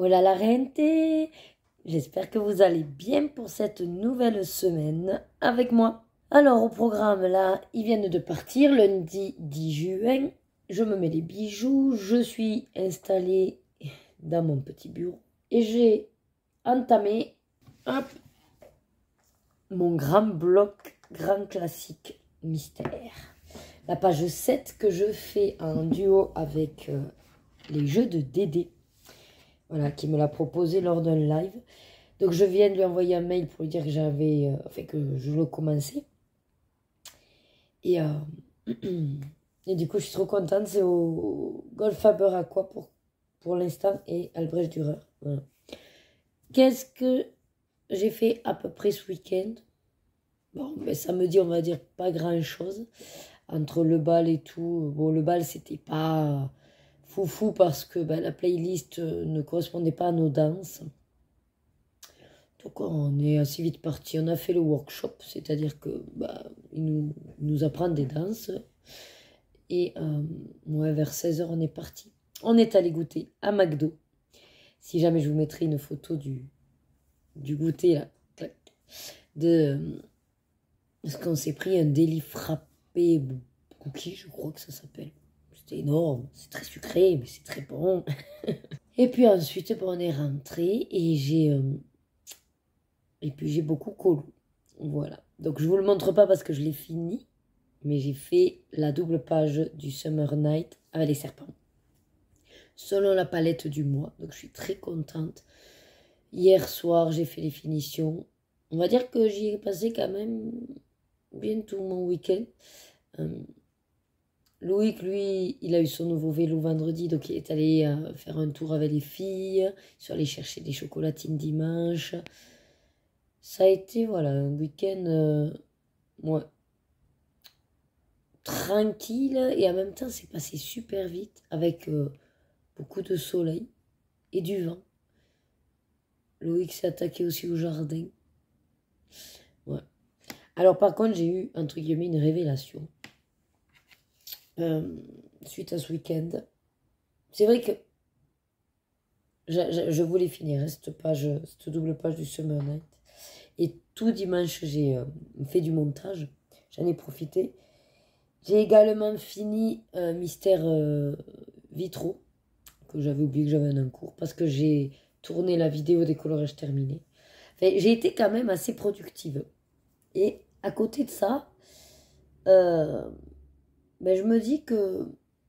Hola la gente! J'espère que vous allez bien pour cette nouvelle semaine avec moi. Alors au programme là, ils viennent de partir lundi 10 juin. Je me mets les bijoux, je suis installée dans mon petit bureau et j'ai entamé mon grand bloc, grand classique mystère. La page 7 que je fais en duo avec les jeux de Dédé. Voilà, qui me l'a proposé lors d'un live. Donc je viens de lui envoyer un mail pour lui dire que j'avais, que je le commençais. Et, et du coup, je suis trop contente. C'est au Golf Faber Aqua pour l'instant et Albrecht Dürer. Voilà. Qu'est-ce que j'ai fait à peu près ce week-end? Bon, mais samedi, on va dire pas grand-chose. Entre le bal et tout. Bon, le bal, c'était pas foufou parce que la playlist ne correspondait pas à nos danses. Donc on est assez vite parti. On a fait le workshop, c'est-à-dire que il nous apprend des danses. Et vers 16h, on est parti. On est allé goûter à McDo. Si jamais je vous mettrai une photo du goûter là, de ce qu'on s'est pris, un délit frappé cookie, je crois que ça s'appelle. C'était énorme, c'est très sucré, mais c'est très bon. Et puis ensuite, on est rentré et j'ai beaucoup colo. Voilà. Donc je vous le montre pas parce que je l'ai fini, mais j'ai fait la double page du Summer Night avec les serpents. Selon la palette du mois, donc je suis très contente. Hier soir, j'ai fait les finitions. On va dire que j'y ai passé quand même bien tout mon week-end. Loïc, lui, il a eu son nouveau vélo vendredi, donc il est allé faire un tour avec les filles. Ils sont allés chercher des chocolatines dimanche. Ça a été, voilà, un week-end tranquille et en même temps, c'est passé super vite avec beaucoup de soleil et du vent. Loïc s'est attaqué aussi au jardin. Ouais. Alors, par contre, j'ai eu, entre guillemets, une révélation suite à ce week-end. C'est vrai que je voulais finir cette double page du Summer Night. Et tout dimanche, j'ai fait du montage. J'en ai profité. J'ai également fini Mystère Vitraux, que j'avais oublié que j'avais un cours, parce que j'ai tourné la vidéo des colorages terminés. Enfin, j'ai été quand même assez productive. Et à côté de ça, je me dis que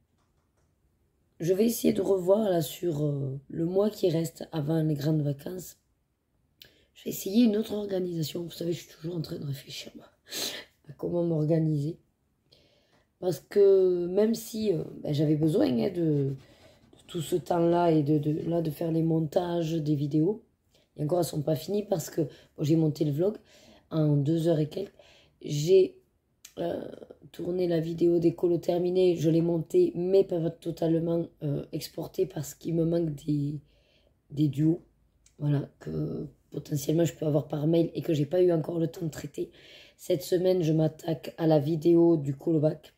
je vais essayer de revoir là sur le mois qui reste avant les grandes vacances. Je vais essayer une autre organisation. Vous savez, je suis toujours en train de réfléchir à comment m'organiser. Parce que même si j'avais besoin de tout ce temps-là et de faire les montages des vidéos, et encore elles ne sont pas finies parce que j'ai monté le vlog en 2 heures et quelques. J'ai tourné la vidéo des colos terminés, je l'ai montée mais pas totalement exportée parce qu'il me manque des duos. Voilà, que potentiellement je peux avoir par mail et que j'ai pas eu encore le temps de traiter. Cette semaine, je m'attaque à la vidéo du callback.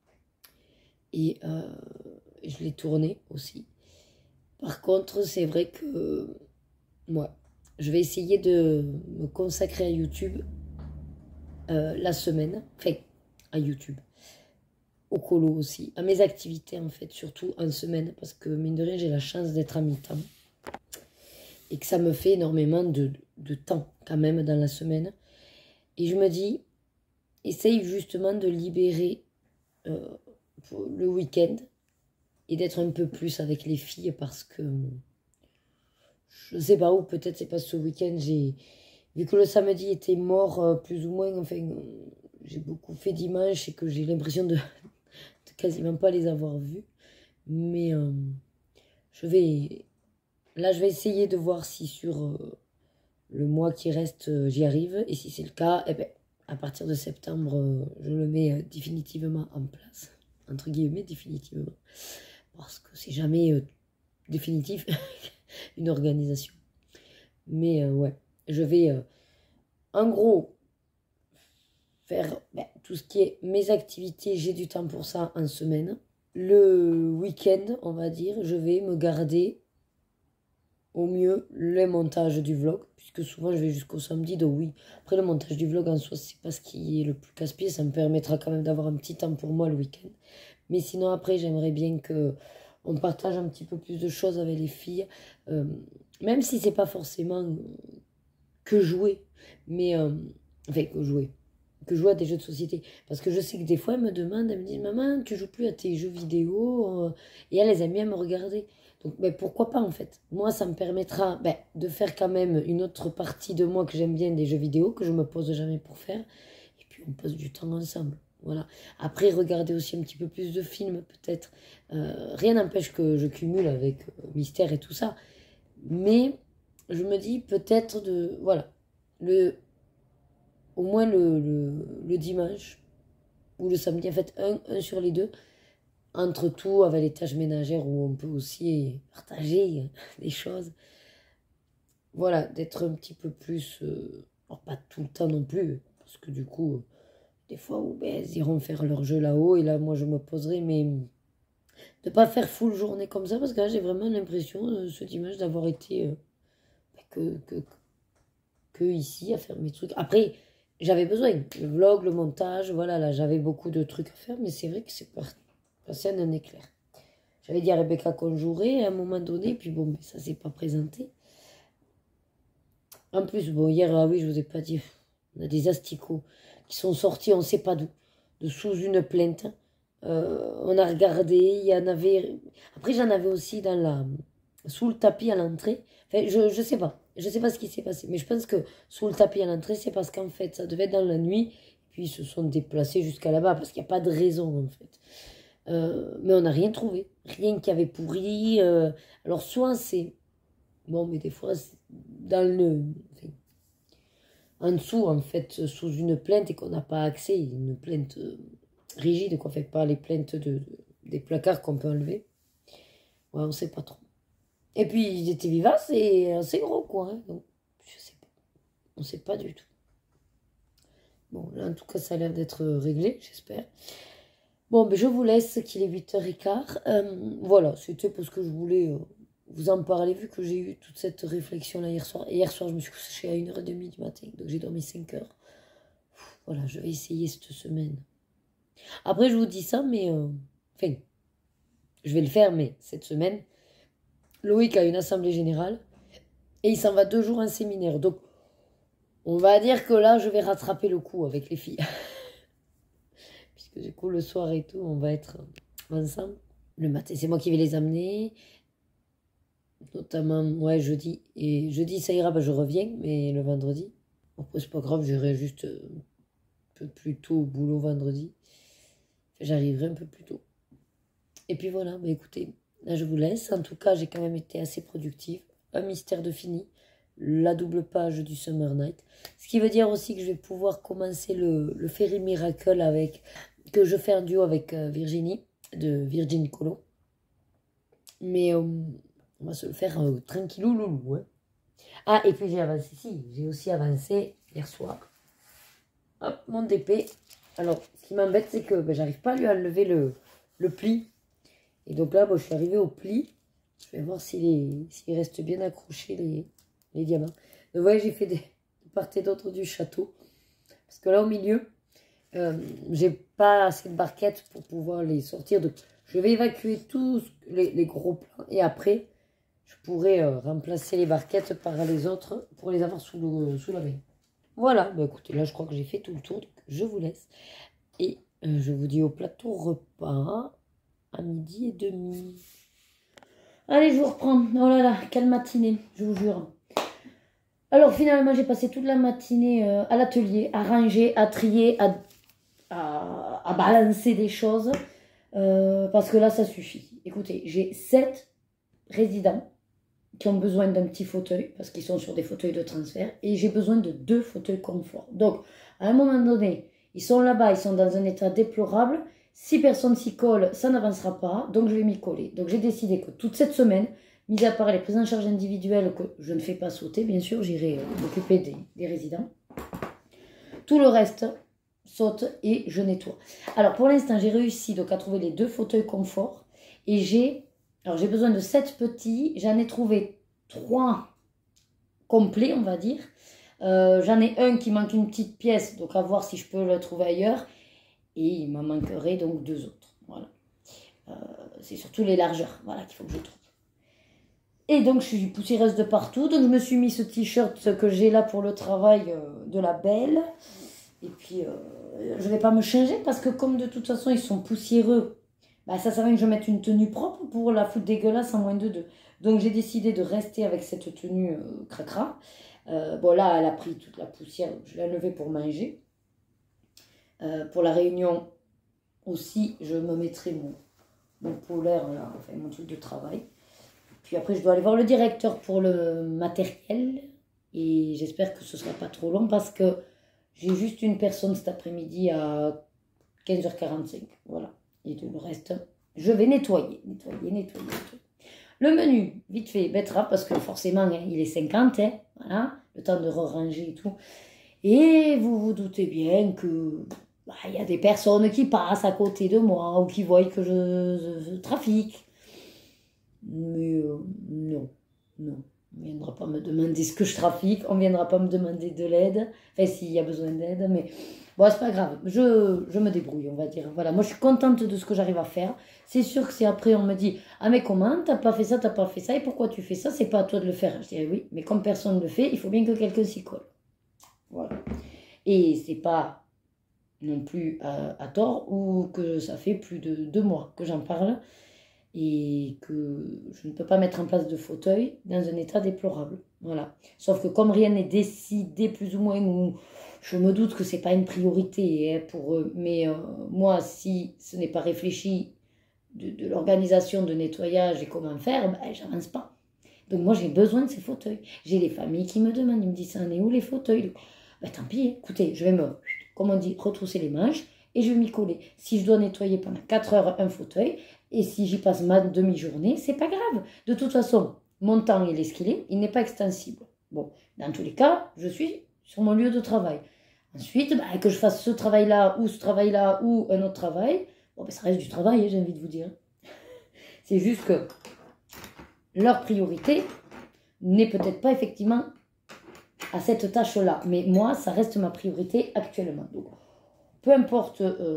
Et je l'ai tourné aussi. Par contre, c'est vrai que moi, je vais essayer de me consacrer à YouTube la semaine. Enfin, à YouTube. Au colo aussi. À mes activités, en fait, surtout en semaine. Parce que, mine de rien, j'ai la chance d'être à mi-temps. Et que ça me fait énormément de temps, quand même, dans la semaine. Et je me dis, essaye justement de libérer le week-end et d'être un peu plus avec les filles parce que je sais pas où, peut-être c'est parce que ce week-end vu que le samedi était mort plus ou moins, enfin j'ai beaucoup fait dimanche et que j'ai l'impression de quasiment pas les avoir vus, mais je vais essayer de voir si sur le mois qui reste j'y arrive, et si c'est le cas, à partir de septembre je le mets définitivement en place, entre guillemets définitivement. Parce que c'est jamais définitif, une organisation. Mais ouais, je vais en gros faire tout ce qui est mes activités. J'ai du temps pour ça en semaine. Le week-end, on va dire, je vais me garder au mieux le montage du vlog, puisque souvent je vais jusqu'au samedi, donc oui. Après, le montage du vlog en soi, c'est pas ce qui est le plus casse-pied, ça me permettra quand même d'avoir un petit temps pour moi le week-end. Mais sinon, après, j'aimerais bien que on partage un petit peu plus de choses avec les filles, même si c'est pas forcément que jouer, mais enfin que jouer à des jeux de société. Parce que je sais que des fois, elles me demandent, elles me disent, maman, tu joues plus à tes jeux vidéo, et elles aiment bien me regarder. Donc, ben, pourquoi pas en fait? Moi, ça me permettra ben, de faire quand même une autre partie de moi que j'aime bien des jeux vidéo, que je me pose jamais pour faire. Et puis, on passe du temps ensemble. Voilà. Après, regarder aussi un petit peu plus de films, peut-être. Rien n'empêche que je cumule avec Mystère et tout ça. Mais je me dis peut-être de... Voilà. Au moins le dimanche ou le samedi, en fait, un sur les deux. Entre tout, avec les tâches ménagères où on peut aussi partager des choses. Voilà, d'être un petit peu plus... alors pas tout le temps non plus, parce que du coup, des fois, ben, elles iront faire leur jeu là-haut, et là, moi, je me poserai, mais de pas faire full journée comme ça, parce que là, j'ai vraiment l'impression, ce dimanche, d'avoir été que ici, à faire mes trucs. Après, j'avais besoin, le vlog, le montage, voilà, là, j'avais beaucoup de trucs à faire, mais c'est vrai que c'est passé en un éclair. J'avais dit à Rebecca qu'on jouerait à un moment donné, puis bon, mais ça s'est pas présenté. En plus, bon, hier, ah oui, je vous ai pas dit, on a des asticots qui sont sortis, on sait pas d'où, de sous une plainte. On a regardé, il y en avait... Après, j'en avais aussi sous le tapis à l'entrée. Enfin, je sais pas. Je sais pas ce qui s'est passé. Mais je pense que sous le tapis à l'entrée, c'est parce qu'en fait, ça devait être dans la nuit. Puis ils se sont déplacés jusqu'à là-bas parce qu'il n'y a pas de raison, en fait. Mais on n'a rien trouvé. Rien qui avait pourri. Alors, soit c'est... Bon, mais des fois, c'est dans enfin, en dessous, en fait, sous une plainte et qu'on n'a pas accès. Une plainte rigide, quoi. Fait pas les plaintes des placards qu'on peut enlever. Ouais, on sait pas trop. Et puis, ils étaient vivaces et assez gros, quoi. Hein. Donc, je sais pas. On sait pas du tout. Bon, là, en tout cas, ça a l'air d'être réglé, j'espère. Bon, ben, je vous laisse, qu'il est 8h15. Voilà, c'était parce que je voulais vous en parler, vu que j'ai eu toute cette réflexion-là hier soir. Et hier soir, je me suis couchée à 1h30 du matin, donc j'ai dormi 5 heures. Voilà, je vais essayer cette semaine. Après, je vous dis ça, mais... enfin, je vais le faire, mais cette semaine, Loïc a une assemblée générale et il s'en va 2 jours en séminaire. Donc, on va dire que là, je vais rattraper le coup avec les filles. Puisque du coup, le soir et tout, on va être ensemble. Le matin, c'est moi qui vais les amener. Notamment, ouais, jeudi. Et jeudi, ça ira, bah, je reviens, mais le vendredi. Après, c'est pas grave, j'irai juste un peu plus tôt au boulot vendredi. Enfin, j'arriverai un peu plus tôt. Et puis voilà, bah, écoutez, là, je vous laisse. En tout cas, j'ai quand même été assez productive. Un mystère de fini. La double page du Summer Night. Ce qui veut dire aussi que je vais pouvoir commencer le Fairy Miracle que je fais en duo avec Virginie, de Virgin Colo. Mais on va se le faire tranquillou, loulou. Ouais. Ah, et puis j'ai avancé, j'ai aussi avancé hier soir. Hop, mon DP. Alors, ce qui m'embête, c'est que ben, j'arrive pas à lui enlever le pli. Et donc là, bon, je suis arrivée au pli. Je vais voir s'il reste bien accroché les diamants. Donc, vous voyez, j'ai fait de part et d'autre du château. Parce que là, au milieu, j'ai pas assez de barquettes pour pouvoir les sortir. Donc, je vais évacuer tous les gros plans. Et après, je pourrai remplacer les barquettes par les autres pour les avoir sous la main. Voilà, bah, écoutez, là, je crois que j'ai fait tout le tour. Donc, je vous laisse. Et je vous dis au plateau repas à 12h30. Allez, je vous reprends. Oh là là, quelle matinée, je vous jure. Alors, finalement, j'ai passé toute la matinée à l'atelier, à ranger, à trier, à balancer des choses. Parce que là, ça suffit. Écoutez, j'ai 7 résidents qui ont besoin d'un petit fauteuil, parce qu'ils sont sur des fauteuils de transfert, et j'ai besoin de 2 fauteuils confort. Donc, à un moment donné, ils sont là-bas, ils sont dans un état déplorable. Si personne s'y colle, ça n'avancera pas, donc je vais m'y coller. Donc, j'ai décidé que toute cette semaine, mis à part les prises en charge individuelles que je ne fais pas sauter, bien sûr, j'irai m'occuper des résidents. Tout le reste saute et je nettoie. Alors, pour l'instant, j'ai réussi donc à trouver les 2 fauteuils confort, et j'ai besoin de 7 petits. J'en ai trouvé 3 complets, on va dire. J'en ai un qui manque une petite pièce, donc à voir si je peux le trouver ailleurs. Et il m'en manquerait donc 2 autres. Voilà. C'est surtout les largeurs, voilà, qu'il faut que je trouve. Et donc je suis poussiéreuse de partout, donc je me suis mis ce t-shirt que j'ai là pour le travail de la belle. Et puis je vais pas me changer parce que comme de toute façon ils sont poussiéreux, bah, ça sert à rien que je mette une tenue propre pour la foutre dégueulasse en moins de 2. Donc j'ai décidé de rester avec cette tenue cracra. Bon là elle a pris toute la poussière, je l'ai enlevée pour manger. Pour la réunion aussi, je me mettrai mon polaire là, enfin mon truc de travail. Puis après, je dois aller voir le directeur pour le matériel. Et j'espère que ce ne sera pas trop long parce que j'ai juste une personne cet après-midi à 15h45. Voilà. Et tout le reste, je vais nettoyer. Le menu, vite fait, betterave parce que forcément, hein, il est 50. Hein, voilà. Le temps de ranger et tout. Et vous vous doutez bien que y a des personnes qui passent à côté de moi ou qui voient que je trafique. Mais non. On ne viendra pas me demander ce que je trafique, on ne viendra pas me demander de l'aide, enfin s'il y a besoin d'aide, mais bon, c'est pas grave, je me débrouille, on va dire. Voilà, moi je suis contente de ce que j'arrive à faire. C'est sûr que c'est après on me dit, ah mais comment, t'as pas fait ça, et pourquoi tu fais ça, c'est pas à toi de le faire. Je dirais oui, mais comme personne ne le fait, il faut bien que quelqu'un s'y colle. Voilà. Et c'est pas non plus à tort, ou que ça fait plus de 2 mois que j'en parle, et que je ne peux pas mettre en place de fauteuil dans un état déplorable. Voilà. Sauf que comme rien n'est décidé plus ou moins, ou je me doute que c'est pas une priorité hein, pour eux, mais moi, si ce n'est pas réfléchi de l'organisation de nettoyage et comment faire, ben, j'avance pas. Donc moi, j'ai besoin de ces fauteuils. J'ai des familles qui me demandent, ils me disent, ça en est où les fauteuils? Ben tant pis, écoutez, je vais me, comme on dit, retrousser les manches et je vais m'y coller. Si je dois nettoyer pendant 4 heures un fauteuil, et si j'y passe ma demi-journée, c'est pas grave. De toute façon, mon temps, il est ce qu'il est, il n'est pas extensible. Bon, dans tous les cas, je suis sur mon lieu de travail. Ensuite, bah, que je fasse ce travail-là, ou un autre travail, bon, bah, ça reste du travail, hein, j'ai envie de vous dire. C'est juste que leur priorité n'est peut-être pas effectivement à cette tâche-là. Mais moi, ça reste ma priorité actuellement. Donc, peu importe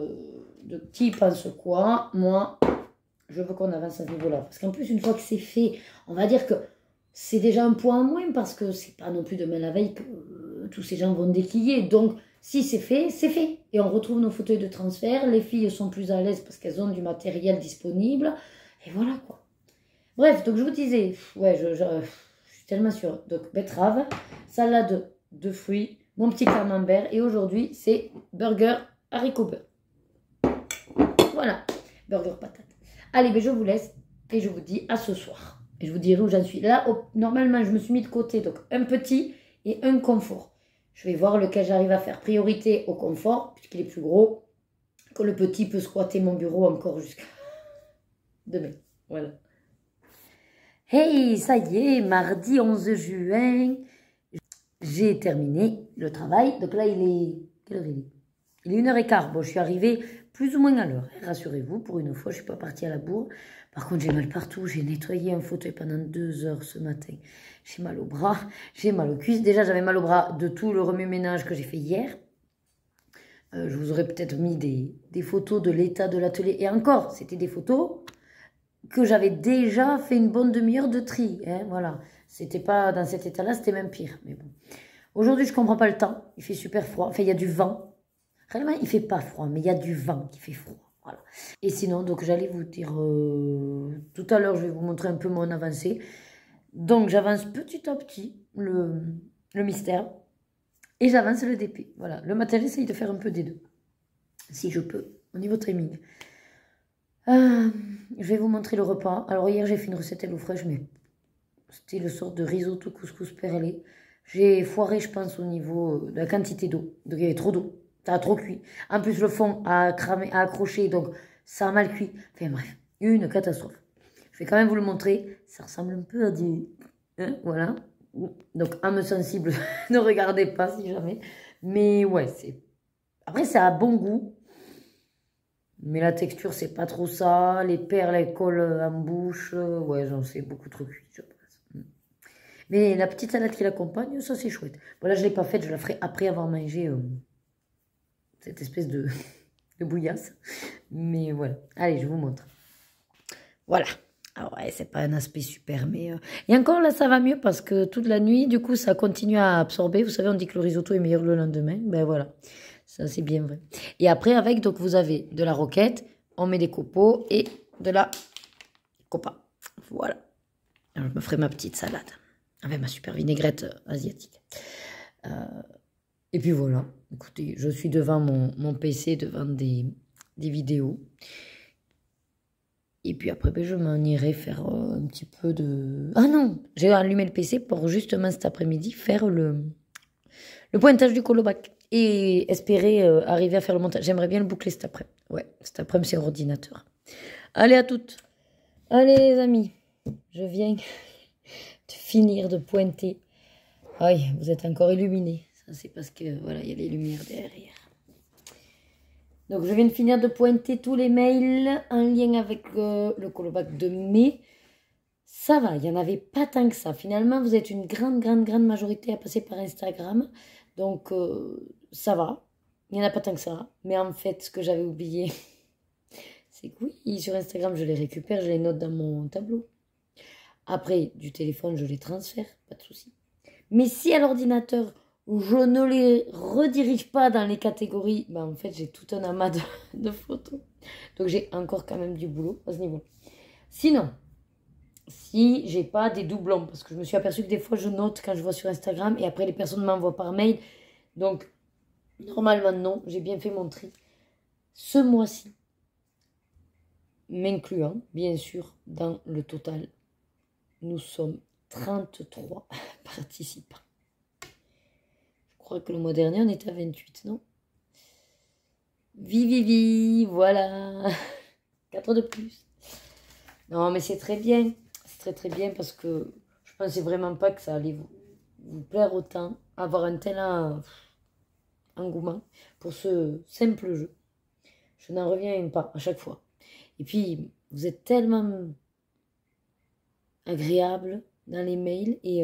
de qui pense quoi, moi, je veux qu'on avance à ce niveau-là. Parce qu'en plus, une fois que c'est fait, on va dire que c'est déjà un point en moins parce que c'est pas non plus demain la veille que tous ces gens vont déquiller. Donc, si c'est fait, c'est fait. Et on retrouve nos fauteuils de transfert. Les filles sont plus à l'aise parce qu'elles ont du matériel disponible. Et voilà quoi. Bref, donc je vous disais, ouais, je suis tellement sûre. Donc, betterave, salade de fruits, mon petit camembert. Et aujourd'hui, c'est burger haricot beurre. Voilà, burger patate. Allez, ben je vous laisse et je vous dis à ce soir. Et je vous dirai où j'en suis. Là, normalement, je me suis mis de côté. Donc, un petit et un confort. Je vais voir lequel j'arrive à faire priorité au confort, puisqu'il est plus gros. Que le petit peut squatter mon bureau encore jusqu'à demain. Voilà. Hey, ça y est, mardi 11 juin. J'ai terminé le travail. Donc là, il est... Quelle heure il est? Il est 1h15. Bon, je suis arrivée plus ou moins à l'heure. Rassurez-vous, pour une fois, je ne suis pas partie à la bourre. Par contre, j'ai mal partout. J'ai nettoyé un fauteuil pendant 2 heures ce matin. J'ai mal au bras, j'ai mal aux cuisses. Déjà, j'avais mal au bras de tout le remue-ménage que j'ai fait hier. Je vous aurais peut-être mis des photos de l'état de l'atelier. Et encore, c'était des photos que j'avais déjà fait une bonne demi-heure de tri. Hein, voilà. C'était pas dans cet état-là, c'était même pire. Mais bon. Aujourd'hui, je ne comprends pas le temps. Il fait super froid. Enfin, il y a du vent. Réellement, il ne fait pas froid, mais il y a du vent qui fait froid. Voilà. Et sinon, donc j'allais vous dire, tout à l'heure, je vais vous montrer un peu mon avancée. Donc, j'avance petit à petit le mystère et j'avance le DP. Voilà. Le matin, j'essaye de faire un peu des deux, si je peux, au niveau timing. Je vais vous montrer le repas. Alors, hier, j'ai fait une recette à l'eau fraîche, mais c'était le sort de risotto couscous perlé. J'ai foiré, je pense, au niveau de la quantité d'eau. Donc, il y avait trop d'eau. Ça a trop cuit. En plus, le fond a cramé, a accroché, donc ça a mal cuit. Enfin bref, une catastrophe. Je vais quand même vous le montrer. Ça ressemble un peu à du... Hein, voilà. Donc, âme sensible, ne regardez pas si jamais. Mais ouais, c'est... Après, ça a bon goût. Mais la texture, c'est pas trop ça. Les perles, elles collent en bouche. Ouais, j'en sais beaucoup trop cuit, je pense. Mais la petite salade qui l'accompagne, ça c'est chouette. Bon là je ne l'ai pas faite, je la ferai après avoir mangé cette espèce de, de bouillasse. Mais voilà, allez je vous montre. Voilà. Ah ouais, c'est pas un aspect super, mais... Et encore là, ça va mieux parce que toute la nuit, du coup, ça continue à absorber. Vous savez, on dit que le risotto est meilleur le lendemain. Ben voilà, ça c'est bien vrai. Et après, avec, donc vous avez de la roquette, on met des copeaux et de la copa. Voilà. Alors, je me ferai ma petite salade avec ma super vinaigrette asiatique. Et puis voilà, écoutez, je suis devant mon PC, devant des vidéos. Et puis après, ben, je m'en irai faire un petit peu de... Ah non, j'ai allumé le PC pour justement cet après-midi faire le pointage du colobac. Et espérer arriver à faire le montage. J'aimerais bien le boucler cet après. Ouais, cet après-midi, c'est ordinateur. Allez, à toutes. Allez, les amis. Je viens de finir de pointer. Aïe, vous êtes encore illuminés. Ça, c'est parce que, voilà, il y a les lumières derrière. Donc, je viens de finir de pointer tous les mails en lien avec le colobac de mai. Ça va, il n'y en avait pas tant que ça. Finalement, vous êtes une grande majorité à passer par Instagram. Donc, ça va. Il n'y en a pas tant que ça. Mais en fait, ce que j'avais oublié, c'est que oui, sur Instagram, je les récupère, je les note dans mon tableau. Après, du téléphone, je les transfère, pas de souci. Mais si à l'ordinateur, je ne les redirige pas dans les catégories, ben en fait, j'ai tout un amas de photos. Donc, j'ai encore quand même du boulot à ce niveau. Sinon, si j'ai pas des doublons, parce que je me suis aperçue que des fois, je note quand je vois sur Instagram et après, les personnes m'envoient par mail. Donc, normalement, non, j'ai bien fait mon tri. Ce mois-ci, m'incluant, bien sûr, dans le total, nous sommes 33 participants. Je crois que le mois dernier, on était à 28, non? Vivi, voilà. 4 de plus. Non, mais c'est très bien. C'est très bien parce que je pensais vraiment pas que ça allait vous plaire autant. Avoir un tel engouement pour ce simple jeu. Je n'en reviens pas à chaque fois. Et puis, vous êtes tellement agréable dans les mails et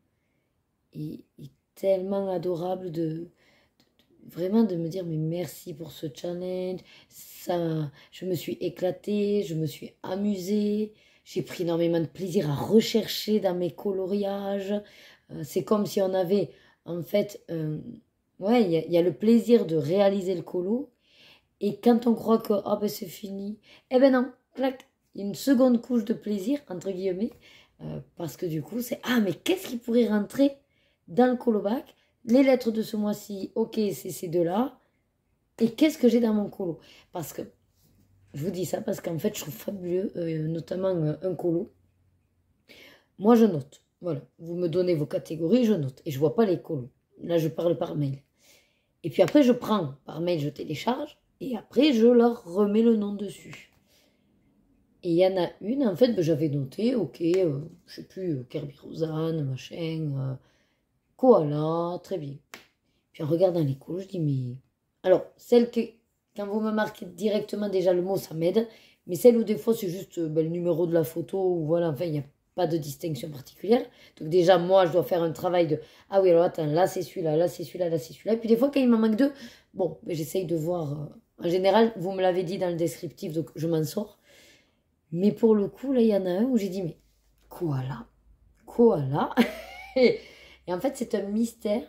tellement adorable vraiment de me dire mais merci pour ce challenge, ça, je me suis éclatée, je me suis amusée, j'ai pris énormément de plaisir à rechercher dans mes coloriages, c'est comme si on avait en fait, ouais, il y a le plaisir de réaliser le colo et quand on croit que oh, ben, c'est fini, eh ben non, clac, une seconde couche de plaisir entre guillemets, parce que du coup c'est ah mais qu'est-ce qui pourrait rentrer dans le colobac? Les lettres de ce mois-ci, ok, c'est ces deux-là. Et qu'est-ce que j'ai dans mon colo? Parce que, je vous dis ça parce qu'en fait, je trouve fabuleux, notamment un colo. Moi, je note. Voilà, vous me donnez vos catégories, je note. Et je vois pas les colos. Là, je parle par mail. Et puis après, je prends par mail, je télécharge. Et après, je leur remets le nom dessus. Et il y en a une, en fait, ben, j'avais noté, ok, je sais plus, Kirby Rosanne, machin... Koala, très bien. Puis en regardant les colos, je dis, mais... Alors, celle que, quand vous me marquez directement déjà le mot, ça m'aide. Mais celle où des fois, c'est juste ben, le numéro de la photo, ou voilà, enfin, il n'y a pas de distinction particulière. Donc déjà, moi, je dois faire un travail de... Ah oui, alors attends, là, c'est celui-là, là, c'est celui-là, là, c'est celui-là. Et puis des fois, quand il m'en manque deux, bon, ben, j'essaye de voir... En général, vous me l'avez dit dans le descriptif, donc je m'en sors. Mais pour le coup, là, il y en a un où j'ai dit, mais koala, koala. Et en fait, c'est un mystère.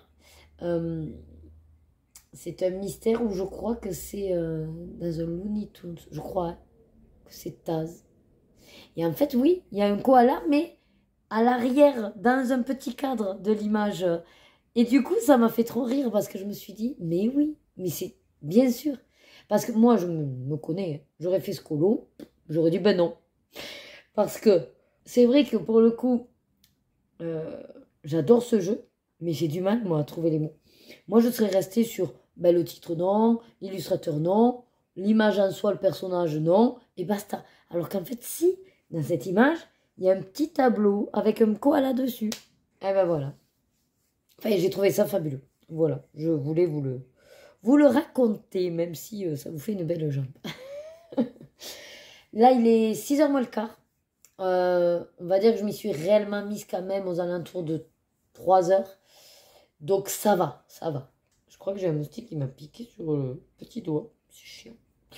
C'est un mystère où je crois que c'est dans un Looney Tunes. Je crois que c'est Taz. Et en fait, oui, il y a un koala, mais à l'arrière, dans un petit cadre de l'image. Et du coup, ça m'a fait trop rire parce que je me suis dit, mais oui, mais c'est bien sûr. Parce que moi, je me connais. J'aurais fait ce colo. J'aurais dit, ben non. Parce que c'est vrai que pour le coup, j'adore ce jeu, mais j'ai du mal, moi, à trouver les mots. Moi, je serais restée sur ben, le titre non, l'illustrateur non, l'image en soi, le personnage non, et basta. Alors qu'en fait, si, dans cette image, il y a un petit tableau avec un koala dessus. Et ben voilà. Enfin, j'ai trouvé ça fabuleux. Voilà, je voulais vous le raconter, même si ça vous fait une belle jambe. Là, il est 6h moins le quart. On va dire que je m'y suis réellement mise quand même aux alentours de 3 heures. Donc ça va, ça va. Je crois que j'ai un moustique qui m'a piqué sur le petit doigt. C'est chiant.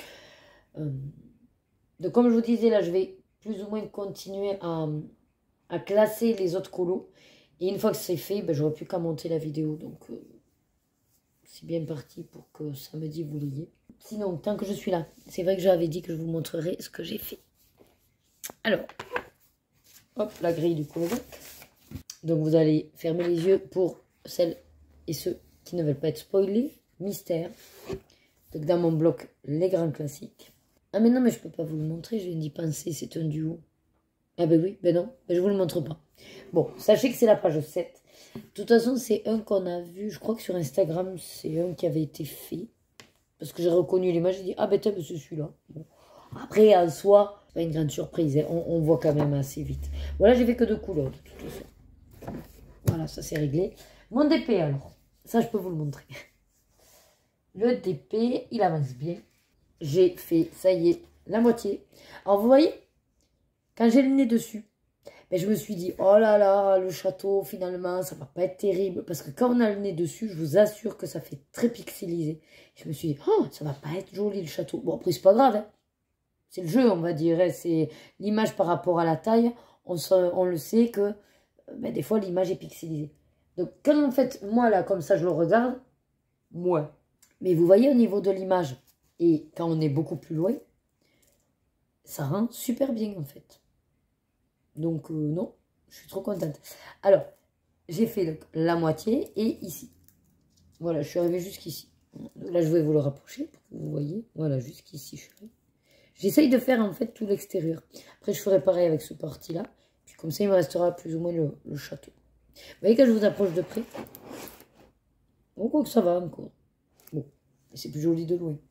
Donc comme je vous disais, là, je vais plus ou moins continuer à classer les autres colos. Et une fois que c'est fait, ben, j'aurai plus qu'à monter la vidéo. Donc c'est bien parti pour que samedi vous l'ayez. Sinon, tant que je suis là, c'est vrai que j'avais dit que je vous montrerai ce que j'ai fait. Alors, hop, la grille du colobac. Donc vous allez fermer les yeux pour celles et ceux qui ne veulent pas être spoilés. Mystère. Donc dans mon bloc, les grands classiques. Ah mais non, mais je peux pas vous le montrer, je viens d'y penser, c'est un duo. Ah ben oui, ben non, ben je vous le montre pas. Bon, sachez que c'est la page 7. De toute façon, c'est un qu'on a vu, je crois que sur Instagram, c'est un qui avait été fait. Parce que j'ai reconnu l'image, j'ai dit, ah ben c'est celui-là. Bon. Après, en soi, c'est pas une grande surprise, hein. On voit quand même assez vite. Voilà, j'ai fait que 2 couleurs, de toute façon. Voilà, ça c'est réglé. Mon DP, alors, ça je peux vous le montrer. Le DP, il avance bien. J'ai fait, ça y est, la moitié. Alors, vous voyez, quand j'ai le nez dessus, ben, je me suis dit, oh là là, le château, finalement, ça va pas être terrible. Parce que quand on a le nez dessus, je vous assure que ça fait très pixelisé. Je me suis dit, oh, ça va pas être joli, le château. Bon, après, c'est pas grave, hein. C'est le jeu, on va dire. Hein. C'est l'image par rapport à la taille. On le sait que, ben, des fois, l'image est pixelisée. Donc, quand en fait, moi, là, comme ça, je le regarde, moi. Mais vous voyez, au niveau de l'image, et quand on est beaucoup plus loin, ça rend super bien, en fait. Donc, non, je suis trop contente. Alors, j'ai fait la moitié et ici. Voilà, je suis arrivée jusqu'ici. Là, je vais vous le rapprocher pour que vous voyez. Voilà, jusqu'ici, je suis arrivée. J'essaye de faire, en fait, tout l'extérieur. Après, je ferai pareil avec ce parti-là. Puis, comme ça, il me restera plus ou moins le château. Vous voyez, quand je vous approche de près, oh, quoi que ça va encore. Bon, c'est plus joli de loin.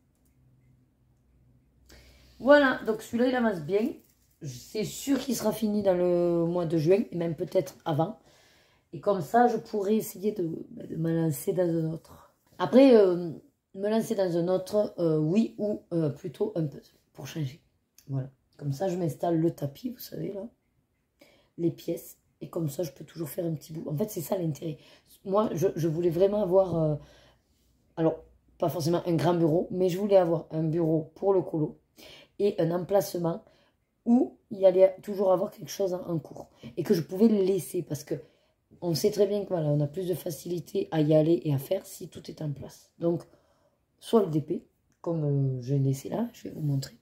Voilà, donc celui-là, il avance bien. C'est sûr qu'il sera fini dans le mois de juin, et même peut-être avant. Et comme ça, je pourrais essayer de me lancer dans un autre. Après, me lancer dans un autre, oui, ou plutôt un puzzle, pour changer. Voilà. Comme ça, je m'installe le tapis, vous savez, là. Les pièces. Et comme ça, je peux toujours faire un petit bout. En fait, c'est ça l'intérêt. Moi, je voulais vraiment avoir... alors, pas forcément un grand bureau, mais je voulais avoir un bureau pour le colo. Et un emplacement où il y allait toujours avoir quelque chose en cours. Et que je pouvais le laisser, parce que on sait très bien que voilà, on a plus de facilité à y aller et à faire si tout est en place. Donc, soit le DP, comme je l'ai laissé là, je vais vous montrer.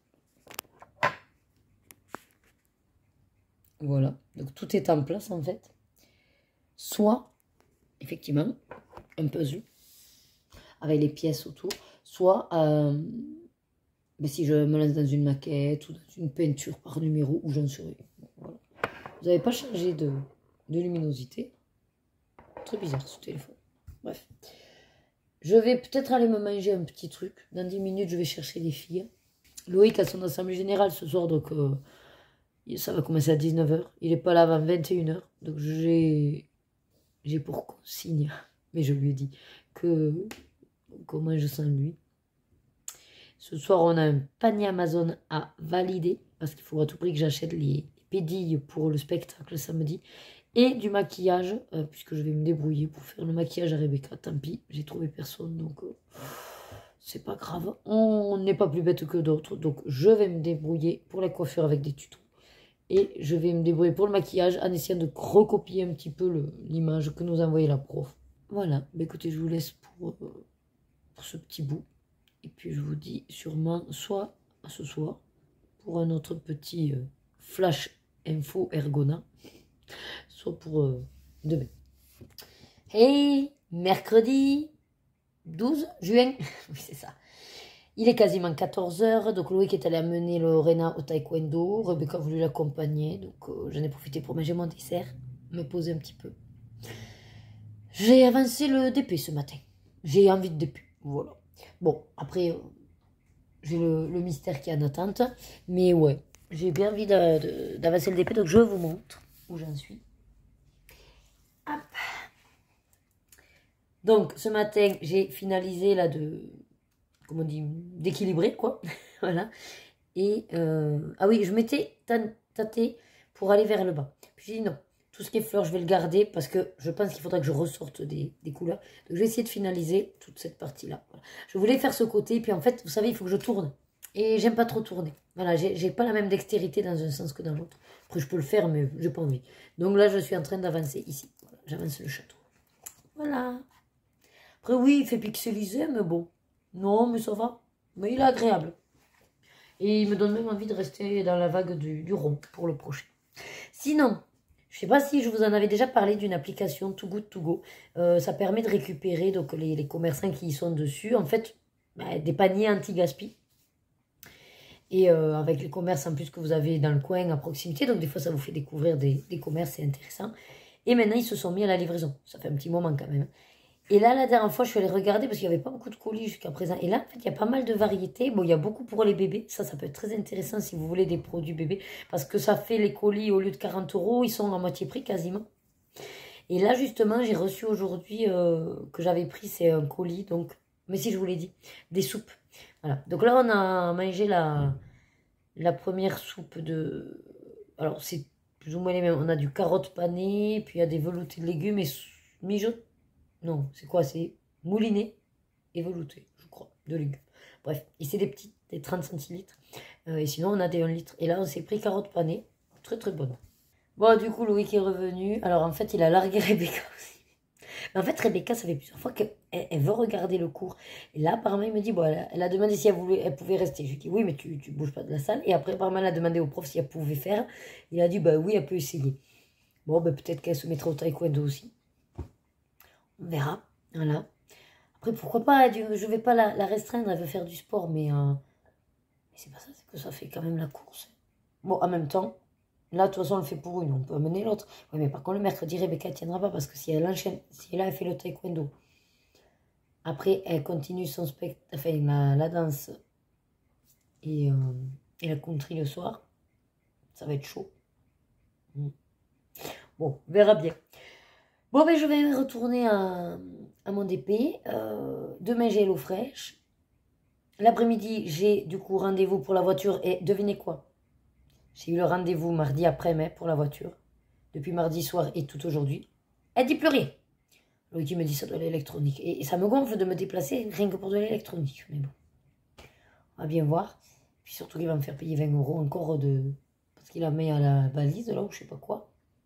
Voilà, donc tout est en place en fait. Soit, effectivement, un puzzle avec les pièces autour. Soit, ben, si je me lance dans une maquette ou dans une peinture par numéro, où j'en serai. Voilà. Vous n'avez pas changé de luminosité. Très bizarre ce téléphone. Bref. Je vais peut-être aller me manger un petit truc. Dans 10 minutes, je vais chercher les filles. Loïc a son assemblée générale ce soir, donc ça va commencer à 19 h. Il n'est pas là avant 21 h. Donc j'ai pour consigne, mais je lui ai dit que comment je sens lui. Ce soir, on a un panier Amazon à valider, parce qu'il faut à tout prix que j'achète les pédilles pour le spectacle samedi. Et du maquillage, puisque je vais me débrouiller pour faire le maquillage à Rebecca. Tant pis, j'ai trouvé personne, donc c'est pas grave. On n'est pas plus bête que d'autres, donc je vais me débrouiller pour la coiffure avec des tutos. Et je vais me débrouiller pour le maquillage en essayant de recopier un petit peu l'image que nous a envoyée la prof. Voilà, bah écoutez, je vous laisse pour ce petit bout. Et puis je vous dis sûrement soit à ce soir pour un autre petit flash info ergona, soit pour demain. Hey, mercredi 12 juin, oui c'est ça. Il est quasiment 14 h, donc Loïc est allé amener Lorena au taekwondo. Rebecca a voulu l'accompagner, donc j'en ai profité pour manger mon dessert, me poser un petit peu. J'ai avancé le DP ce matin. J'ai envie de DP, voilà. Bon, après, j'ai le mystère qui est en attente, mais ouais, j'ai bien envie d'avancer le DP, donc je vous montre où j'en suis. Hop. Donc, ce matin, j'ai finalisé là comment on dit, d'équilibrer, quoi. Voilà. Et, ah oui, je m'étais tâtée pour aller vers le bas. Puis j'ai dit non, tout ce qui est fleurs, je vais le garder parce que je pense qu'il faudra que je ressorte des couleurs. Donc je vais essayer de finaliser toute cette partie-là. Voilà. Je voulais faire ce côté, puis en fait, vous savez, il faut que je tourne. Et j'aime pas trop tourner. Voilà, j'ai pas la même dextérité dans un sens que dans l'autre. Après, je peux le faire, mais j'ai pas envie. Donc là, je suis en train d'avancer ici. Voilà, j'avance le château. Voilà. Après, oui, il fait pixelisé, mais bon. Non, mais ça va. Mais il est agréable. Et il me donne même envie de rester dans la vague du rond pour le prochain. Sinon, je ne sais pas si je vous en avais déjà parlé d'une application Too Good To Go. Ça permet de récupérer donc, les commerçants qui y sont dessus. En fait, des paniers anti-gaspi. Et avec les commerces en plus que vous avez dans le coin à proximité. Donc des fois, ça vous fait découvrir des commerces, c'est intéressant. Et maintenant, ils se sont mis à la livraison. Ça fait un petit moment quand même. Et là, la dernière fois, je suis allée regarder parce qu'il n'y avait pas beaucoup de colis jusqu'à présent. Et là, en fait, il y a pas mal de variétés. Bon, il y a beaucoup pour les bébés. Ça peut être très intéressant si vous voulez des produits bébés. Parce que ça fait les colis, au lieu de 40 €, ils sont à moitié prix quasiment. Et là, justement, j'ai reçu aujourd'hui que j'avais pris, c'est un colis. Donc, mais si je vous l'ai dit, des soupes. Voilà. Donc là, on a mangé la première soupe de... Alors, c'est plus ou moins les mêmes. On a du carotte pané, puis il y a des veloutés de légumes et mijotés. Non, c'est quoi? C'est mouliné et velouté, je crois, de légumes. Bref, et c'est des petits, des 30 centilitres. Et sinon, on a des 1 litre. Et là, on s'est pris carotte panée. Très, très bonne. Bon, du coup, Loïc est revenu. Alors, en fait, il a largué Rebecca aussi. Mais en fait, Rebecca, ça fait plusieurs fois qu'elle veut regarder le cours. Et là, apparemment, il me dit, bon, elle a demandé si elle pouvait rester. Je lui ai dit, oui, mais tu bouges pas de la salle. Et après, apparemment, elle a demandé au prof si elle pouvait faire. Il a dit, bah oui, elle peut essayer. Bon, bah, peut-être qu'elle se mettra au taekwondo aussi. On verra, voilà. Après, pourquoi pas, je vais pas la restreindre, elle veut faire du sport, mais c'est pas ça, c'est que ça fait quand même la course. Bon, en même temps, là, de toute façon, on le fait pour une, on peut amener l'autre. Oui, mais par contre, le mercredi, Rebecca ne tiendra pas, parce que si elle enchaîne, si là, elle fait le taekwondo, après, elle continue son spectacle, enfin, la danse et la country le soir, ça va être chaud. Bon, on verra bien. Bon, ben, je vais retourner à mon DP. Demain, j'ai l'eau fraîche. L'après-midi, j'ai du coup rendez-vous pour la voiture. Et devinez quoi? J'ai eu le rendez-vous mardi après-midi pour la voiture. Depuis mardi soir et tout aujourd'hui. Elle dit plus rien. Loïc me dit ça de l'électronique. Et ça me gonfle de me déplacer rien que pour de l'électronique. Mais bon, on va bien voir. Puis surtout qu'il va me faire payer 20 € encore de... Parce qu'il a mis à la balise là ou je sais pas quoi.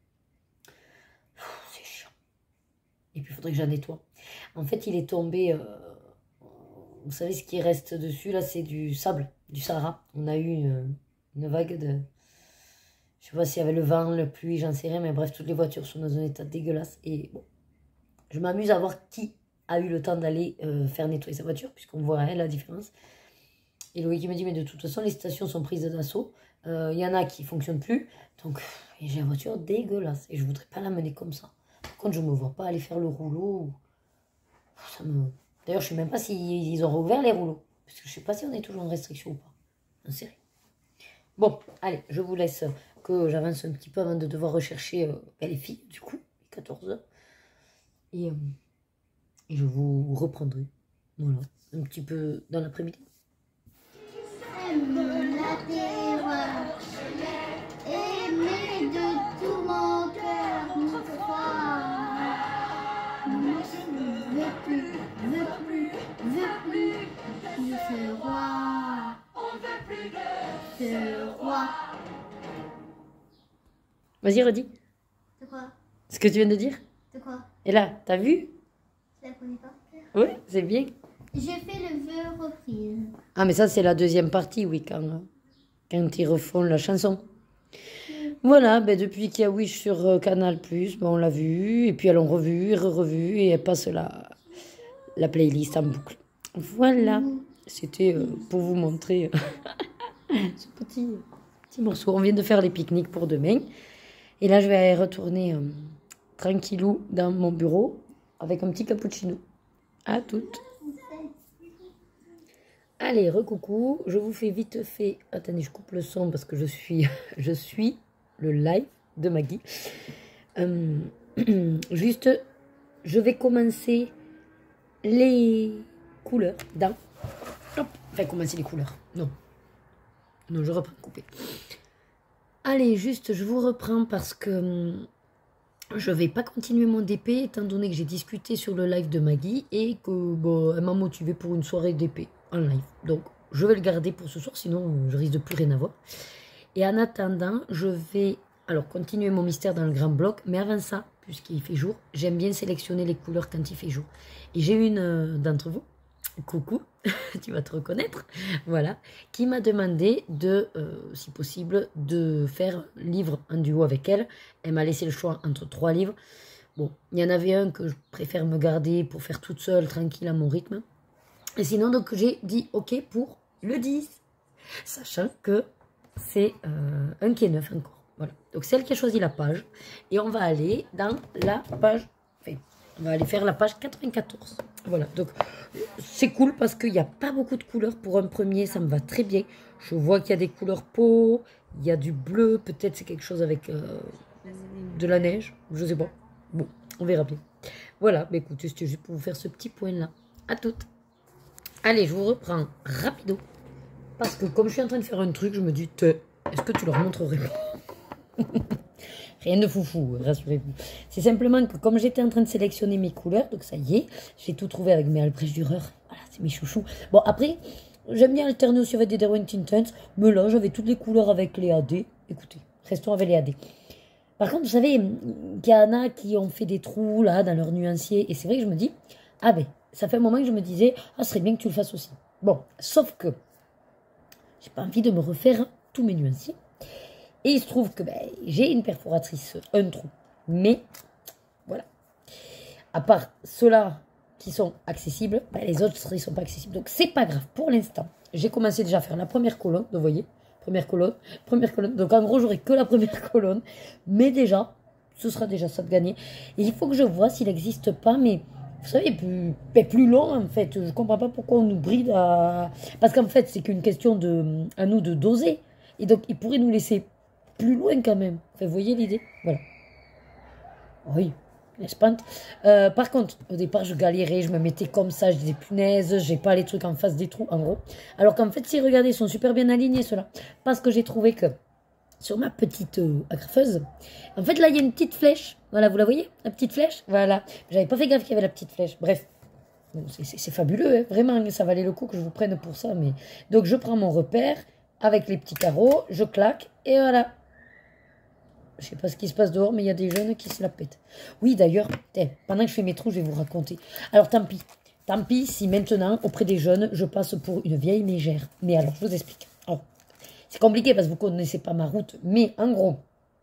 C'est chiant. Et puis il faudrait que j'en nettoie. En fait, il est tombé... vous savez ce qui reste dessus là, c'est du sable, du Sahara. On a eu une vague de... Je sais pas s'il y avait le vent, la pluie, j'en sais rien. Mais bref, toutes les voitures sont dans un état dégueulasse. Et bon, je m'amuse à voir qui a eu le temps d'aller faire nettoyer sa voiture. Puisqu'on voit la différence. Et Loïc me dit, mais de toute façon, les stations sont prises d'assaut. Il y en a qui ne fonctionnent plus. Donc, j'ai la voiture dégueulasse. Et je voudrais pas la mener comme ça. Par contre, je ne me vois pas aller faire le rouleau. Ça me... D'ailleurs, je ne sais même pas s'ils ont rouvert les rouleaux. Parce que je ne sais pas si on est toujours en restriction ou pas. En série. Bon, allez, je vous laisse que j'avance un petit peu avant de devoir rechercher les filles, du coup, 14 h. Et je vous reprendrai. Voilà, un petit peu dans l'après-midi. La terreur, aimer de tout mon cœur, nous croire. Veux plus de ce roi. On veut plus de ce roi. Vas-y, redis. De quoi? Ce que tu viens de dire. De quoi? Et là, t'as vu? Je la connais pas. Oui, c'est bien. J'ai fait le vœu reprise. Ah, mais ça, c'est la deuxième partie, oui, quand ils refont la chanson. Voilà, ben, depuis qu'il y a Wish sur Canal+, ben, on l'a vu, et puis elles l'ont revu, et revu, et elle passe la playlist en boucle. Voilà, c'était pour vous montrer ce petit morceau. On vient de faire les pique-niques pour demain. Et là, je vais retourner tranquillou dans mon bureau avec un petit cappuccino. À toutes. Allez, recoucou, je vous fais vite fait... Attendez, je coupe le son parce que je suis le live de Maggie. Juste, je vais commencer les couleurs dans... Hop, enfin, commencer les couleurs. Non, je reprends couper. Allez, juste, je vous reprends parce que je vais pas continuer mon DP étant donné que j'ai discuté sur le live de Maggie et que bon, elle m'a motivé pour une soirée DP en live. Donc, je vais le garder pour ce soir, sinon je risque de plus rien avoir. Et en attendant, je vais alors continuer mon mystère dans le grand bloc. Mais avant ça, puisqu'il fait jour, j'aime bien sélectionner les couleurs quand il fait jour. Et j'ai une d'entre vous, coucou, tu vas te reconnaître, voilà, qui m'a demandé de, si possible, de faire livre en duo avec elle. Elle m'a laissé le choix entre 3 livres. Bon, il y en avait un que je préfère me garder pour faire toute seule, tranquille, à mon rythme. Et sinon, donc, j'ai dit OK pour le 10, sachant que c'est un qui est neuf encore. Voilà. Donc, c'est elle qui a choisi la page. Et on va aller dans la page... Enfin, on va aller faire la page 94. Voilà. Donc, c'est cool parce qu'il n'y a pas beaucoup de couleurs. Pour un premier, ça me va très bien. Je vois qu'il y a des couleurs peau. Il y a du bleu. Peut-être c'est quelque chose avec de la neige. Je sais pas. Bon, on verra bien. Voilà. Mais écoutez, c'était juste pour vous faire ce petit point-là. À toutes. Allez, je vous reprends rapido. Parce que comme je suis en train de faire un truc, je me dis, est-ce que tu leur montrerais pas? Rien de foufou, rassurez-vous. C'est simplement que comme j'étais en train de sélectionner mes couleurs, donc ça y est, j'ai tout trouvé avec mes Albrecht Dürer. Voilà, c'est mes chouchous. Bon, après, j'aime bien alterner aussi avec des Derwent Intense, mais là, j'avais toutes les couleurs avec les AD. Écoutez, restons avec les AD. Par contre, vous savez, qu'il y en a qui ont fait des trous, là, dans leur nuancier, et c'est vrai que je me dis, ah ben, ça fait un moment que je me disais, ah, ce serait bien que tu le fasses aussi. Bon, sauf que j'ai pas envie de me refaire tous mes nuanciers. Et il se trouve que ben, j'ai une perforatrice, un trou. Mais, voilà. À part ceux-là qui sont accessibles, ben, les autres ne sont pas accessibles. Donc, c'est pas grave. Pour l'instant, j'ai commencé déjà à faire la première colonne. Vous voyez, première colonne. Donc, en gros, j'aurai que la première colonne. Mais déjà, ce sera déjà ça de gagner. Et il faut que je vois s'il n'existe pas, mais... Vous savez, plus long, en fait. Je ne comprends pas pourquoi on nous bride à... Parce qu'en fait, c'est qu'une question à nous de doser. Et donc, ils pourraient nous laisser plus loin quand même. Enfin, vous voyez l'idée? Voilà. Oui, n'est-ce pas? Par contre, au départ, je galérais. Je me mettais comme ça. Je disais, punaise, j'ai pas les trucs en face des trous, en gros. Alors qu'en fait, si, regardez, ils sont super bien alignés, ceux-là. Parce que j'ai trouvé que... Sur ma petite agrafeuse. En fait, là, il y a une petite flèche. Voilà, vous la voyez? La petite flèche. Voilà. J'avais pas fait gaffe qu'il y avait la petite flèche. Bref. Bon, c'est fabuleux, hein. Vraiment, ça valait le coup que je vous prenne pour ça. Mais... Donc, je prends mon repère avec les petits carreaux. Je claque. Et voilà. Je sais pas ce qui se passe dehors, mais il y a des jeunes qui se la pètent. Oui, d'ailleurs, pendant que je fais mes trous, je vais vous raconter. Alors, tant pis. Tant pis si maintenant, auprès des jeunes, je passe pour une vieille mégère. Mais alors, je vous explique. Alors, c'est compliqué parce que vous ne connaissez pas ma route, mais en gros,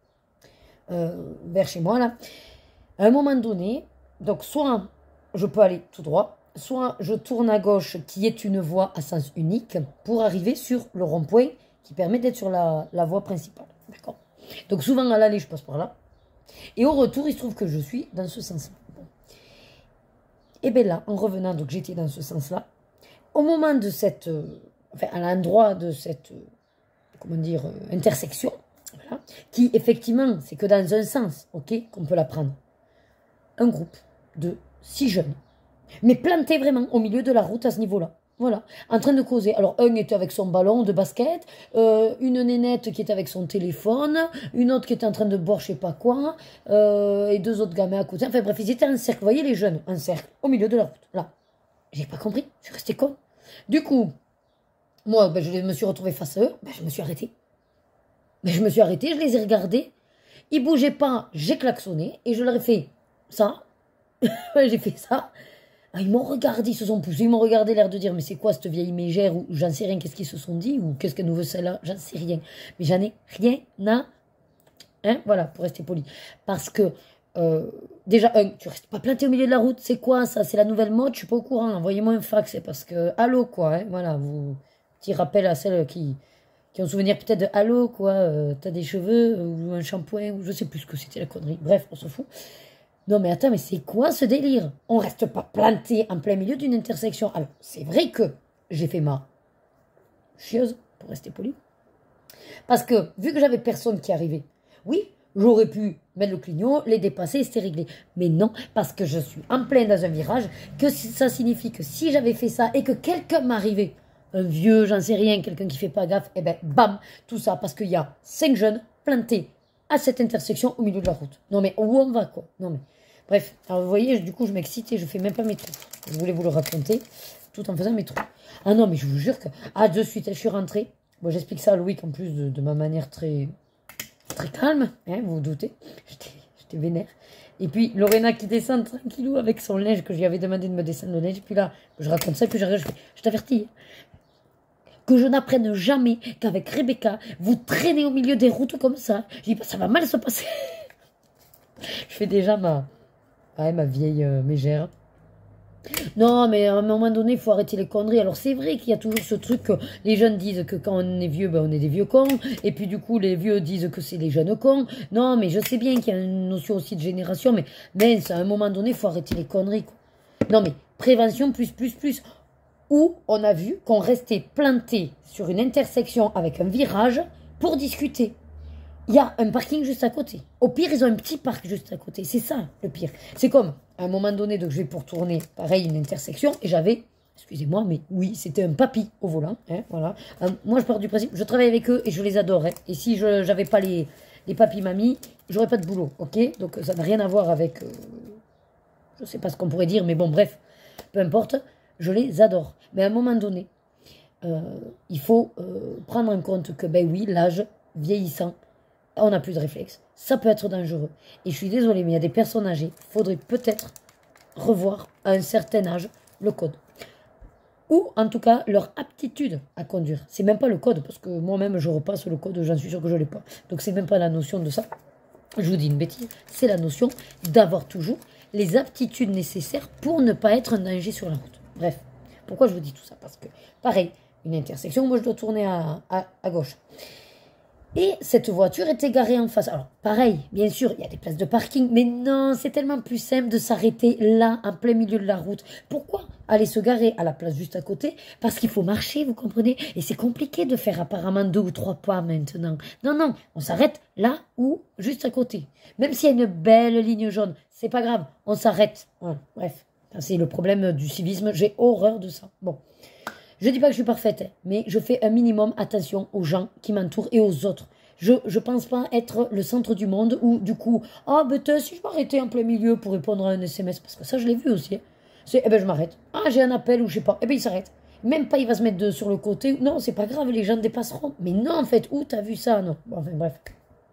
vers chez moi, là, à un moment donné, donc soit je peux aller tout droit, soit je tourne à gauche, qui est une voie à sens unique, pour arriver sur le rond-point qui permet d'être sur la voie principale. D'accord? Donc souvent à l'aller, je passe par là. Et au retour, il se trouve que je suis dans ce sens-là. Bon. Et bien là, en revenant, donc j'étais dans ce sens-là, au moment de cette... enfin, à l'endroit de cette... comment dire, intersection, voilà, qui effectivement, c'est que dans un sens, ok, qu'on peut la prendre. Un groupe de 6 jeunes, mais plantés vraiment au milieu de la route à ce niveau-là, voilà, en train de causer. Alors, un était avec son ballon de basket, une nénette qui était avec son téléphone, une autre qui était en train de boire je sais pas quoi, et 2 autres gamins à côté. Enfin bref, ils étaient en cercle, vous voyez les jeunes, en cercle, au milieu de la route, là. J'ai pas compris, je suis restée con. Du coup, moi, ben, je me suis retrouvée face à eux, ben, je me suis arrêtée. Ben, je me suis arrêtée, je les ai regardés. Ils bougeaient pas, j'ai klaxonné et je leur ai fait ça. J'ai fait ça. Ah, ils m'ont regardé, ils se sont poussés, ils m'ont regardé, l'air de dire mais c'est quoi cette vieille mégère ou j'en sais rien, qu'est-ce qu'ils se sont dit ou qu'est-ce qu'elle nous veut celle-là, j'en sais rien. Mais j'en ai rien à... Hein, voilà, pour rester poli. Parce que, déjà, tu restes pas planté au milieu de la route, c'est quoi ça? C'est la nouvelle mode, je suis pas au courant, envoyez-moi un fax, c'est parce que, allô quoi, hein, voilà, vous... Petit rappel à celles qui ont souvenir peut-être de allô quoi, t'as des cheveux ou un shampoing ou je sais plus ce que c'était la connerie. Bref, on s'en fout. Non mais attends, mais c'est quoi ce délire? On reste pas planté en plein milieu d'une intersection. Alors, c'est vrai que j'ai fait ma chieuse, pour rester poli. Parce que, vu que j'avais personne qui arrivait, oui, j'aurais pu mettre le clignot, les dépasser et c'était réglé. Mais non, parce que je suis en plein dans un virage, que ça signifie que si j'avais fait ça et que quelqu'un m'arrivait, un vieux, j'en sais rien, quelqu'un qui fait pas gaffe, et ben bam, tout ça, parce qu'il y a 5 jeunes planté à cette intersection au milieu de la route. Non mais où on va quoi? Non mais bref, alors vous voyez, du coup je m'excite et je fais même pas mes trous. Je voulais vous le raconter tout en faisant mes trous. Ah non mais je vous jure que de suite je suis rentrée. Bon j'explique ça à Loïc en plus de ma manière très calme, hein, vous vous doutez. J'étais vénère. Et puis Lorena qui descend tranquillou avec son linge que je lui avais demandé de me descendre le linge. Puis là je raconte ça, puis j'arrive, je t'avertis. Que je n'apprenne jamais qu'avec Rebecca, vous traînez au milieu des routes comme ça. Je dis, ça va mal se passer. Je fais déjà ma vieille mégère. Non, mais à un moment donné, il faut arrêter les conneries. Alors, c'est vrai qu'il y a toujours ce truc que les jeunes disent que quand on est vieux, ben, on est des vieux cons. Et puis, du coup, les vieux disent que c'est les jeunes cons. Non, mais je sais bien qu'il y a une notion aussi de génération. Mais à un moment donné, il faut arrêter les conneries, quoi. Non, mais prévention plus. Où on a vu qu'on restait planté sur une intersection avec un virage pour discuter. Il y a un parking juste à côté. Au pire, ils ont un petit parc juste à côté. C'est ça, le pire. C'est comme, à un moment donné, donc je vais pour tourner, pareil, une intersection, et j'avais, excusez-moi, mais oui, c'était un papy au volant. Hein, voilà. Moi, je pars du principe, je travaille avec eux et je les adore. Hein, et si je n'avais pas les papis-mamies, j'aurais pas de boulot, ok? Donc, ça n'a rien à voir avec, je sais pas ce qu'on pourrait dire, mais bon, bref, peu importe. Je les adore. Mais à un moment donné, il faut prendre en compte que, ben oui, l'âge vieillissant, on n'a plus de réflexe. Ça peut être dangereux. Et je suis désolée, mais il y a des personnes âgées. Il faudrait peut-être revoir à un certain âge le code. Ou en tout cas leur aptitude à conduire. C'est même pas le code, parce que moi-même je repasse le code, j'en suis sûre que je ne l'ai pas. Donc c'est même pas la notion de ça. Je vous dis une bêtise. C'est la notion d'avoir toujours les aptitudes nécessaires pour ne pas être un danger sur la route. Bref, pourquoi je vous dis tout ça? Parce que, pareil, une intersection, moi je dois tourner à gauche. Et cette voiture est égarée en face. Alors, pareil, bien sûr, il y a des places de parking, mais non, c'est tellement plus simple de s'arrêter là, en plein milieu de la route. Pourquoi aller se garer à la place juste à côté? Parce qu'il faut marcher, vous comprenez? Et c'est compliqué de faire apparemment 2 ou 3 pas maintenant. Non, on s'arrête là ou juste à côté. Même s'il y a une belle ligne jaune, c'est pas grave, on s'arrête. Voilà, bref, c'est le problème du civisme, j'ai horreur de ça. Bon. Je ne dis pas que je suis parfaite, mais je fais un minimum attention aux gens qui m'entourent et aux autres. Je ne pense pas être le centre du monde où, du coup, si je m'arrêtais en plein milieu pour répondre à un SMS, parce que ça, je l'ai vu aussi. C'est, je m'arrête. J'ai un appel ou je sais pas. Il s'arrête. Même pas, il va se mettre sur le côté. Non, c'est pas grave, les gens dépasseront. Mais non, en fait, où t'as vu ça? Non. Bon, enfin, bref.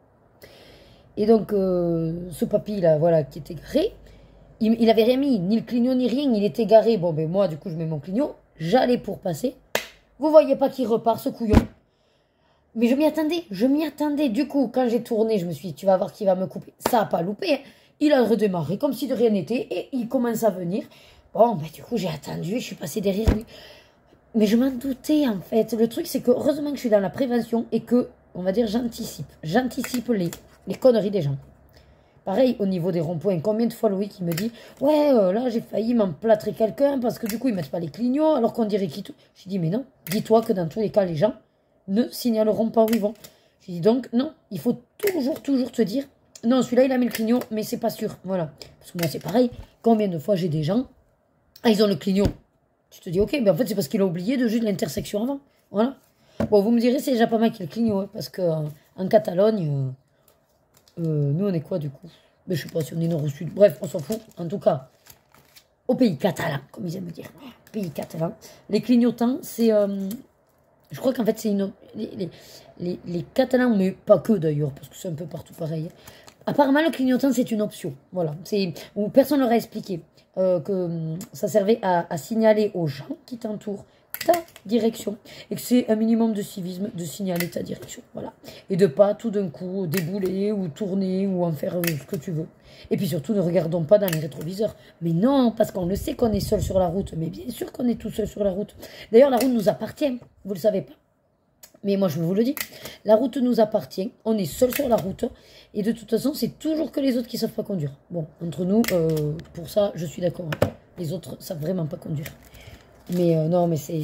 Et donc, ce papy, là, voilà, qui était garé, il avait rien mis, ni le clignot, ni rien. Il était garé. Bon, moi, du coup, je mets mon clignot. J'allais pour passer. Vous voyez pas qu'il repart, ce couillon. Mais je m'y attendais. Du coup, quand j'ai tourné, je me suis dit, tu vas voir qu'il va me couper. Ça n'a pas loupé. Hein. Il a redémarré comme si de rien n'était et il commence à venir. Bon, du coup, j'ai attendu et je suis passée derrière lui. Mais je m'en doutais, en fait. Le truc, c'est que heureusement que je suis dans la prévention et que, on va dire, j'anticipe. J'anticipe les conneries des gens. Pareil, au niveau des ronds-points, combien de fois Louis qui me dit « Ouais, là, j'ai failli m'emplâtrer quelqu'un parce que du coup, ils mettent pas les clignots alors qu'on dirait qu'ils... » J'ai dit « Mais non, dis-toi que dans tous les cas, les gens ne signaleront pas où ils vont. » J'ai dit donc, non, il faut toujours te dire « Non, celui-là, il a mis le clignot, mais c'est pas sûr. » Voilà. Parce que moi, c'est pareil. Combien de fois j'ai des gens, ils ont le clignot. Tu te dis « Ok, mais en fait, c'est parce qu'il a oublié de juste l'intersection avant. » Voilà. Bon, vous me direz, c'est déjà pas mal qu'il y ait le clignot, hein, parce qu'en Catalogne... nous, on est quoi, du coup? Mais je sais pas si on est nord ou sud. Bref, on s'en fout. En tout cas, au pays catalan, comme ils aiment me dire. Pays catalan. Les clignotants, c'est... je crois qu'en fait, c'est une... Les Catalans, mais pas que d'ailleurs, parce que c'est un peu partout pareil. Apparemment, le clignotant, c'est une option. Voilà. Où personne ne leur a expliqué que ça servait à signaler aux gens qui t'entourent ta direction et que c'est un minimum de civisme de signaler ta direction, voilà, et de pas tout d'un coup débouler ou tourner ou en faire ce que tu veux. Et puis surtout, ne regardons pas dans les rétroviseurs, mais non, parce qu'on le sait qu'on est seul sur la route, mais bien sûr qu'on est tout seul sur la route. D'ailleurs, la route nous appartient, vous le savez pas, mais moi je vous le dis, la route nous appartient, on est seul sur la route et de toute façon c'est toujours que les autres qui savent pas conduire. Bon, entre nous, pour ça je suis d'accord, les autres savent vraiment pas conduire. Mais non, mais c'est...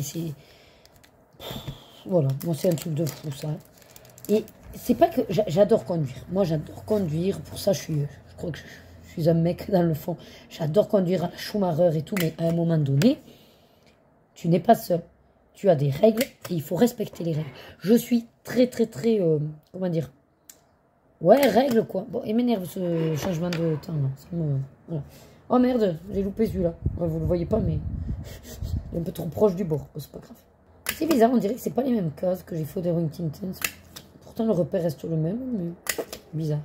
Voilà, moi c'est un truc de fou ça. Et c'est pas que... J'adore conduire. Moi j'adore conduire. Pour ça je crois que je suis un mec dans le fond. J'adore conduire à la Schumacher et tout. Mais à un moment donné, tu n'es pas seul. Tu as des règles et il faut respecter les règles. Je suis très... comment dire? Ouais, règle quoi. Bon, il m'énerve ce changement de temps là. Voilà. Oh merde, j'ai loupé celui-là. Ouais, vous le voyez pas, mais il est un peu trop proche du bord. Oh, c'est pas grave. C'est bizarre, on dirait que c'est pas les mêmes cases que j'ai fait au Darwington Tins. Pourtant, le repère reste le même, mais bizarre.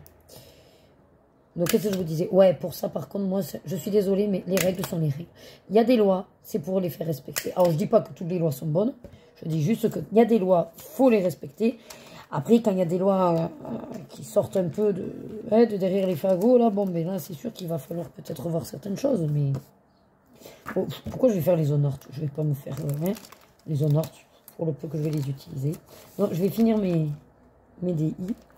Donc, qu'est-ce que je vous disais? Ouais, pour ça, par contre, moi, je suis désolée, mais les règles sont les règles. Il y a des lois, c'est pour les faire respecter. Alors, je dis pas que toutes les lois sont bonnes. Je dis juste qu'il y a des lois, faut les respecter. Après, quand il y a des lois qui sortent un peu de derrière les fagots, là, bon, ben là, c'est sûr qu'il va falloir peut-être revoir certaines choses, mais... Oh, pourquoi je vais faire les zones nortes? Je vais pas me faire les zones nortes pour le peu que je vais les utiliser. Non, je vais finir mes DI.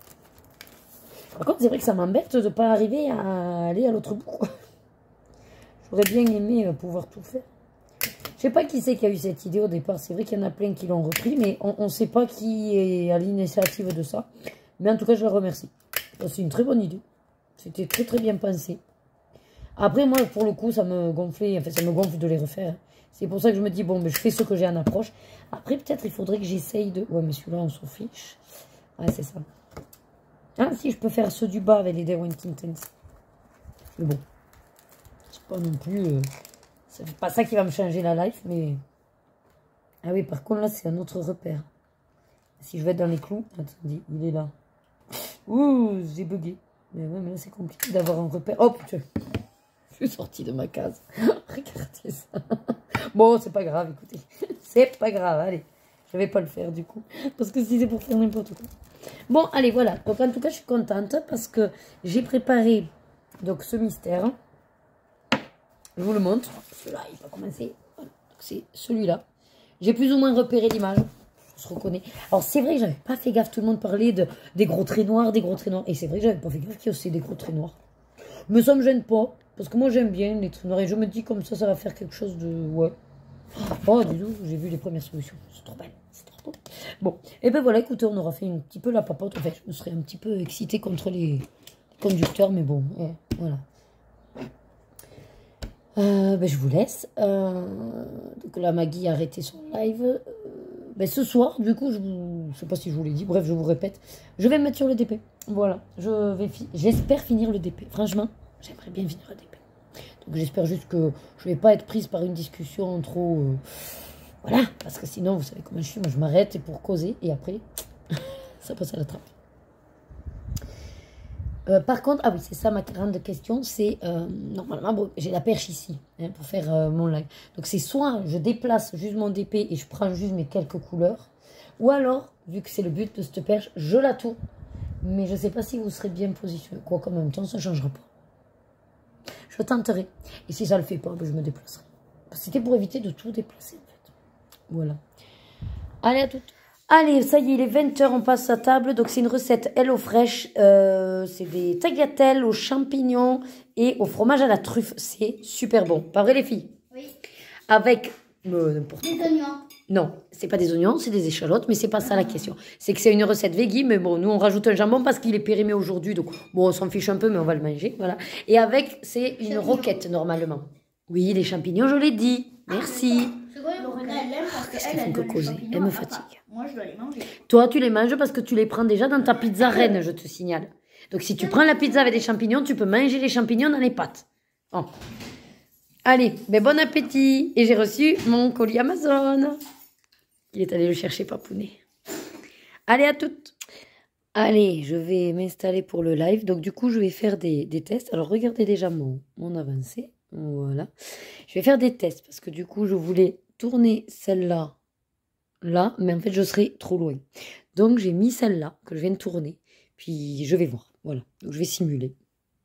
Par contre, c'est vrai que ça m'embête de ne pas arriver à aller à l'autre bout. J'aurais bien aimé pouvoir tout faire. Je sais pas qui c'est qui a eu cette idée au départ. C'est vrai qu'il y en a plein qui l'ont repris, mais on ne sait pas qui est à l'initiative de ça. Mais en tout cas, je la remercie. C'est une très bonne idée. C'était très très bien pensé. Après, moi, pour le coup, ça me gonflait. Enfin, ça me gonfle de les refaire. C'est pour ça que je me dis, bon, ben, je fais ce que j'ai en approche. Après, peut-être, il faudrait que j'essaye de... Ouais, mais celui-là, on s'en fiche. Ouais, c'est ça. Ah, si, je peux faire ceux du bas avec les Darwington Tins. Mais bon. C'est pas non plus... c'est pas ça qui va me changer la life, mais... Ah oui, par contre, là, c'est un autre repère. Si je vais être dans les clous... Attendez, il est là. Ouh, j'ai bugué. Mais ouais, mais là, c'est compliqué d'avoir un repère. Oh, putain. Je suis sortie de ma case. Regardez ça. Bon, c'est pas grave, écoutez. C'est pas grave, allez. Je vais pas le faire, du coup. Parce que si c'est pour faire n'importe quoi. Bon, allez, voilà. Donc, en tout cas, je suis contente parce que j'ai préparé donc ce mystère. Je vous le montre. Celui-là, il va commencer. Voilà. C'est celui-là. J'ai plus ou moins repéré l'image. On se reconnaît. Alors, c'est vrai que j'avais pas fait gaffe. Tout le monde parlait des gros traits noirs, des gros traits noirs. Et c'est vrai que j'avais pas fait gaffe qu'il y a aussi des gros traits noirs. Mais ça me gêne pas. Parce que moi, j'aime bien les traits noirs. Et je me dis comme ça va faire quelque chose de... Ouais. Oh, dis donc, j'ai vu les premières solutions. C'est trop belle. C'est trop beau. Bon. Et ben voilà, écoutez, on aura fait un petit peu la papote. En fait, je me serais un petit peu excitée contre les conducteurs. Mais bon, voilà. Ben, je vous laisse. Donc là, Maggie a arrêté son live. Ben, ce soir, du coup, je sais pas si je vous l'ai dit. Bref, je vous répète. Je vais me mettre sur le DP. Voilà. J'espère finir le DP. Franchement, j'aimerais bien finir le DP. Donc j'espère juste que je vais pas être prise par une discussion trop... voilà, parce que sinon, vous savez comment je suis. Moi, je m'arrête pour causer et après, ça passe à la trappe. Par contre, ah oui, c'est ça ma grande question, c'est normalement, bon, j'ai la perche ici pour faire mon live. Donc c'est soit je déplace juste mon DP et je prends juste mes quelques couleurs, ou alors, vu que c'est le but de cette perche, je la tourne. Mais je ne sais pas si vous serez bien positionné. Quoi qu'en même temps, ça ne changera pas. Je tenterai. Et si ça ne le fait pas, ben je me déplacerai. C'était pour éviter de tout déplacer en fait. Voilà. Allez, à toutes. Allez, ça y est, il est 20h, on passe à table. Donc, c'est une recette HelloFresh. C'est des tagliatelles aux champignons et au fromage à la truffe. C'est super bon. Pas vrai, les filles? Oui. Avec n'importe Des quoi. oignons. Non, c'est pas des oignons, c'est des échalotes, mais c'est pas ça la question. C'est que c'est une recette végé, mais bon, nous, on rajoute un jambon parce qu'il est périmé aujourd'hui. Donc, bon, on s'en fiche un peu, mais on va le manger. Voilà. Et avec, c'est une roquette, normalement. Oui, les champignons, je l'ai dit. Merci. Lorena, elle aime parce Qu'est-ce qu'elle qu'ils font que aime les causer? champignons, Elle me elle va pas. fatigue. Moi, je dois les manger. Toi, tu les manges parce que tu les prends déjà dans ta pizza reine, je te signale. Donc, si tu prends la pizza avec des champignons, tu peux manger les champignons dans les pâtes. Bon. Allez, ben bon appétit. Et j'ai reçu mon colis Amazon. Il est allé le chercher, papounet. Allez, à toutes. Allez, je vais m'installer pour le live. Donc, du coup, je vais faire des tests. Alors, regardez déjà mon avancée. Voilà. Je vais faire des tests parce que du coup, je voulais tourner celle-là là, mais en fait, je serai trop loin. Donc, j'ai mis celle-là que je viens de tourner. Puis, je vais voir. Voilà. Donc, je vais simuler.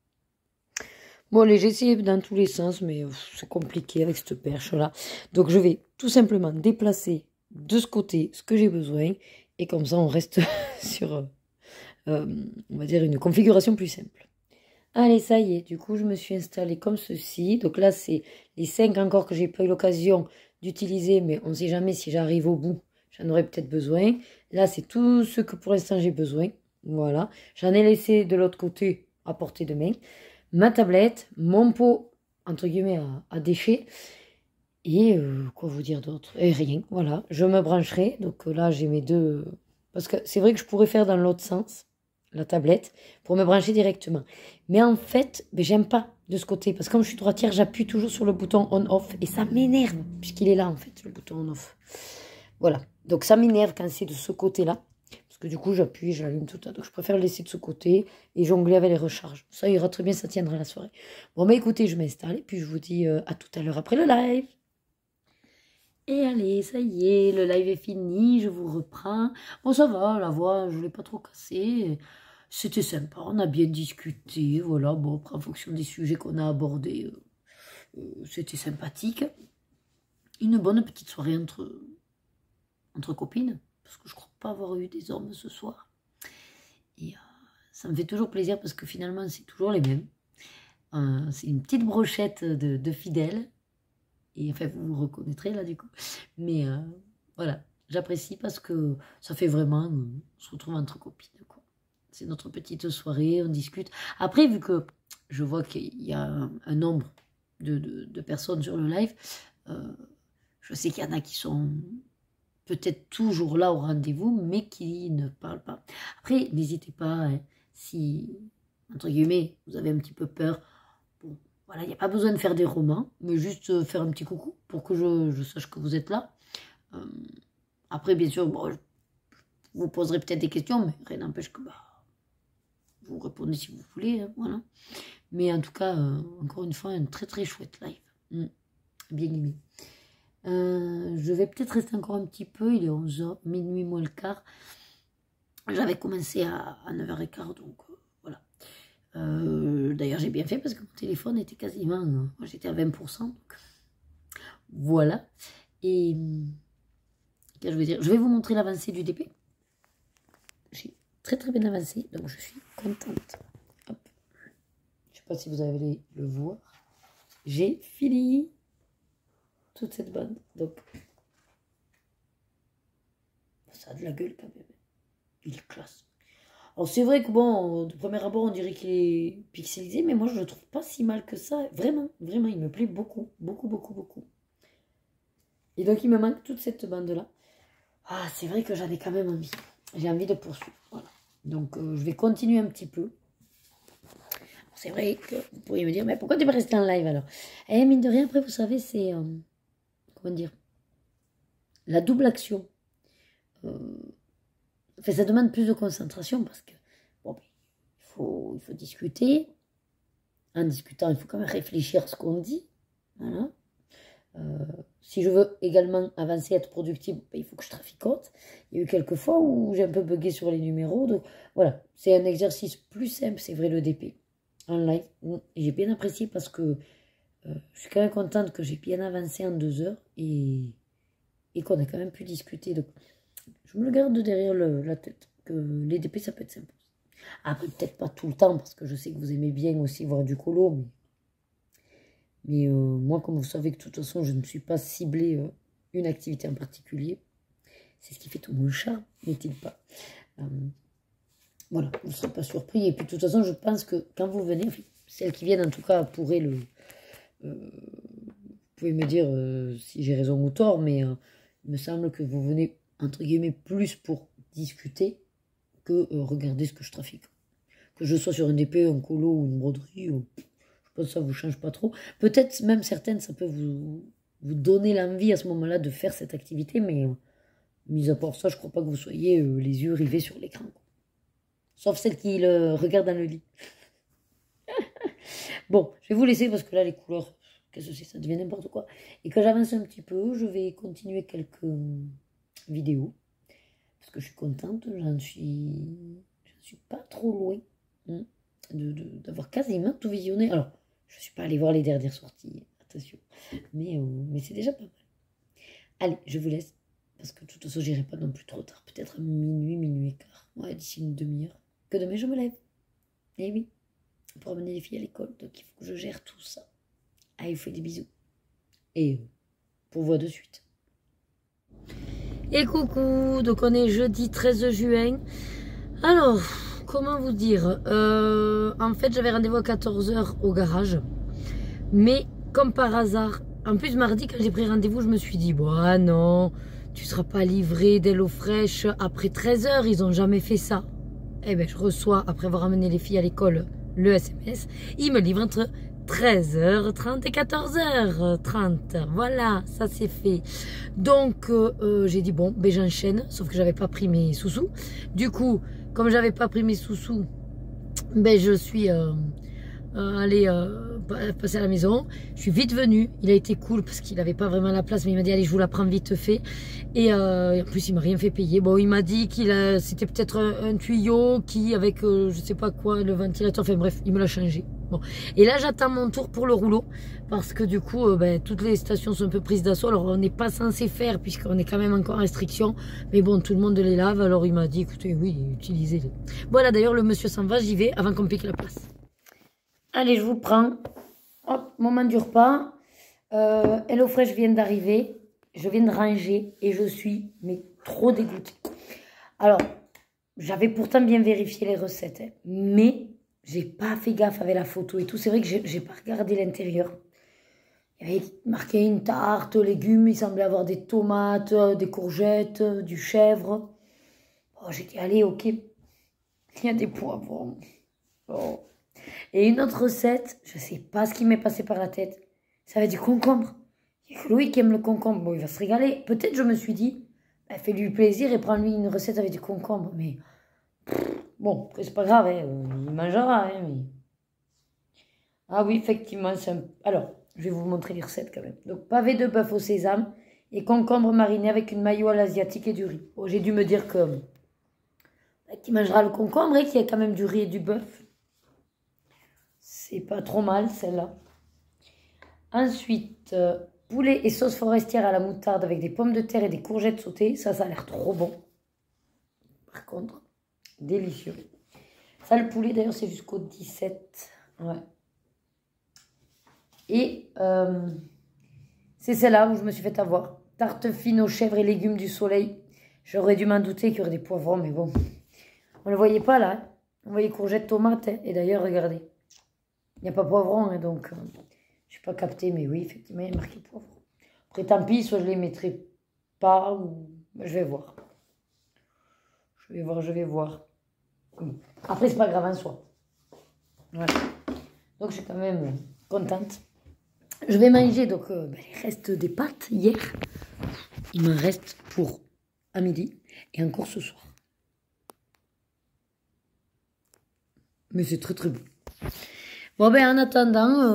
Bon, allez, j'ai essayé dans tous les sens, mais c'est compliqué avec cette perche-là. Donc, je vais tout simplement déplacer de ce côté ce que j'ai besoin. Et comme ça, on reste sur, on va dire, une configuration plus simple. Allez, ça y est. Du coup, je me suis installée comme ceci. Donc là, c'est les 5 encore que j'ai pas eu l'occasion d'utiliser. Mais on ne sait jamais si j'arrive au bout. J'en aurais peut-être besoin. Là, c'est tout ce que pour l'instant j'ai besoin. Voilà. J'en ai laissé de l'autre côté à portée de main. Ma tablette, mon pot, entre guillemets, à déchets. Et quoi vous dire d'autre? Et rien, voilà. Je me brancherai. Donc là, j'ai mes deux... Parce que c'est vrai que je pourrais faire dans l'autre sens. la tablette pour me brancher directement. Mais en fait, ben, j'aime pas de ce côté. Parce que comme je suis droitière, j'appuie toujours sur le bouton on-off. Et ça m'énerve, puisqu'il est là, en fait, le bouton on-off. Voilà. Donc, ça m'énerve quand c'est de ce côté-là. Parce que du coup, j'appuie, j'allume tout ça. Donc, je préfère le laisser de ce côté et jongler avec les recharges. Ça ira très bien, ça tiendra la soirée. Bon, bah écoutez, je m'installe et puis je vous dis à tout à l'heure après le live. Et allez, ça y est, le live est fini, je vous reprends. Bon, ça va, la voix, je ne l'ai pas trop cassée. C'était sympa, on a bien discuté, voilà. Bon, après, en fonction des sujets qu'on a abordés, c'était sympathique. Une bonne petite soirée entre copines, parce que je ne crois pas avoir eu des hommes ce soir. Et ça me fait toujours plaisir, parce que finalement, c'est toujours les mêmes. C'est une petite brochette de fidèles. Et enfin, vous vous reconnaîtrez là du coup. Mais voilà, j'apprécie parce que ça fait vraiment, on se retrouve entre copines. C'est notre petite soirée, on discute. Après, vu que je vois qu'il y a un nombre de personnes sur le live, je sais qu'il y en a qui sont peut-être toujours là au rendez-vous, mais qui ne parlent pas. Après, n'hésitez pas, hein, si, entre guillemets, vous avez un petit peu peur. Bon, voilà, il n'y a pas besoin de faire des romans, mais juste faire un petit coucou pour que je sache que vous êtes là. Après, bien sûr, bon, je vous poserez peut-être des questions, mais rien n'empêche que vous répondez si vous voulez. Hein, voilà. Mais en tout cas, encore une fois, un très très chouette live. Bien aimé. Je vais peut-être rester encore un petit peu. Il est 11h, minuit moins le quart. J'avais commencé à 9h15, donc... D'ailleurs, j'ai bien fait parce que mon téléphone était quasiment... moi, j'étais à 20%. Donc, voilà. Et... qu'est-ce que je veux dire? Je vais vous montrer l'avancée du DP. J'ai très très bien avancé. Donc, je suis contente. Hop. Je ne sais pas si vous allez le voir. J'ai fini toute cette bande. Donc, ça a de la gueule quand même. Il est classe. Alors c'est vrai que bon, de premier abord, on dirait qu'il est pixelisé, mais moi je le trouve pas si mal que ça. Vraiment, vraiment, il me plaît beaucoup, beaucoup, beaucoup, beaucoup. Et donc il me manque toute cette bande-là. Ah, c'est vrai que j'en ai quand même envie. J'ai envie de poursuivre. Voilà. Donc je vais continuer un petit peu. C'est vrai que vous pourriez me dire, mais pourquoi tu peux rester en live alors? Eh, mine de rien, après, vous savez, c'est... comment dire? La double action. Enfin, ça demande plus de concentration parce que bon, il faut discuter. En discutant, il faut quand même réfléchir à ce qu'on dit. Voilà. Si je veux également avancer, être productive, il faut que je traficote. Il y a eu quelques fois où j'ai un peu bugué sur les numéros. Donc voilà, c'est un exercice plus simple, c'est vrai, le DP en live. J'ai bien apprécié parce que je suis quand même contente que j'ai bien avancé en 2 heures et qu'on a quand même pu discuter. Donc, je me le garde derrière la tête, que les DP, ça peut être sympa. Après, peut-être pas tout le temps, parce que je sais que vous aimez bien aussi voir du colo, mais moi, comme vous savez que de toute façon, je ne suis pas ciblée une activité en particulier, c'est ce qui fait tout mon charme, n'est-il pas? Voilà, vous ne serez pas surpris. Et puis, de toute façon, je pense que quand vous venez, celles qui viennent, en tout cas, pourraient le... vous pouvez me dire si j'ai raison ou tort, mais il me semble que vous venez... entre guillemets, plus pour discuter que regarder ce que je trafique. Que je sois sur un DP, un colo ou une broderie, je pense que ça ne vous change pas trop. Peut-être même certaines, ça peut vous donner l'envie à ce moment-là de faire cette activité, mais mis à part ça, je ne crois pas que vous soyez les yeux rivés sur l'écran. Sauf celles qui le regardent dans le lit. Bon, je vais vous laisser parce que là, les couleurs, qu'est-ce que c'est, ça devient n'importe quoi. Et quand j'avance un petit peu, je vais continuer quelques... vidéo parce que je suis contente, j'en suis pas trop loin d'avoir quasiment tout visionné. Alors je suis pas allée voir les dernières sorties, attention, mais c'est déjà pas mal. Allez, je vous laisse parce que de toute façon j'irai pas non plus trop tard, peut-être à minuit et quart, ouais, d'ici une demi-heure, que demain je me lève. Et oui, pour amener les filles à l'école, donc il faut que je gère tout ça. Allez, je vous fais des bisous et pour voir de suite. Et coucou, donc on est jeudi 13 juin. Alors, comment vous dire, en fait j'avais rendez-vous à 14h au garage. Mais comme par hasard, en plus mardi quand j'ai pris rendez-vous, je me suis dit, bon ah non, tu seras pas livré d'Hello Fresh après 13h, ils ont jamais fait ça. eh ben, je reçois, après avoir amené les filles à l'école, le SMS. Il me livre entre 13h30 et 14h30. Voilà, ça c'est fait. Donc, j'ai dit, bon, ben j'enchaîne, sauf que j'avais pas pris mes sous-sous. Du coup, comme j'avais pas pris mes sous-sous, ben je suis allée passer à la maison. Je suis vite venue. Il a été cool parce qu'il n'avait pas vraiment la place, mais il m'a dit, allez, je vous la prends vite fait. Et en plus, il m'a rien fait payer. Bon, il m'a dit qu'il c'était peut-être un tuyau qui, avec je sais pas quoi, le ventilateur, enfin bref, il me l'a changé. Bon. Et là, j'attends mon tour pour le rouleau parce que du coup, ben, toutes les stations sont un peu prises d'assaut. Alors, on n'est pas censé faire puisqu'on est quand même encore en restriction. Mais bon, tout le monde les lave. Alors, il m'a dit, écoutez, oui, utilisez-les. Voilà, d'ailleurs, le monsieur s'en va, j'y vais avant qu'on pique la place. Allez, je vous prends. Hop, moment du repas. HelloFresh vient d'arriver. Je viens de ranger et je suis mais trop dégoûtée. Alors, j'avais pourtant bien vérifié les recettes, hein, mais j'ai pas fait gaffe avec la photo et tout. C'est vrai que j'ai pas regardé l'intérieur. Il y avait marqué une tarte, légumes, il semblait avoir des tomates, des courgettes, du chèvre. Oh, j'ai dit, allez, ok. Il y a des poivrons. Oh. Et une autre recette, je sais pas ce qui m'est passé par la tête. Ça va être du concombre. Il y a que Louis qui aime le concombre. Bon, il va se régaler. Peut-être je me suis dit, bah, fais-lui plaisir et prends-lui une recette avec du concombre. Mais bon, après, c'est pas grave, hein, il mangera. Hein, mais... Ah oui, effectivement, c'est un... Alors, je vais vous montrer les recettes quand même. Donc, pavé de bœuf au sésame et concombre mariné avec une mayo à l'asiatique et du riz. Bon, j'ai dû me dire que qu'il mangera le concombre et qu'il y a quand même du riz et du bœuf. C'est pas trop mal, celle-là. Ensuite, poulet et sauce forestière à la moutarde avec des pommes de terre et des courgettes sautées. Ça a l'air trop bon. Par contre, délicieux. Ça, le poulet, d'ailleurs, c'est jusqu'au 17. Ouais. Et c'est celle-là où je me suis fait avoir. Tarte fine aux chèvres et légumes du soleil. J'aurais dû m'en douter qu'il y aurait des poivrons, mais bon. On ne le voyait pas, là. Hein. On voyait courgettes, tomates. Hein. Et d'ailleurs, regardez. Il n'y a pas poivron, hein, donc... je n'ai pas capté, mais oui, effectivement, il y a marqué poivron. Après, tant pis, soit je ne les mettrai pas, ou... je vais voir. Je vais voir. Après, c'est pas grave en soi. Voilà. Donc, je suis quand même contente. Je vais manger, donc, les restes des pâtes, hier. Il m'en reste pour à midi, et encore ce soir. Mais c'est très, très bon. Bon, ben, en attendant,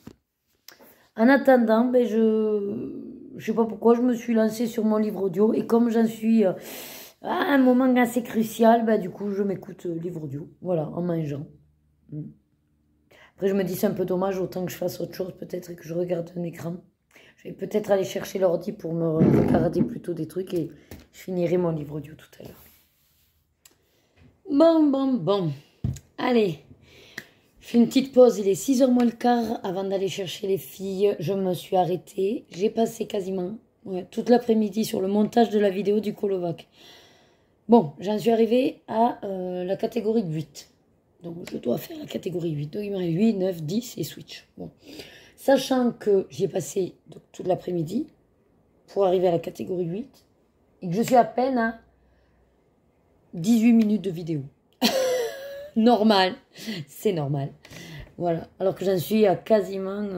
ben, je sais pas pourquoi je me suis lancée sur mon livre audio. Et comme j'en suis à un moment assez crucial, ben, du coup, je m'écoute livre audio. Voilà, en mangeant. Après, je me dis, c'est un peu dommage, autant que je fasse autre chose, peut-être, et que je regarde un écran. Je vais peut-être aller chercher l'ordi pour me regarder plutôt des trucs et je finirai mon livre audio tout à l'heure. Bon. Allez. Je fais une petite pause, il est 6h moins le quart. Avant d'aller chercher les filles, je me suis arrêtée. J'ai passé quasiment toute l'après-midi sur le montage de la vidéo du Colovac. Bon, j'en suis arrivée à la catégorie 8. Donc, je dois faire la catégorie 8. Donc, il me reste 8, 9, 10 et Switch. Bon. Sachant que j'y ai passé toute l'après-midi pour arriver à la catégorie 8 et que je suis à peine à 18 minutes de vidéo. Normal, c'est normal. Voilà, alors que j'en suis à quasiment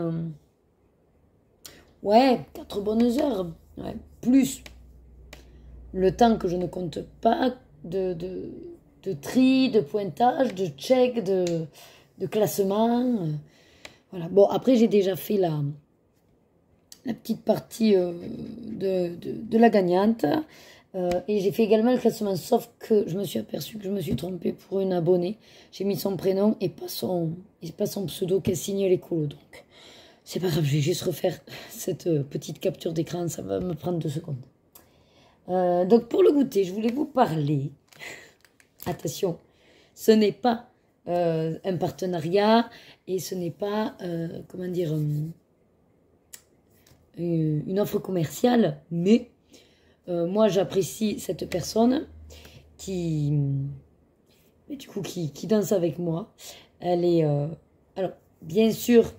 4 bonnes heures. Ouais, plus le temps que je ne compte pas de tri, de pointage, de check, de classement. Voilà. Bon, après, j'ai déjà fait la petite partie de la gagnante. Et j'ai fait également le classement, sauf que je me suis aperçue que je me suis trompée pour une abonnée. J'ai mis son prénom et pas son pseudo qui a signé l'écolo. Donc, c'est pas grave, je vais juste refaire cette petite capture d'écran, ça va me prendre 2 secondes. Donc, pour le goûter, je voulais vous parler. Attention, ce n'est pas un partenariat et ce n'est pas, une offre commerciale, mais... moi, j'apprécie cette personne qui danse avec moi. Elle est... alors, bien sûr,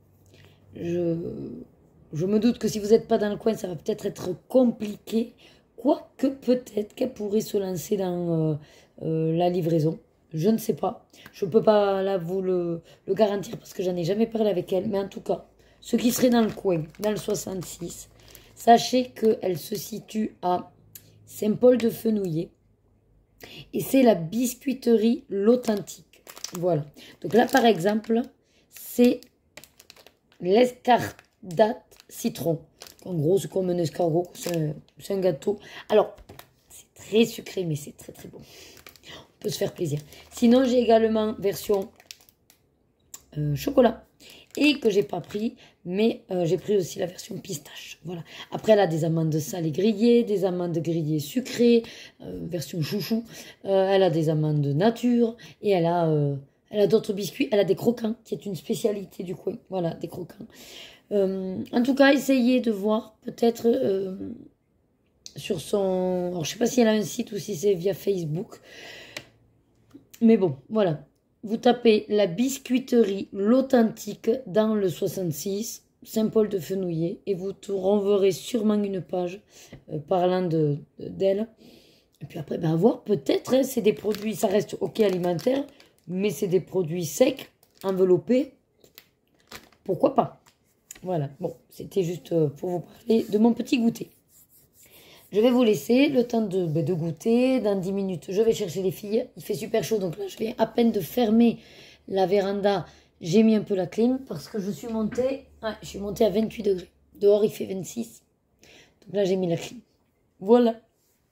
je me doute que si vous n'êtes pas dans le coin, ça va peut-être être compliqué. Quoique, peut-être qu'elle pourrait se lancer dans la livraison. Je ne sais pas. Je ne peux pas là vous le garantir parce que j'en ai jamais parlé avec elle. Mais en tout cas, ceux qui seraient dans le coin, dans le 66, sachez qu'elle se situe à Saint-Paul-de-Fenouillet. Et c'est la biscuiterie L'Authentique. Voilà. Donc là, par exemple, c'est l'escardate citron. En gros, c'est comme un escargot. C'est un gâteau. Alors, c'est très sucré, mais c'est très très bon. On peut se faire plaisir. Sinon, j'ai également version chocolat. Et que j'ai pas pris, mais j'ai pris aussi la version pistache. Voilà. Après, elle a des amandes salées grillées, des amandes grillées sucrées, version chouchou. Elle a des amandes nature et elle a d'autres biscuits. Elle a des croquants, qui est une spécialité du coin. Voilà, des croquants. En tout cas, essayez de voir peut-être sur son... Alors, je sais pas si elle a un site ou si c'est via Facebook. Mais bon, voilà. Vous tapez la biscuiterie L'Authentique dans le 66, Saint-Paul-de-Fenouillet, et vous renverrez sûrement une page parlant d'elle. Et puis après, ben, à voir, peut-être, hein, c'est des produits, ça reste ok alimentaire, mais c'est des produits secs, enveloppés. Pourquoi pas? Voilà, bon, c'était juste pour vous parler de mon petit goûter. Je vais vous laisser le temps de goûter. Dans 10 minutes, je vais chercher les filles. Il fait super chaud, donc là, je viens à peine de fermer la véranda. J'ai mis un peu la clim parce que je suis montée à 28 degrés. Dehors, il fait 26. Donc là, j'ai mis la clim. Voilà.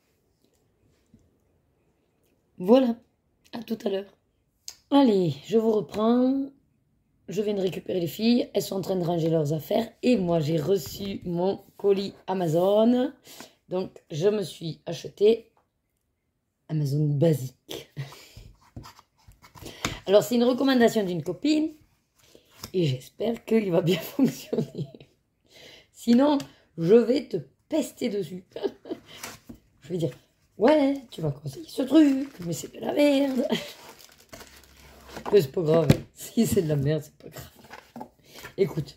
Voilà. À tout à l'heure. Allez, je vous reprends. Je viens de récupérer les filles. Elles sont en train de ranger leurs affaires. Et moi, j'ai reçu mon colis Amazon. Donc, je me suis acheté Amazon basique. Alors, c'est une recommandation d'une copine. Et j'espère qu'il va bien fonctionner. Sinon, je vais te pester dessus. Je vais dire, ouais, tu vas conseiller ce truc, mais c'est de la merde. Mais c'est pas grave. Si c'est de la merde, c'est pas grave. Écoute.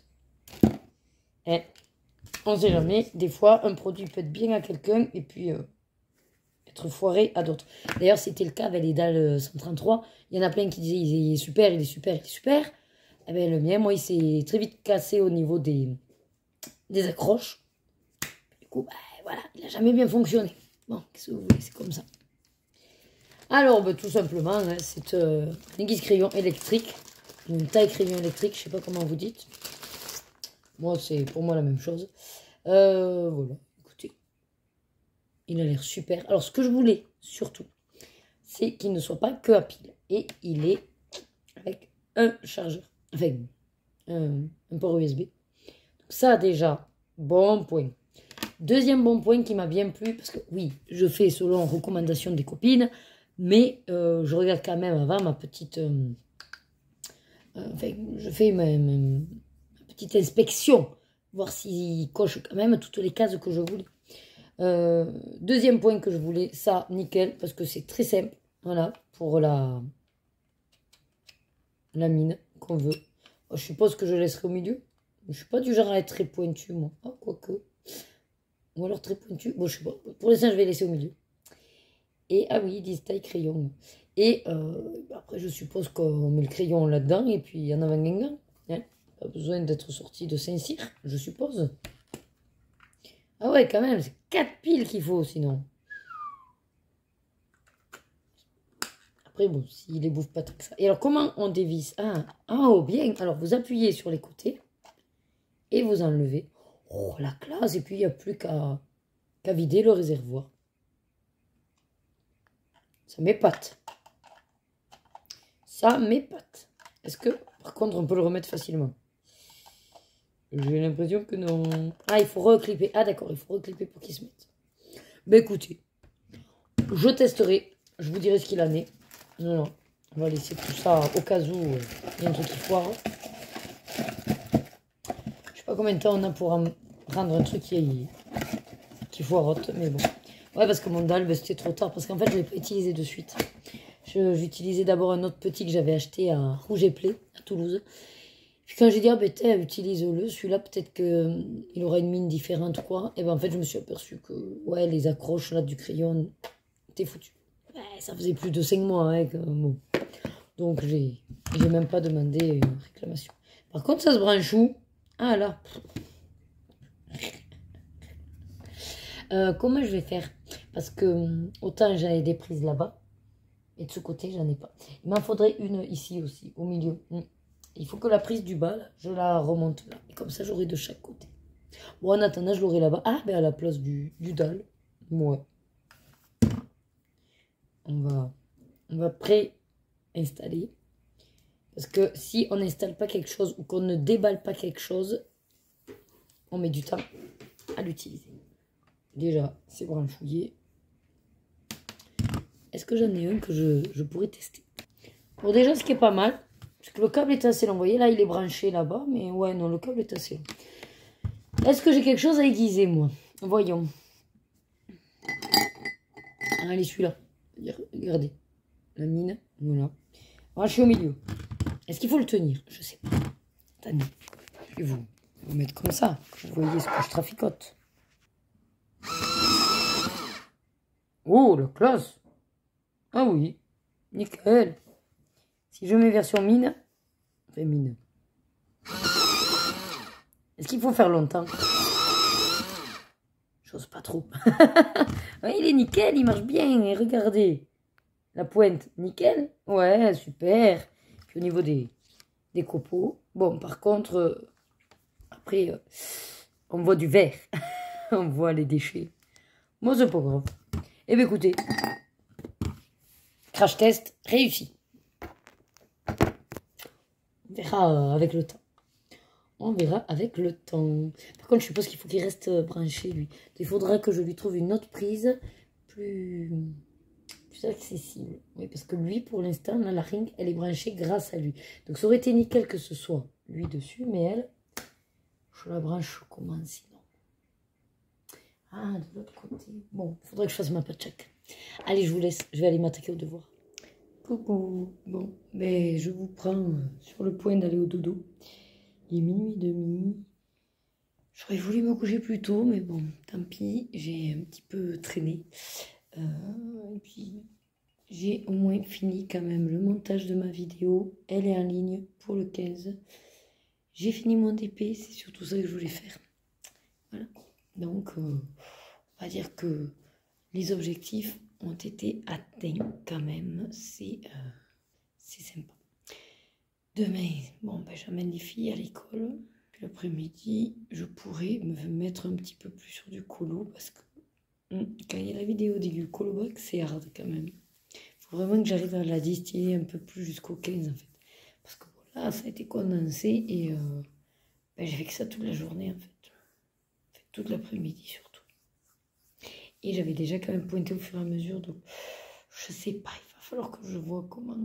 On sait jamais, des fois, un produit peut être bien à quelqu'un et puis être foiré à d'autres. D'ailleurs, c'était le cas avec les dalles 133. Il y en a plein qui disaient il est super, il est super, il est super. Eh bien, le mien, moi, il s'est très vite cassé au niveau des accroches. Du coup, bah, voilà, il n'a jamais bien fonctionné. Bon, qu'est-ce que vous voulez, c'est comme ça. Alors, bah, tout simplement, hein, c'est un aiguise crayon électrique. Une taille crayon électrique, je ne sais pas comment vous dites. Moi, c'est pour moi la même chose. Voilà, écoutez. Il a l'air super. Alors, ce que je voulais, surtout, c'est qu'il ne soit pas que à pile. Et il est avec un chargeur. Avec un port USB. Donc, ça, déjà, bon point. Deuxième bon point qui m'a bien plu, parce que oui, je fais selon recommandation des copines, mais je regarde quand même avant ma petite... je fais ma petite inspection, voir s'il coche quand même toutes les cases que je voulais. Deuxième point que je voulais, ça, nickel, parce que c'est très simple, voilà, pour la mine qu'on veut. Je suppose que je laisserai au milieu. Je suis pas du genre à être très pointu, moi. Ah, quoique. Ou alors très pointu. Bon, je sais pas. Pour l'instant, je vais laisser au milieu. Et, ah oui, ils disent taille crayon. Et après, je suppose qu'on met le crayon là-dedans, et puis il y en a un gang. Hein, pas besoin d'être sorti de Saint-Cyr, je suppose. Ah ouais, quand même, c'est 4 piles qu'il faut, sinon. Après, bon, s'il les bouffe pas tant que ça. Et alors, comment on dévisse? Oh, bien. Alors, vous appuyez sur les côtés et vous enlevez. Oh, la classe. Et puis, il n'y a plus qu'à vider le réservoir. Ça m'épate. Ça m'épate. Est-ce que, par contre, on peut le remettre facilement? J'ai l'impression que non. Ah, il faut reclipper. Ah, d'accord, il faut reclipper pour qu'il se mette. Ben, écoutez, je testerai. Je vous dirai ce qu'il en est. Non, on va laisser tout ça au cas où il y a un truc qui foire. Je sais pas combien de temps on a pour prendre un truc qui foirote, mais bon. Ouais, parce que mon dalle, ben, c'était trop tard, parce qu'en fait, je ne l'ai pas utilisé de suite. J'utilisais d'abord un autre petit que j'avais acheté à Rouge et Play, à Toulouse. Puis quand j'ai dit, ah ben, utilise-le, celui-là, peut-être qu'il aura une mine différente ou quoi. Et ben en fait, je me suis aperçu que, ouais, les accroches là du crayon, t'es foutu. Ouais, ça faisait plus de 5 mois, hein, bon. Donc j'ai même pas demandé une réclamation. Par contre, ça se branche où? Ah là. Comment je vais faire? Parce que autant j'avais des prises là-bas, et de ce côté, j'en ai pas. Il m'en faudrait une ici aussi, au milieu. Il faut que la prise du bas, là, je la remonte là. Et comme ça, j'aurai de chaque côté. Bon, en attendant, je l'aurai là-bas. Ah, ben à la place du dalle. Ouais. On va pré-installer. Parce que si on n'installe pas quelque chose ou qu'on ne déballe pas quelque chose, on met du temps à l'utiliser. Déjà, c'est branchouillé. Est-ce que j'en ai un que je pourrais tester? Bon, déjà, ce qui est pas mal, c'est que le câble est assez long. Vous voyez, là, il est branché là-bas. Mais ouais, non, le câble est assez long. Est-ce que j'ai quelque chose à aiguiser, moi? Voyons. Allez, celui-là. Regardez. La mine. Voilà. Branché au milieu. Est-ce qu'il faut le tenir? Je sais pas. Attendez. Je vais vous mettre comme ça. Vous voyez ce que je traficote. Oh, la classe. Ah oui. Nickel. Si je mets version mine. Enfin, mine. Est-ce qu'il faut faire longtemps? J'ose pas trop. Ouais, il est nickel, il marche bien. Et regardez. La pointe, nickel. Ouais, super. Puis au niveau des copeaux. Bon, par contre, après, on voit du verre. On voit les déchets. Moi, c'est pas grave. Eh bien, écoutez. Crash test réussi. On verra avec le temps. On verra avec le temps. Par contre, je suppose qu'il faut qu'il reste branché, lui. Il faudra que je lui trouve une autre prise plus accessible. Oui, parce que lui, pour l'instant, la ring, elle est branchée grâce à lui. Donc, ça aurait été nickel que ce soit lui dessus, mais elle, je la branche comment sinon? Ah, de l'autre côté. Bon, il faudrait que je fasse ma patchak. Allez, je vous laisse. Je vais aller m'attaquer au devoir. Coucou. Bon, mais je vous prends sur le point d'aller au dodo. Il est minuit et demi. J'aurais voulu me coucher plus tôt, mais bon, tant pis. J'ai un petit peu traîné. Et puis, j'ai au moins fini quand même le montage de ma vidéo. Elle est en ligne pour le 15. J'ai fini mon DP, c'est surtout ça que je voulais faire. Voilà. Donc, on va dire que les objectifs ont été atteints quand même. C'est sympa. Demain, bon, ben, j'amène les filles à l'école. Puis l'après-midi, je pourrais me mettre un petit peu plus sur du colo parce que quand il y a la vidéo du colo bac, c'est hard quand même. Il faut vraiment que j'arrive à la distiller un peu plus jusqu'au 15 en fait. Parce que voilà, ça a été condensé et ben, j'ai fait que ça toute la journée en fait. Toute l'après-midi surtout. Et j'avais déjà quand même pointé au fur et à mesure, donc je sais pas, il va falloir que je vois comment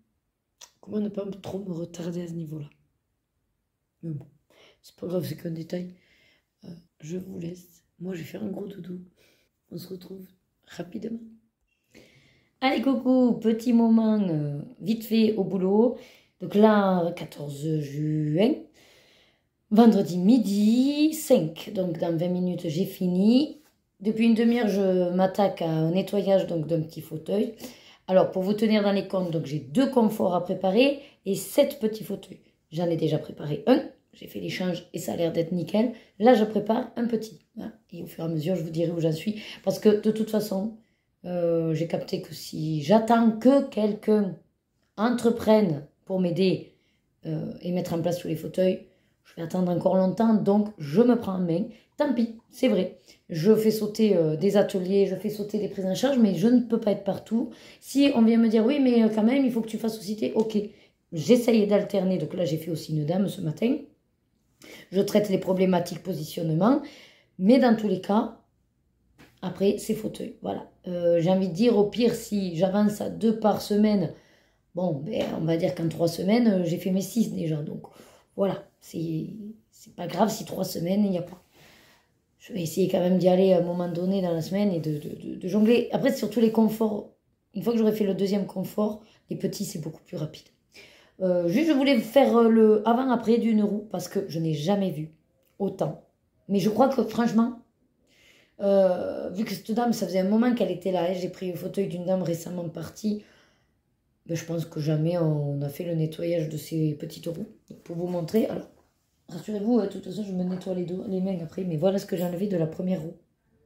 ne pas trop me retarder à ce niveau-là. Mais bon, c'est pas grave, c'est qu'un détail. Je vous laisse. Moi, je vais faire un gros doudou. On se retrouve rapidement. Allez, coucou, petit moment vite fait au boulot. Donc là, 14 juin, vendredi midi 5. Donc dans 20 minutes, j'ai fini. Depuis une demi-heure, je m'attaque à un nettoyage donc d'un petit fauteuil. Alors, pour vous tenir dans les comptes, donc j'ai 2 conforts à préparer et 7 petits fauteuils. J'en ai déjà préparé un. J'ai fait l'échange et ça a l'air d'être nickel. Là, je prépare un petit. Voilà. Et au fur et à mesure, je vous dirai où j'en suis. Parce que de toute façon, j'ai capté que si j'attends que quelqu'un entreprenne pour m'aider et mettre en place tous les fauteuils, je vais attendre encore longtemps. Donc, je me prends en main. Tant pis, c'est vrai. Je fais sauter des ateliers, je fais sauter des prises en charge, mais je ne peux pas être partout. Si on vient me dire, oui, mais quand même, il faut que tu fasses aussi tes... Ok, j'essaye d'alterner. Donc là, j'ai fait aussi une dame ce matin. Je traite les problématiques positionnement. Mais dans tous les cas, après, c'est fauteuil. Voilà. J'ai envie de dire, au pire, si j'avance à 2 par semaine, bon, ben, on va dire qu'en 3 semaines, j'ai fait mes 6 déjà. Donc, voilà. C'est pas grave si 3 semaines, il n'y a pas. Je vais essayer quand même d'y aller à un moment donné dans la semaine et de jongler. Après, c'est surtout les conforts. Une fois que j'aurai fait le deuxième confort, les petits, c'est beaucoup plus rapide. Juste, je voulais faire le avant-après d'une roue parce que je n'ai jamais vu autant. Mais je crois que franchement, Vu que cette dame, ça faisait un moment qu'elle était là, j'ai pris le fauteuil d'une dame récemment partie. Ben, je pense que jamais on a fait le nettoyage de ces petites roues. Pour vous montrer, alors, rassurez-vous, de toute façon, je me nettoie les mains après, mais voilà ce que j'ai enlevé de la première roue.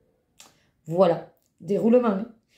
Voilà, des roulements.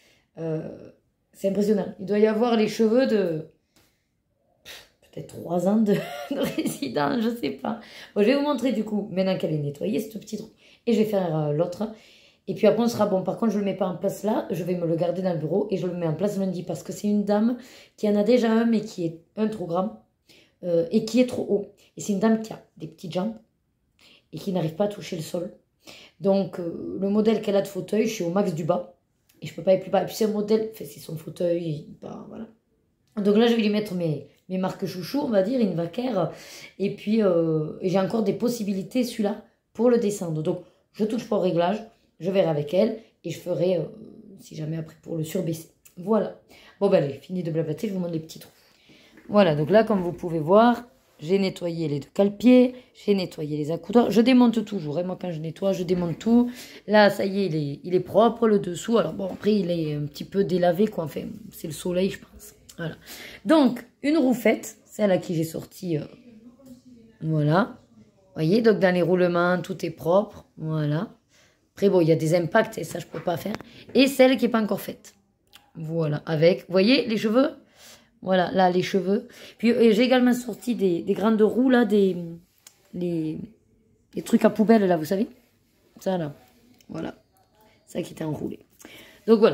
C'est impressionnant. Il doit y avoir les cheveux de peut-être 3 ans de résidence, je sais pas. Bon, je vais vous montrer du coup, maintenant qu'elle est nettoyée, cette petite roue. Et je vais faire l'autre. Et puis après, on sera bon. Par contre, je ne le mets pas en place là. Je vais me le garder dans le bureau et je le mets en place lundi. Parce que c'est une dame qui en a déjà un, mais qui est un trop grand et qui est trop haut. Et c'est une dame qui a des petites jambes et qui n'arrive pas à toucher le sol. Donc, le modèle qu'elle a de fauteuil, je suis au max du bas. Et je ne peux pas aller plus bas. Et puis, c'est un modèle, enfin, c'est son fauteuil. Bah, voilà. Donc là, je vais lui mettre mes marques chouchou, on va dire, Invacare. Et puis, j'ai encore des possibilités, celui-là, pour le descendre. Donc, je touche pas au réglage. Je verrai avec elle et je ferai, si jamais après, pour le surbaisser. Voilà. Bon, ben allez, fini de blablater, je vous montre les petits trous. Voilà, donc là, comme vous pouvez voir, j'ai nettoyé les 2 cale-pieds, j'ai nettoyé les accoudoirs. Je démonte toujours, hein. Moi, quand je nettoie, je démonte tout. Là, ça y est, il est propre, le dessous. Alors bon, après, il est un petit peu délavé, quoi. Enfin, c'est le soleil, je pense. Voilà. Donc, une roue faite, celle à qui j'ai sorti, voilà. Vous voyez, donc dans les roulements, tout est propre, voilà. Après, bon, il y a des impacts et ça, je ne peux pas faire. Et celle qui n'est pas encore faite. Voilà, avec, vous voyez, les cheveux. Voilà, là, les cheveux. Puis, j'ai également sorti des grandes roues, là, les trucs à poubelle, là, vous savez. Ça, là. Voilà. Ça qui était enroulé. Donc, voilà.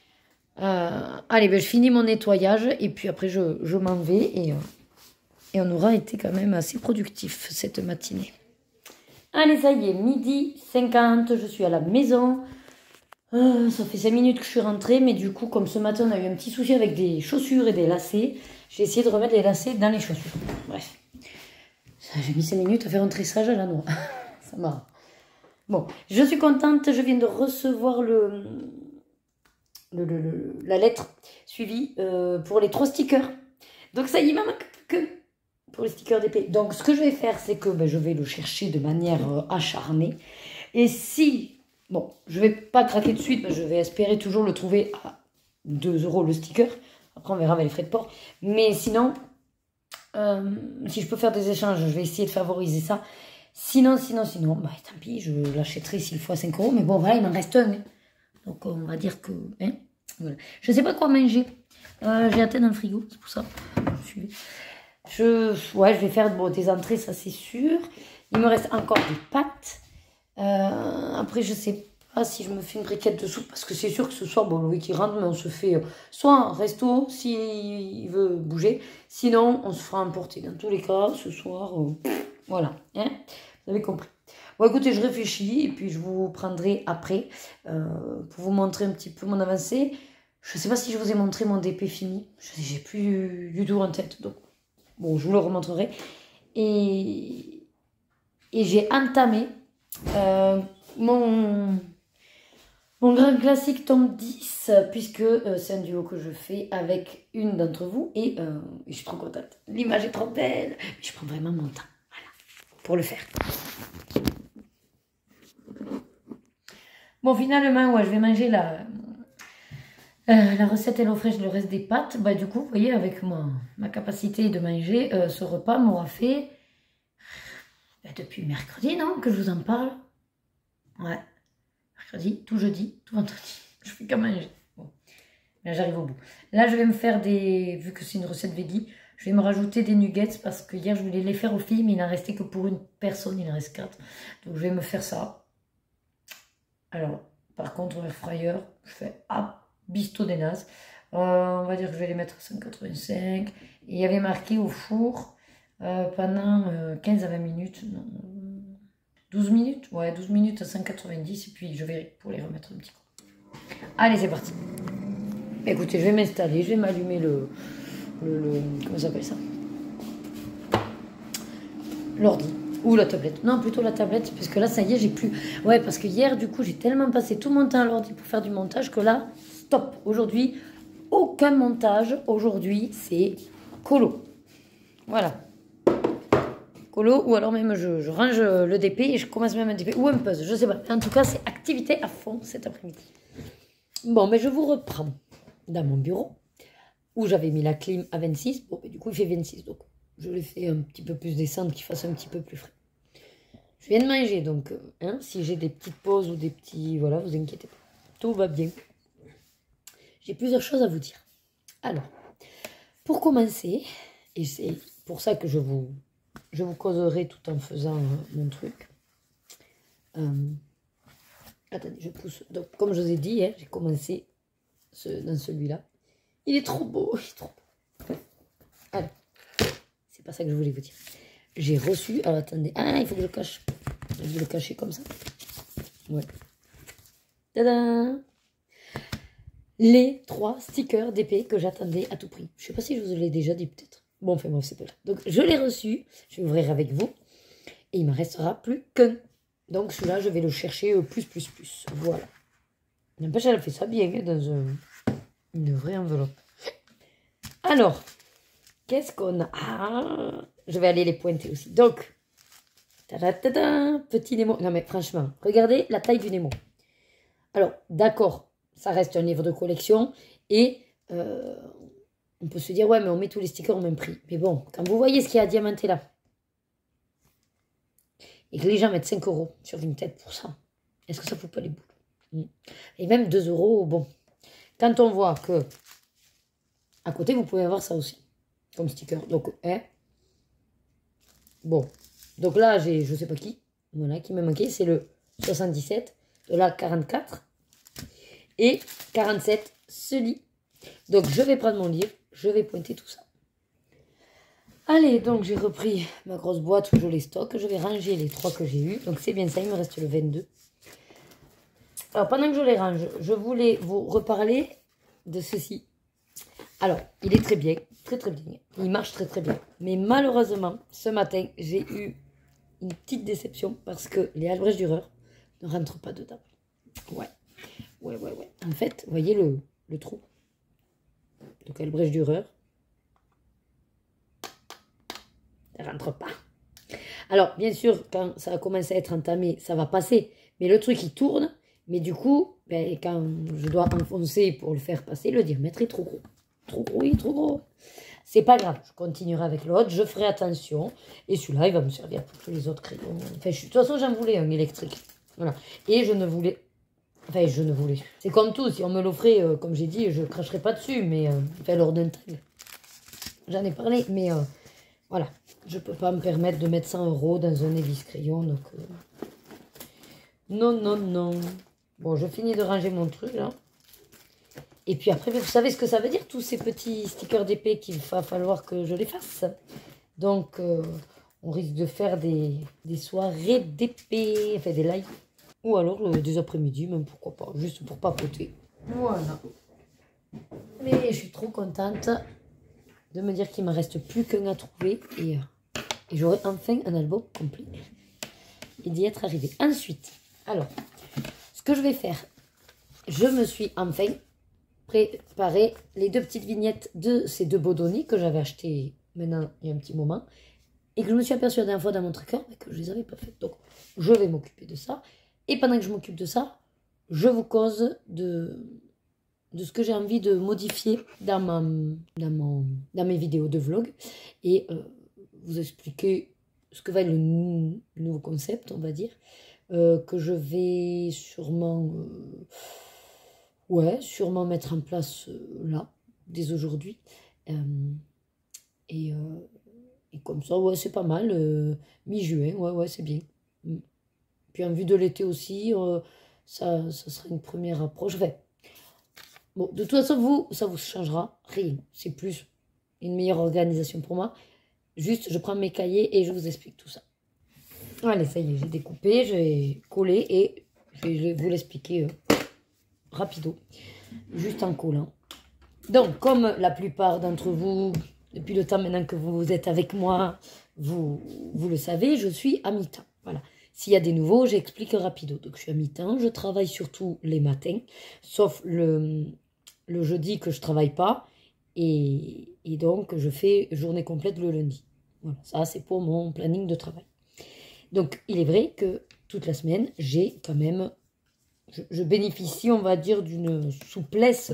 Allez, ben, je finis mon nettoyage et puis après, je m'en vais et on aura été quand même assez productif cette matinée. Allez, ça y est, 12h50, je suis à la maison. Ça fait 5 minutes que je suis rentrée, mais du coup, comme ce matin, on a eu un petit souci avec des chaussures et des lacets, j'ai essayé de remettre les lacets dans les chaussures. Bref. J'ai mis 5 minutes à faire un tressage à la noix. Ça m'a... Bon, je suis contente, je viens de recevoir la lettre suivie pour les 3 stickers. Donc ça y est, il m'a manqué que pour les stickers d'épée. Donc ce que je vais faire, c'est que je vais le chercher de manière acharnée. Et si, bon, je vais pas craquer de suite, je vais espérer toujours le trouver à 2 € le sticker. Après, on verra avec les frais de port. Mais sinon, si je peux faire des échanges, je vais essayer de favoriser ça. Sinon, bah, tant pis, je l'achèterai s'il faut à 5 €. Mais bon, voilà, il m'en reste un. Hein. Donc, on va dire que... Hein, voilà. Je sais pas quoi manger. J'ai la tête dans le frigo, c'est pour ça. Ouais, je vais faire des entrées, ça c'est sûr. Il me reste encore des pâtes. Après, je sais pas si je me fais une briquette de soupe. Parce que c'est sûr que ce soir, bon, Louis qui rentre, mais on se fait soit un resto s'il veut bouger. Sinon, on se fera emporter. Dans tous les cas, ce soir, voilà. Hein, vous avez compris. Bon, écoutez, je réfléchis et puis je vous prendrai après pour vous montrer un petit peu mon avancée. Je ne sais pas si je vous ai montré mon DP fini. Je n'ai plus du tout en tête. Donc, bon, je vous le remontrerai. Et j'ai entamé mon grand classique tome 10, puisque c'est un duo que je fais avec une d'entre vous. Et je suis trop contente. L'image est trop belle. Je prends vraiment mon temps. Voilà, pour le faire. Bon, finalement, ouais, je vais manger la recette Hello Fresh, le reste des pâtes. Bah, du coup, vous voyez, avec ma capacité de manger, ce repas m'aura fait depuis mercredi, non, que je vous en parle. Ouais, mercredi, tout jeudi, tout vendredi. Je fais qu'à manger. Bon, là, j'arrive au bout. Là, je vais me faire vu que c'est une recette veggie, je vais me rajouter des nuggets parce que hier, je voulais les faire aux filles, mais il n'en restait que pour une personne, il en reste 4. Donc, je vais me faire ça. Alors, par contre, air fryer, je fais bisto des nazes. On va dire que je vais les mettre à 185. Et il y avait marqué au four pendant 15 à 20 minutes. Non, 12 minutes. Ouais, 12 minutes à 190. Et puis je vais pour les remettre un petit coup. Allez, c'est parti. Écoutez, je vais m'installer. Je vais m'allumer le comment ça s'appelle ça? L'ordi. Ou la tablette. Non, plutôt la tablette, parce que là, ça y est, j'ai plus... Ouais, parce que hier, du coup, j'ai tellement passé tout mon temps à l'ordi pour faire du montage que là, stop. Aujourd'hui, aucun montage. Aujourd'hui, c'est colo. Voilà. colo, ou alors même je range le DP et je commence même un DP, ou un puzzle, je sais pas. En tout cas, c'est activité à fond cet après-midi. Bon, mais je vous reprends dans mon bureau, où j'avais mis la clim à 26. Bon, mais du coup, il fait 26, donc je l'ai fait un petit peu plus descendre, qu'il fasse un petit peu plus frais. Je viens de manger, donc si j'ai des petites pauses ou des petits... Voilà, vous inquiétez pas. Tout va bien. J'ai plusieurs choses à vous dire. Alors, pour commencer, et c'est pour ça que je vous causerai tout en faisant mon truc. Attendez, je pousse. Donc, comme je vous ai dit, j'ai commencé dans celui-là. Il est trop beau, il est trop beau. Alors, c'est pas ça que je voulais vous dire. J'ai reçu... Alors, attendez. Ah, il faut que je le cache. Je vais le cacher comme ça. Ouais. Tadam! Les 3 stickers d'épée que j'attendais à tout prix. Je sais pas si je vous l'ai déjà dit, peut-être. Bon, enfin bon, c'est pas là. Donc, je l'ai reçu. Je vais ouvrir avec vous. Et il ne me restera plus qu'un. Donc, celui-là, je vais le chercher plus. Voilà. N'empêche, elle a fait ça bien dans une vraie enveloppe. Alors, qu'est-ce qu'on a? Ah, je vais aller les pointer aussi. Donc, petit Nemo. Non, mais franchement, regardez la taille du Nemo. Alors, d'accord, ça reste un livre de collection. Et on peut se dire, ouais, mais on met tous les stickers au même prix. Mais bon, quand vous voyez ce qu'il y a à diamanter là, et que les gens mettent 5 € sur une tête pour ça, est-ce que ça fout pas les boules? Et même 2 €, bon. Quand on voit que à côté, vous pouvez avoir ça aussi, comme sticker. Donc, bon. Donc là, j'ai je sais pas qui, voilà, qui m'a manqué. C'est le 77, de là 44 et 47, ce lit. Donc, je vais prendre mon livre, je vais pointer tout ça. Allez, donc j'ai repris ma grosse boîte où je les stocke. Je vais ranger les 3 que j'ai eu. Donc, c'est bien ça, il me reste le 22. Alors, pendant que je les range, je voulais vous reparler de ceci. Alors, il est très bien, très bien. Il marche très bien. Mais malheureusement, ce matin, j'ai eu une petite déception parce que les Albrecht Dürer ne rentrent pas dedans. Ouais. En fait, vous voyez le trou. Donc, Albrecht Dürer, ça ne rentre pas. Alors, bien sûr, quand ça a commencé à être entamé, ça va passer. Mais le truc, il tourne. Mais du coup, quand je dois enfoncer pour le faire passer, le diamètre est trop gros. Trop gros, oui, trop gros. C'est pas grave, je continuerai avec l'autre, je ferai attention. Et celui-là, il va me servir pour tous les autres crayons. Enfin, de toute façon, j'en voulais un électrique. Voilà. Et je ne voulais... Enfin, je ne voulais... C'est comme tout, si on me l'offrait, comme j'ai dit, je ne cracherai pas dessus. Mais, enfin, lors d'un tag. J'en ai parlé, mais voilà. Je ne peux pas me permettre de mettre 100 € dans un hélice crayon. Donc, non. Bon, je finis de ranger mon truc, là. Et puis après, vous savez ce que ça veut dire, tous ces petits stickers d'épée qu'il va falloir que je les fasse. Donc, on risque de faire des soirées d'épée, enfin des lives. Ou alors des après-midi, même pourquoi pas, juste pour papoter. Voilà. Mais je suis trop contente de me dire qu'il ne me reste plus qu'un à trouver. Et j'aurai enfin un album complet. Et d'y être arrivé. Ensuite, alors, ce que je vais faire, je me suis enfin... préparer les 2 petites vignettes de ces 2 Bodoni que j'avais acheté maintenant il y a un petit moment et que je me suis aperçue la dernière fois dans mon tracker mais que je les avais pas faites. Donc je vais m'occuper de ça et pendant que je m'occupe de ça, je vous cause de ce que j'ai envie de modifier dans mes vidéos de vlog et vous expliquer ce que va être le nouveau concept, on va dire, que je vais sûrement... sûrement mettre en place là, dès aujourd'hui. Et comme ça, ouais, c'est pas mal. Mi-juin, ouais, c'est bien. Puis en vue de l'été aussi, ça sera une première approche. Enfin, bon, de toute façon, ça vous changera rien. C'est plus une meilleure organisation pour moi. Juste, je prends mes cahiers et je vous explique tout ça. Allez, ça y est, j'ai découpé, j'ai collé et je vais vous l'expliquer rapido, juste en collant. Donc, comme la plupart d'entre vous, depuis le temps maintenant que vous êtes avec moi, vous le savez, je suis à mi-temps. Voilà. S'il y a des nouveaux, j'explique rapido. Donc, je suis à mi-temps, je travaille surtout les matins, sauf le jeudi que je travaille pas. Et donc, je fais journée complète le lundi. Voilà, ça c'est pour mon planning de travail. Donc il est vrai que toute la semaine, j'ai quand même, je bénéficie, on va dire, d'une souplesse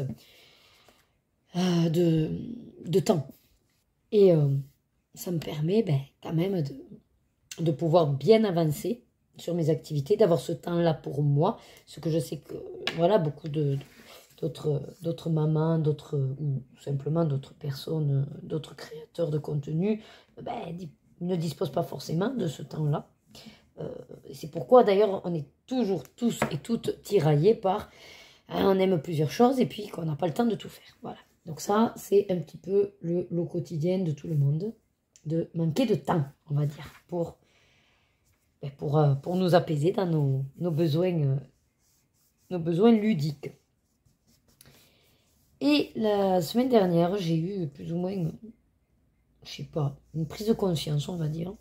de temps. Et ça me permet quand même de pouvoir bien avancer sur mes activités, d'avoir ce temps-là pour moi, ce que je sais que, voilà, beaucoup d'autres mamans, ou simplement d'autres personnes, d'autres créateurs de contenu, ne disposent pas forcément de ce temps-là. C'est pourquoi d'ailleurs on est toujours tous et toutes tiraillés par on aime plusieurs choses et puis qu'on n'a pas le temps de tout faire. Voilà. Donc ça, c'est un petit peu le quotidien de tout le monde, de manquer de temps, on va dire, pour nous apaiser dans nos besoins ludiques. Et la semaine dernière, j'ai eu plus ou moins, je sais pas, une prise de conscience, on va dire,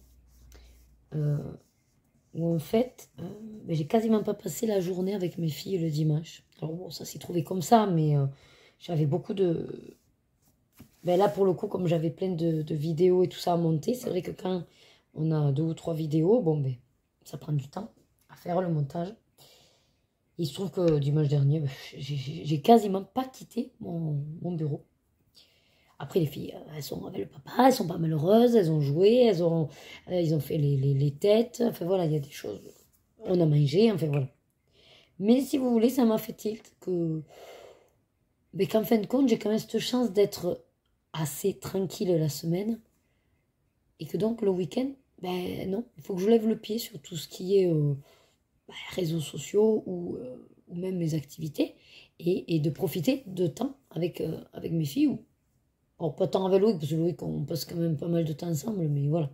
où en fait, j'ai quasiment pas passé la journée avec mes filles le dimanche. Alors bon, ça s'est trouvé comme ça, mais j'avais beaucoup de... là, pour le coup, comme j'avais plein de vidéos et tout ça à monter, c'est vrai que quand on a 2 ou 3 vidéos, ça prend du temps à faire le montage. Il se trouve que dimanche dernier, j'ai quasiment pas quitté mon bureau. Après, les filles, elles sont avec le papa, elles sont pas malheureuses, elles ont joué, ils ont fait les têtes. Enfin voilà, il y a des choses. On a mangé, enfin voilà. Mais si vous voulez, ça m'a fait tilt qu'en fin de compte, j'ai quand même cette chance d'être assez tranquille la semaine. Et que donc, le week-end, non, il faut que je lève le pied sur tout ce qui est réseaux sociaux ou même mes activités et de profiter de temps avec mes filles. Alors, pas tant avec Loïc, parce que Loïc, on passe quand même pas mal de temps ensemble, mais voilà.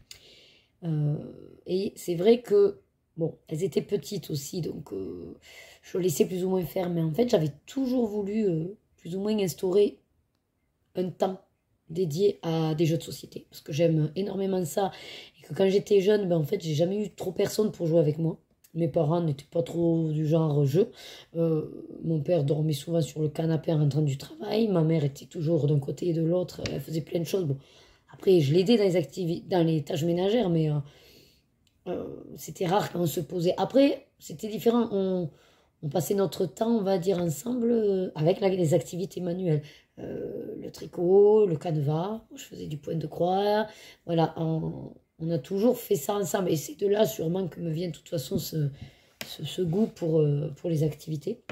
Et c'est vrai que, bon, elles étaient petites aussi, donc je laissais plus ou moins faire, mais en fait, j'avais toujours voulu plus ou moins instaurer un temps dédié à des jeux de société, parce que j'aime énormément ça, et que quand j'étais jeune, en fait, j'ai jamais eu trop personne pour jouer avec moi. Mes parents n'étaient pas trop du genre jeu. Mon père dormait souvent sur le canapé en rentrant du travail. Ma mère était toujours d'un côté et de l'autre. Elle faisait plein de choses. Bon. Après, je l'aidais dans les tâches ménagères, mais c'était rare quand on se posait. Après, c'était différent. On passait notre temps, on va dire, ensemble avec les activités manuelles. Le tricot, le canevas. Je faisais du point de croix. Voilà, on a toujours fait ça ensemble. Et c'est de là sûrement que me vient de toute façon ce goût pour les activités.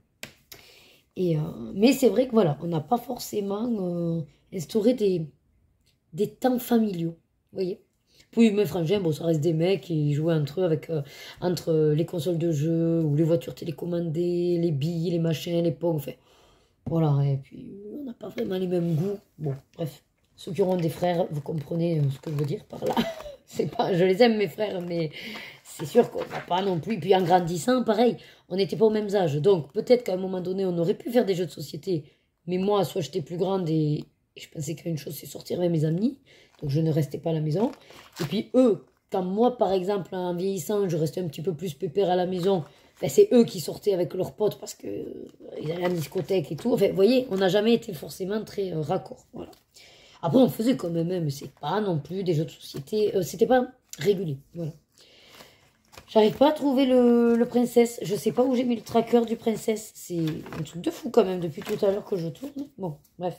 Mais c'est vrai que voilà, on n'a pas forcément instauré des temps familiaux. Vous voyez? Puis mes frangins, bon, ça reste des mecs qui jouaient entre eux entre les consoles de jeux ou les voitures télécommandées, les billes, les machins, les pongs. Enfin, voilà, et puis on n'a pas vraiment les mêmes goûts. Bon, bref. Ceux qui auront des frères, vous comprenez ce que je veux dire par là. C'est pas, je les aime mes frères, mais c'est sûr qu'on n'a pas non plus. Puis en grandissant, pareil, on n'était pas au même âge. Donc peut-être qu'à un moment donné, on aurait pu faire des jeux de société. Mais moi, soit j'étais plus grande et je pensais qu'une chose, c'est sortir avec mes amis. Donc je ne restais pas à la maison. Et puis eux, quand moi, par exemple, en vieillissant, je restais un petit peu plus pépère à la maison, c'est eux qui sortaient avec leurs potes parce qu'ils allaient à la discothèque et tout. Enfin, vous voyez, on n'a jamais été forcément très raccord. Voilà. Après, on faisait quand même, mais c'est pas non plus des jeux de société. C'était pas régulier. Voilà. J'arrive pas à trouver le princesse. Je sais pas où j'ai mis le tracker du princesse. C'est un truc de fou quand même depuis tout à l'heure que je tourne. Bon, bref.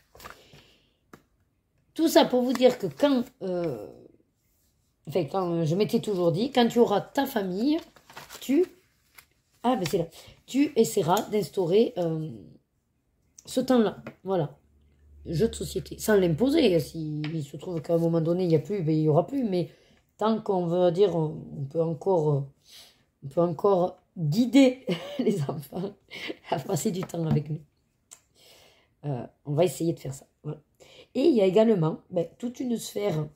Tout ça pour vous dire que quand je m'étais toujours dit, quand tu auras ta famille, c'est là. Tu essaieras d'instaurer ce temps-là. Voilà. Jeu de société. Sans l'imposer. S'il se trouve qu'à un moment donné, il n'y a plus, il n'y aura plus. Mais tant qu'on veut dire, on peut encore guider les enfants à passer du temps avec nous. On va essayer de faire ça. Voilà. Et il y a également toute une sphère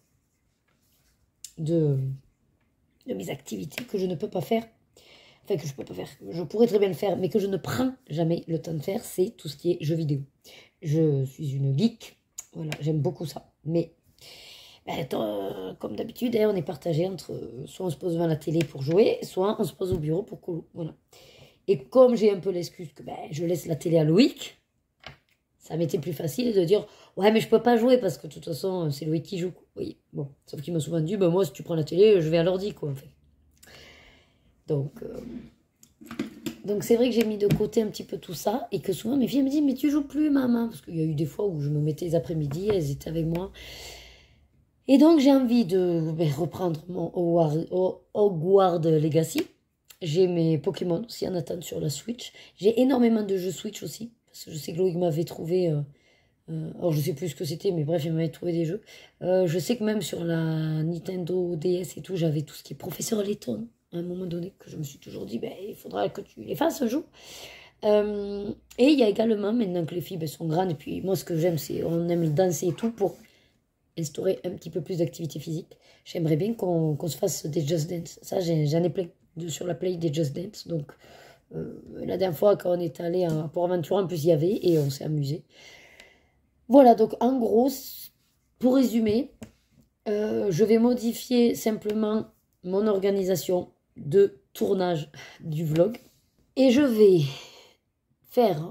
de mes activités que je ne peux pas faire. Enfin, que je peux pas faire. Je pourrais très bien le faire, mais que je ne prends jamais le temps de faire, c'est tout ce qui est jeux vidéo. Je suis une geek. Voilà, j'aime beaucoup ça. Mais, comme d'habitude, on est partagé entre soit on se pose devant la télé pour jouer, soit on se pose au bureau pour colo. Voilà. Et comme j'ai un peu l'excuse que je laisse la télé à Loïc, Ça m'était plus facile de dire, ouais, mais je peux pas jouer parce que de toute façon, c'est Loïc qui joue. Oui, bon, sauf qu'il m'a souvent dit, bah, moi, si tu prends la télé, je vais à l'ordi, quoi, en fait. Donc, c'est vrai que j'ai mis de côté un petit peu tout ça et que souvent mes filles me disent, mais tu joues plus, maman, parce qu'il y a eu des fois où je me mettais les après-midi, elles étaient avec moi. Et donc, j'ai envie de reprendre mon Hogwarts Legacy. J'ai mes Pokémon aussi en attente sur la Switch. J'ai énormément de jeux Switch aussi, parce que je sais que Loïc m'avait trouvé... alors je sais plus ce que c'était, mais bref, il m'avait trouvé des jeux. Je sais que même sur la Nintendo DS et tout, j'avais tout ce qui est Professeur Layton, à un moment donné, que je me suis toujours dit, ben, il faudra que tu les fasses un jour. Et il y a également, maintenant que les filles sont grandes, et puis moi ce que j'aime, c'est on aime danser et tout, pour instaurer un petit peu plus d'activité physique. J'aimerais bien qu'on se fasse des Just Dance. Ça, j'en ai plein sur la play des Just Dance. Donc, la dernière fois, quand on est allé à Port-Aventura, en plus, il y avait et on s'est amusé. Voilà, donc en gros, pour résumer, je vais modifier simplement mon organisation de tournage du vlog. Et je vais faire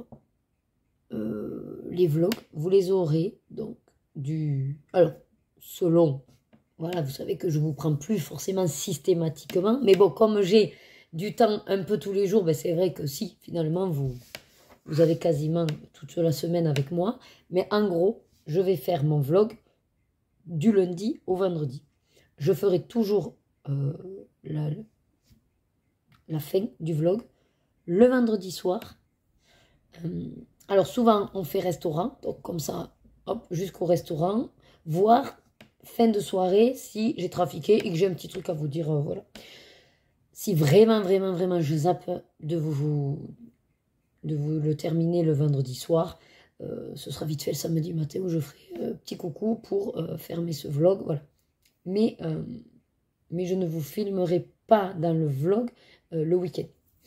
les vlogs, vous les aurez donc alors, selon, voilà, vous savez que je vous prends plus forcément systématiquement, mais bon, comme j'ai du temps un peu tous les jours, ben c'est vrai que si, finalement, vous avez quasiment toute la semaine avec moi, mais en gros, je vais faire mon vlog du lundi au vendredi. Je ferai toujours la fin du vlog le vendredi soir. Alors souvent, on fait restaurant, donc comme ça, hop, jusqu'au restaurant, voire fin de soirée, si j'ai trafiqué et que j'ai un petit truc à vous dire, voilà. Si vraiment, vraiment, vraiment, je zappe de vous le terminer le vendredi soir, ce sera vite fait le samedi matin où je ferai petit coucou pour fermer ce vlog, voilà. Mais je ne vous filmerai pas dans le vlog le week-end.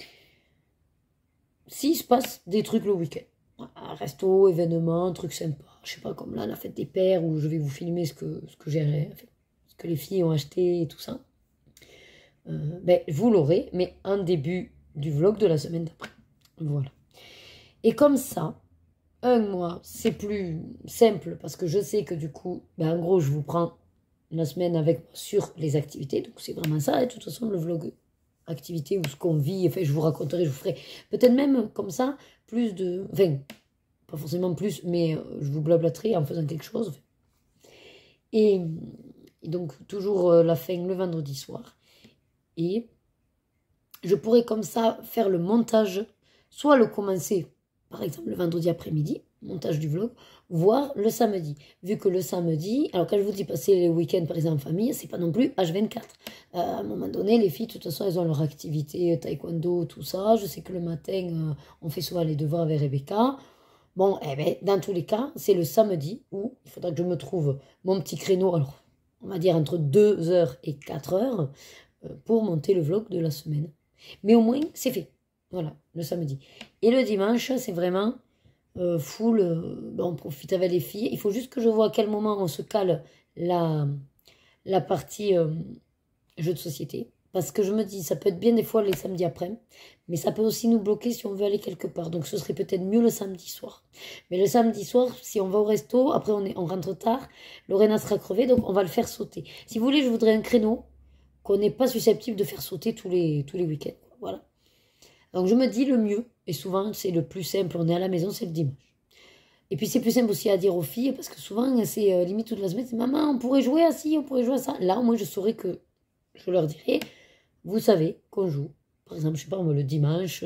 S'il se passe des trucs le week-end, un resto, événement, truc sympa, je sais pas, comme là, la fête des pères, où je vais vous filmer ce que les filles ont acheté et tout ça, ben, vous l'aurez, mais en début du vlog de la semaine d'après. Voilà. Et comme ça, un mois, c'est plus simple, parce que je sais que du coup, ben, en gros, je vous prends la semaine avec moi sur les activités, donc c'est vraiment ça, et de toute façon, le vlog activité ou ce qu'on vit, enfin, je vous raconterai, je vous ferai peut-être même comme ça, plus de... Enfin, pas forcément plus, mais je vous blablaterai en faisant quelque chose. Et donc, toujours la fin le vendredi soir. Et je pourrais comme ça faire le montage, soit le commencer, par exemple, le vendredi après-midi, montage du vlog, voire le samedi. Vu que le samedi, alors quand je vous dis passer les week-ends par exemple en famille, c'est pas non plus H24. À un moment donné, les filles, de toute façon, elles ont leur activité taekwondo, tout ça. Je sais que le matin, on fait souvent les devoirs avec Rebecca. Bon, eh ben, dans tous les cas, c'est le samedi où il faudra que je me trouve mon petit créneau, alors on va dire entre 2h et 4h, pour monter le vlog de la semaine. Mais au moins, c'est fait. Voilà, le samedi. Et le dimanche, c'est vraiment full. On profite avec les filles. Il faut juste que je vois à quel moment on se cale la partie jeu de société. Parce que je me dis, ça peut être bien des fois les samedis après, mais ça peut aussi nous bloquer si on veut aller quelque part. Donc ce serait peut-être mieux le samedi soir. Mais le samedi soir, si on va au resto, après on rentre tard, Lorena sera crevée, donc on va le faire sauter. Si vous voulez, je voudrais un créneau qu'on n'est pas susceptible de faire sauter tous les week-ends. Voilà. Donc je me dis le mieux, et souvent c'est le plus simple, on est à la maison, c'est le dimanche. Et puis c'est plus simple aussi à dire aux filles, parce que souvent c'est limite toute la semaine, c'est maman, on pourrait jouer à ci, on pourrait jouer à ça. Là, moi je saurais que, je leur dirais, vous savez qu'on joue. Par exemple, je sais pas, le dimanche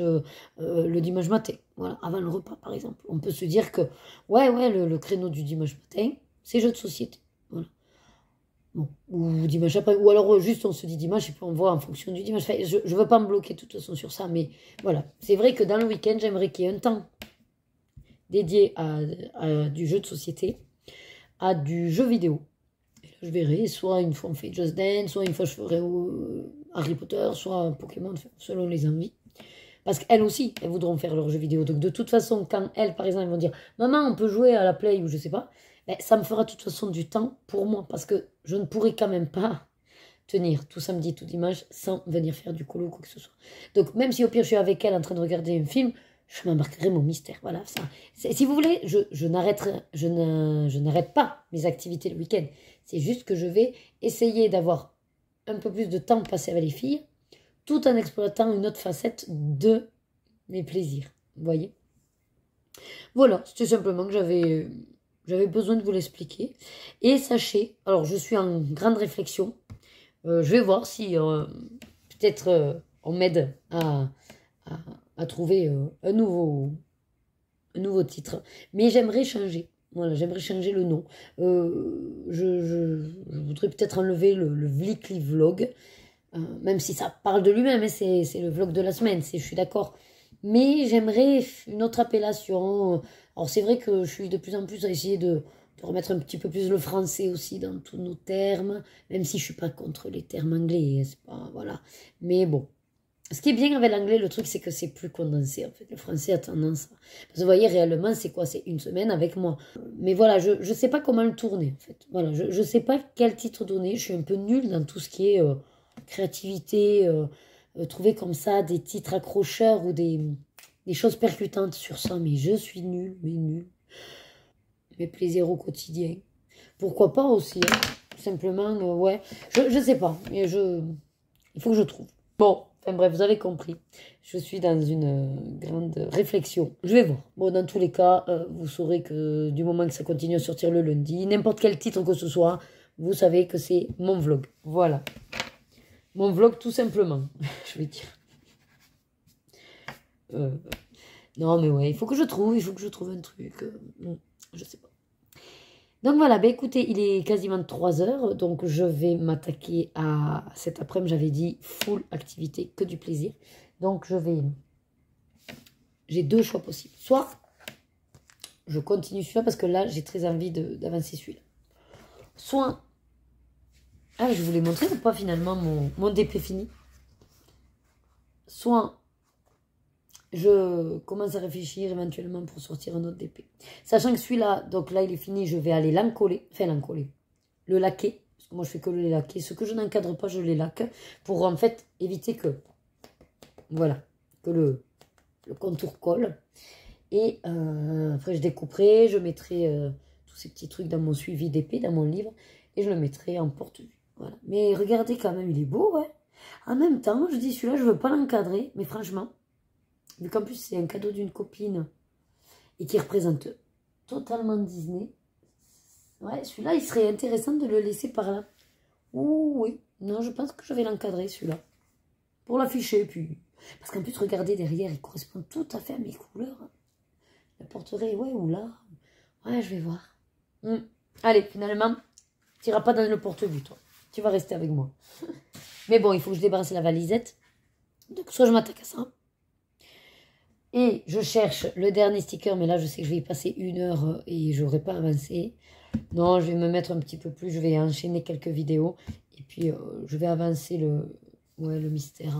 matin, voilà, avant le repas par exemple. On peut se dire que, ouais, le créneau du dimanche matin, c'est jeu de société. Voilà. Bon, ou dimanche après, ou alors juste on se dit dimanche et puis on voit en fonction du dimanche. Enfin, je ne veux pas me bloquer de toute façon sur ça, mais voilà. C'est vrai que dans le week-end, j'aimerais qu'il y ait un temps dédié à du jeu de société, à du jeu vidéo. Et là, je verrai, soit une fois on fait Just Dance, soit une fois je ferai Harry Potter, soit Pokémon, selon les envies. Parce qu'elles aussi, elles voudront faire leurs jeux vidéo. Donc de toute façon, quand elles, par exemple, elles vont dire « Maman, on peut jouer à la Play » ou je sais pas, ben, ça me fera de toute façon du temps pour moi. Parce que je ne pourrai quand même pas tenir tout samedi, tout dimanche, sans venir faire du colo ou quoi que ce soit. Donc même si au pire je suis avec elle en train de regarder un film, je m'embarquerai mon mystère. Voilà, ça. Si vous voulez, je n'arrête pas mes activités le week-end. C'est juste que je vais essayer d'avoir un peu plus de temps passé avec les filles, tout en exploitant une autre facette de mes plaisirs. Vous voyez? Voilà, c'était simplement que j'avais besoin de vous l'expliquer. Et sachez, alors je suis en grande réflexion. Je vais voir si peut-être on m'aide à trouver un nouveau titre. Mais j'aimerais changer. Voilà, j'aimerais changer le nom. Je voudrais peut-être enlever le Vlikli Vlog. Même si ça parle de lui-même, hein, c'est le vlog de la semaine, je suis d'accord. Mais j'aimerais une autre appellation. Alors c'est vrai que je suis de plus en plus à essayer de remettre un petit peu plus le français aussi dans tous nos termes, même si je suis pas contre les termes anglais, c'est pas, voilà. Mais bon, ce qui est bien avec l'anglais, le truc c'est que c'est plus condensé en fait. Le français a tendance à... Parce que vous voyez réellement c'est quoi? C'est une semaine avec moi. Mais voilà, je sais pas comment le tourner en fait. Voilà, je sais pas quel titre donner. Je suis un peu nulle dans tout ce qui est créativité, trouver comme ça des titres accrocheurs ou des choses percutantes sur ça. Mais je suis nulle, mais nulle. Mes plaisirs au quotidien. Pourquoi pas aussi, hein. Simplement, ouais. Je sais pas, mais il faut que je trouve. Bon, enfin bref, vous avez compris. Je suis dans une grande réflexion. Je vais voir. Bon, dans tous les cas, vous saurez que du moment que ça continue à sortir le lundi, n'importe quel titre que ce soit, vous savez que c'est mon vlog. Voilà. Mon vlog tout simplement, je vais dire. Non mais ouais, il faut que je trouve un truc. Je sais pas. Donc voilà, ben écoutez, il est quasiment 3 heures, donc je vais m'attaquer à cet après-midi, j'avais dit full activité, que du plaisir. Donc j'ai 2 choix possibles. Soit je continue celui-là parce que là j'ai très envie d'avancer celui-là. Soit, ah je vous l'ai montré ou pas finalement mon DP fini. Soit je commence à réfléchir éventuellement pour sortir un autre DP. Sachant que celui-là, donc là il est fini, je vais aller l'encoller, le laquer, parce que moi je fais que le laquer. Ce que je n'encadre pas, je les laque, pour en fait éviter que, voilà, que le contour colle. Et après je découperai, je mettrai tous ces petits trucs dans mon suivi d'épée, dans mon livre, et je le mettrai en porte-vue. Voilà. Mais regardez quand même, il est beau, ouais. En même temps, je dis celui-là, je veux pas l'encadrer, mais franchement, vu qu'en plus c'est un cadeau d'une copine et qui représente totalement Disney, ouais, celui-là, il serait intéressant de le laisser par là. Ouh, oui, non, je pense que je vais l'encadrer, celui-là. Pour l'afficher, puis... Parce qu'en plus, regardez, derrière, il correspond tout à fait à mes couleurs. Je la porterai, ouais, ou là. Ouais, je vais voir. Allez, finalement, tu n'iras pas dans le porte-vue, toi. Tu vas rester avec moi. Mais bon, il faut que je débarrasse la valisette. Donc, soit je m'attaque à ça. Et je cherche le dernier sticker, mais là, je sais que je vais y passer 1 heure et je n'aurai pas avancé. Non, je vais me mettre un petit peu plus. Je vais enchaîner quelques vidéos. Et puis, je vais avancer le mystère.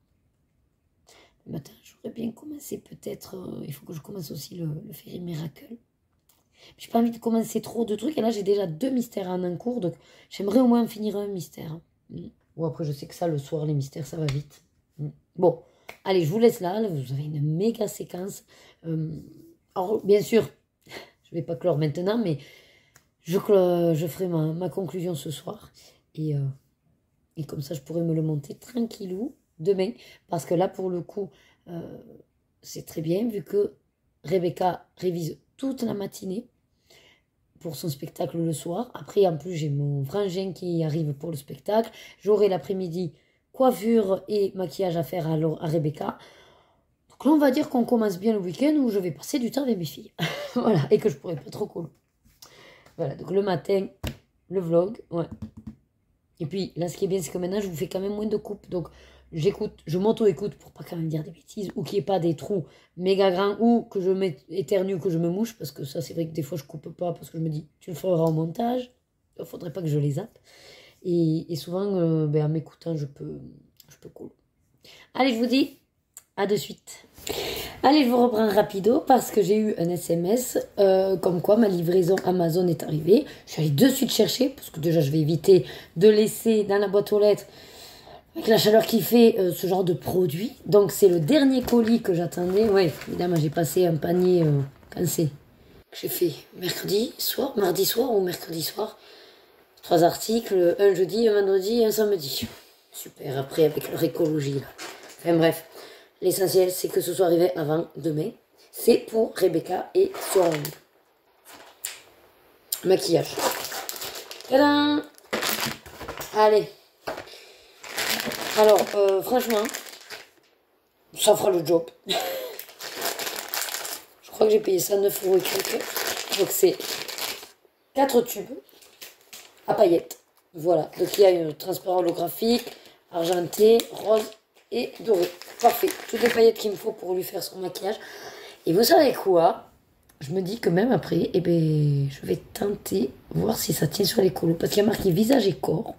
Mais attends, j'aurais bien commencé peut-être... il faut que je commence aussi le Fairy Miracle. J'ai pas envie de commencer trop de trucs. Et là, j'ai déjà 2 mystères en cours. Donc, j'aimerais au moins finir un mystère. Ou après, je sais que ça, le soir, les mystères, ça va vite. Bon, allez, je vous laisse là. Vous avez une méga séquence. Alors, bien sûr, je vais pas clore maintenant, mais je ferai ma conclusion ce soir. Et comme ça, je pourrai me le monter tranquillou demain. Parce que là, pour le coup, c'est très bien, vu que Rebecca révise toute la matinée pour son spectacle le soir. Après, en plus, j'ai mon frangin qui arrive pour le spectacle. J'aurai l'après-midi coiffure et maquillage à faire à Rebecca. Donc là, on va dire qu'on commence bien le week-end où je vais passer du temps avec mes filles. Voilà, et que je pourrais pas trop cool. Voilà, donc le matin, le vlog, ouais. Et puis, là, ce qui est bien, c'est que maintenant, je vous fais quand même moins de coupes. Donc, je m'auto-écoute pour pas quand même dire des bêtises, ou qu'il n'y ait pas des trous méga grands, ou que je m'éternue, que je me mouche, parce que ça, c'est vrai que des fois, je coupe pas, parce que je me dis, tu le feras en montage. Il faudrait pas que je les zappe. Et souvent, en m'écoutant, je peux cool. Allez, je vous dis à de suite. Allez, je vous reprends rapido parce que j'ai eu un SMS comme quoi ma livraison Amazon est arrivée. Je suis allée de suite chercher parce que déjà, je vais éviter de laisser dans la boîte aux lettres Avec la chaleur qui fait ce genre de produit. Donc c'est le dernier colis que j'attendais. Ouais, évidemment, j'ai passé un panier quand c'est. J'ai fait mercredi soir, mardi soir ou mercredi soir. 3 articles, un jeudi, un vendredi et un samedi. Super, après avec leur écologie là. Enfin bref, l'essentiel c'est que ce soit arrivé avant demain. C'est pour Rebecca et son maquillage. Tadam! Allez. Alors, franchement, ça fera le job. Je crois que j'ai payé ça 9 € et quelques. Donc c'est 4 tubes à paillettes. Voilà. Donc il y a une transparent holographique, argenté, rose et doré. Parfait. Toutes les paillettes qu'il me faut pour lui faire son maquillage. Et vous savez quoi? Je me dis que même après, eh ben, je vais tenter, voir si ça tient sur les colos. Parce qu'il y a marqué visage et corps.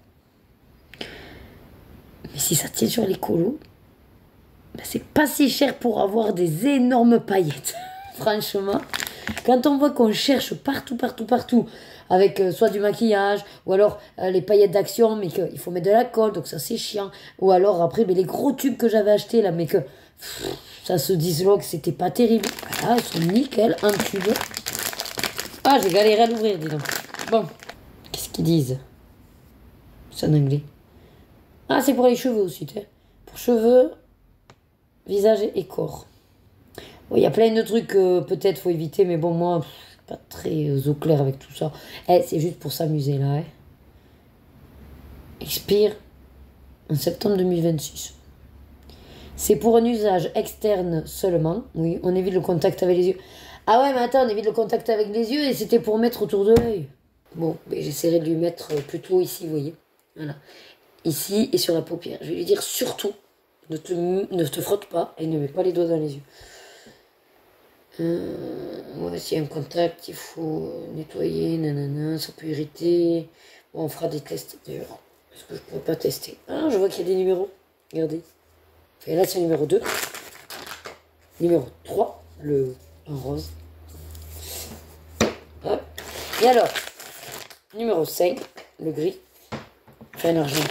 Mais si ça tient sur les colos, ben c'est pas si cher pour avoir des énormes paillettes. Franchement, quand on voit qu'on cherche partout, avec soit du maquillage, ou alors les paillettes d'action, mais qu'il faut mettre de la colle, donc ça c'est chiant. Ou alors après, les gros tubes que j'avais achetés là, mais que ça se disloque, c'était pas terrible. Ah, elles sont nickel, un tube. Ah, j'ai galéré à l'ouvrir, dis donc. Bon, qu'est-ce qu'ils disent? C'est en anglais. Ah, c'est pour les cheveux aussi, tu sais. Pour cheveux, visage et corps. Bon, il y a plein de trucs que peut-être faut éviter, mais bon, moi, pas très au clair avec tout ça. C'est juste pour s'amuser, là. Expire en septembre 2026. C'est pour un usage externe seulement. Oui, on évite le contact avec les yeux. Ah ouais, mais attends, on évite le contact avec les yeux et c'était pour mettre autour de l'œil. Bon, mais j'essaierai de lui mettre plutôt ici, vous voyez. Voilà. Ici et sur la paupière. Je vais lui dire surtout, ne te frotte pas et ne mets pas les doigts dans les yeux. Ouais, s'il y a un contact, il faut nettoyer, nanana, ça peut irriter. Bon, on fera des tests d'ailleurs. Parce que je ne pourrais pas tester. Ah, je vois qu'il y a des numéros. Regardez. Et là, c'est le numéro 2. Numéro 3, le en rose. Hop. Et alors, numéro 5, le gris. Enfin, l'argent.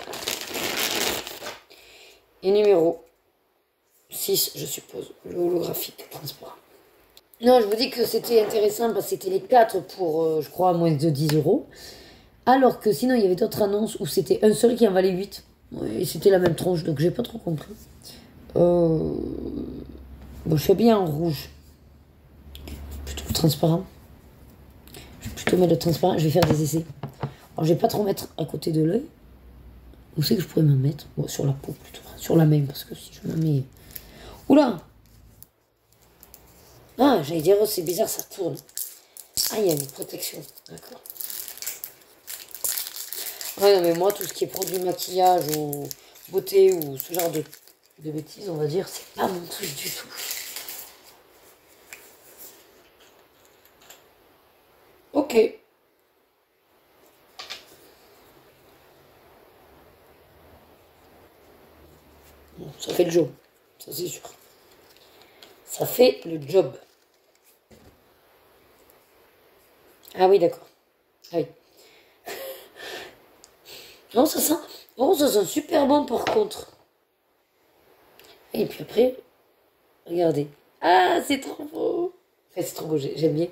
Et numéro 6, je suppose, le holographique transparent. Non, je vous dis que c'était intéressant parce que c'était les 4 pour, je crois, moins de 10 €. Alors que sinon, il y avait d'autres annonces où c'était un seul qui en valait 8. Et c'était la même tronche, donc j'ai pas trop compris. Bon, je fais bien en rouge. Plutôt transparent. Je vais plutôt mettre le transparent. Je vais faire des essais. Alors, je vais pas trop mettre à côté de l'œil. Où c'est que je pourrais m'en mettre? Bon, sur la peau plutôt. Sur la main, parce que si je m'en mets... Oula! Ah, j'allais dire, c'est bizarre, ça tourne. Ah, il y a une protection. D'accord. Ouais, non, mais moi, tout ce qui est produit maquillage ou beauté ou ce genre de bêtises, on va dire, c'est pas mon truc du tout. Ok. Bon, ça fait le job. Ça, c'est sûr. Ça fait le job. Ah oui, d'accord. Ah oui. Non, ça sent... Oh, ça sent super bon, par contre. Et puis après, regardez. Ah, c'est trop beau. Enfin, c'est trop beau, j'aime bien.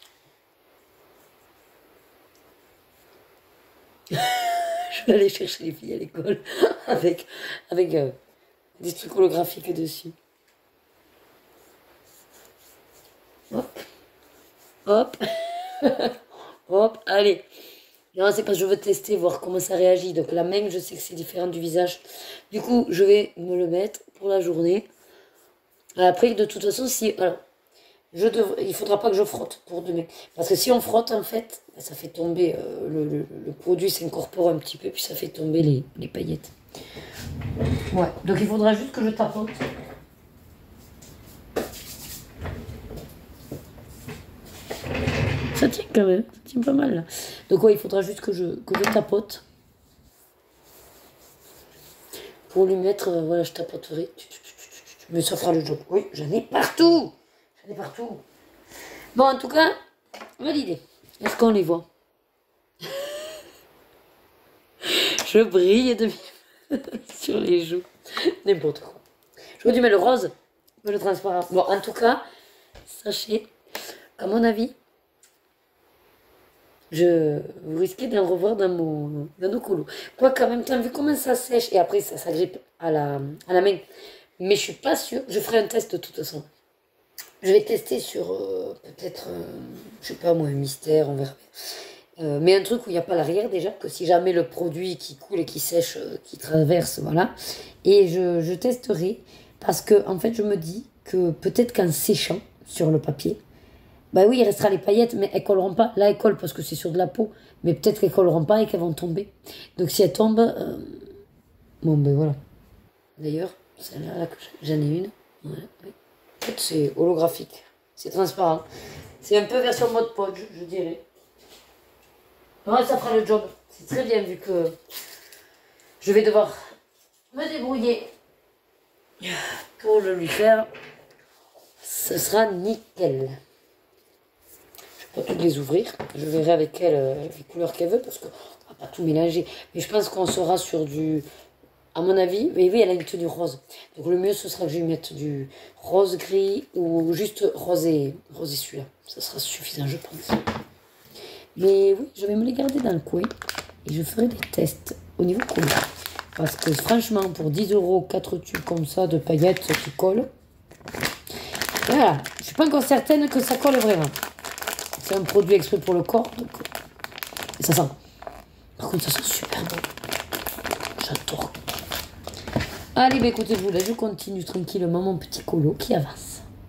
Je vais aller chercher les filles à l'école avec des trucs holographiques dessus. Hop. Hop. Hop. Allez. Non, c'est parce que je veux tester, voir comment ça réagit. Donc la main, je sais que c'est différent du visage. Du coup, je vais me le mettre pour la journée. Après, de toute façon, si... Alors, il faudra pas que je frotte pour demain. Parce que si on frotte, en fait, ça fait tomber... le produit s'incorpore un petit peu, puis ça fait tomber les paillettes. Ouais, donc il faudra juste que je tapote. Ça tient quand même, ça tient pas mal là. Donc ouais, il faudra juste que je tapote. Pour lui mettre, voilà, je tapoterai. Mais ça fera le job. Oui, j'en ai partout. J'en ai partout. Bon, en tout cas, validé. Est-ce qu'on les voit? Je brille de... sur les joues. N'importe quoi. J'aurais dû mettre le rose, mais le transparent. Bon, en tout cas, sachez, à mon avis, vous risquez d'en revoir dans nos colos. Quoique, en même temps, vu comment ça sèche, et après, ça s'agrippe à la main. Mais je suis pas sûre. Je ferai un test de toute façon. Je vais tester sur peut-être, je sais pas moi, un mystère, on verra. Mais un truc où il n'y a pas l'arrière déjà, que si jamais le produit qui coule et qui sèche, qui traverse, voilà. Et je testerai parce que en fait je me dis que peut-être qu'en séchant sur le papier, bah oui il restera les paillettes mais elles colleront pas. Là elles collent parce que c'est sur de la peau, mais peut-être qu'elles colleront pas et qu'elles vont tomber. Donc si elles tombent, bon ben voilà. D'ailleurs, celle-là là, j'en ai une. Voilà, oui. En fait c'est holographique, c'est transparent. C'est un peu version mode podge, je dirais. Ouais, ça fera le job. C'est très bien vu que je vais devoir me débrouiller pour le lui faire. Ce sera nickel. Je vais pas toutes les ouvrir. Je verrai avec elle les couleurs qu'elle veut parce qu'on va pas tout mélanger. Mais je pense qu'on sera sur du... À mon avis, oui, elle a une tenue rose. Donc le mieux, ce sera que je lui mette du rose gris ou juste rosé celui-là. Ça sera suffisant, je pense. Mais oui, je vais me les garder dans le coin et je ferai des tests au niveau couleur. Parce que franchement, pour 10 €, 4 tubes comme ça de paillettes qui collent, voilà, je suis pas encore certaine que ça colle vraiment. C'est un produit exprès pour le corps, donc et ça sent. Par contre, ça sent super bon. J'adore. Allez, bah écoutez, là, je continue tranquillement mon petit colo qui avance.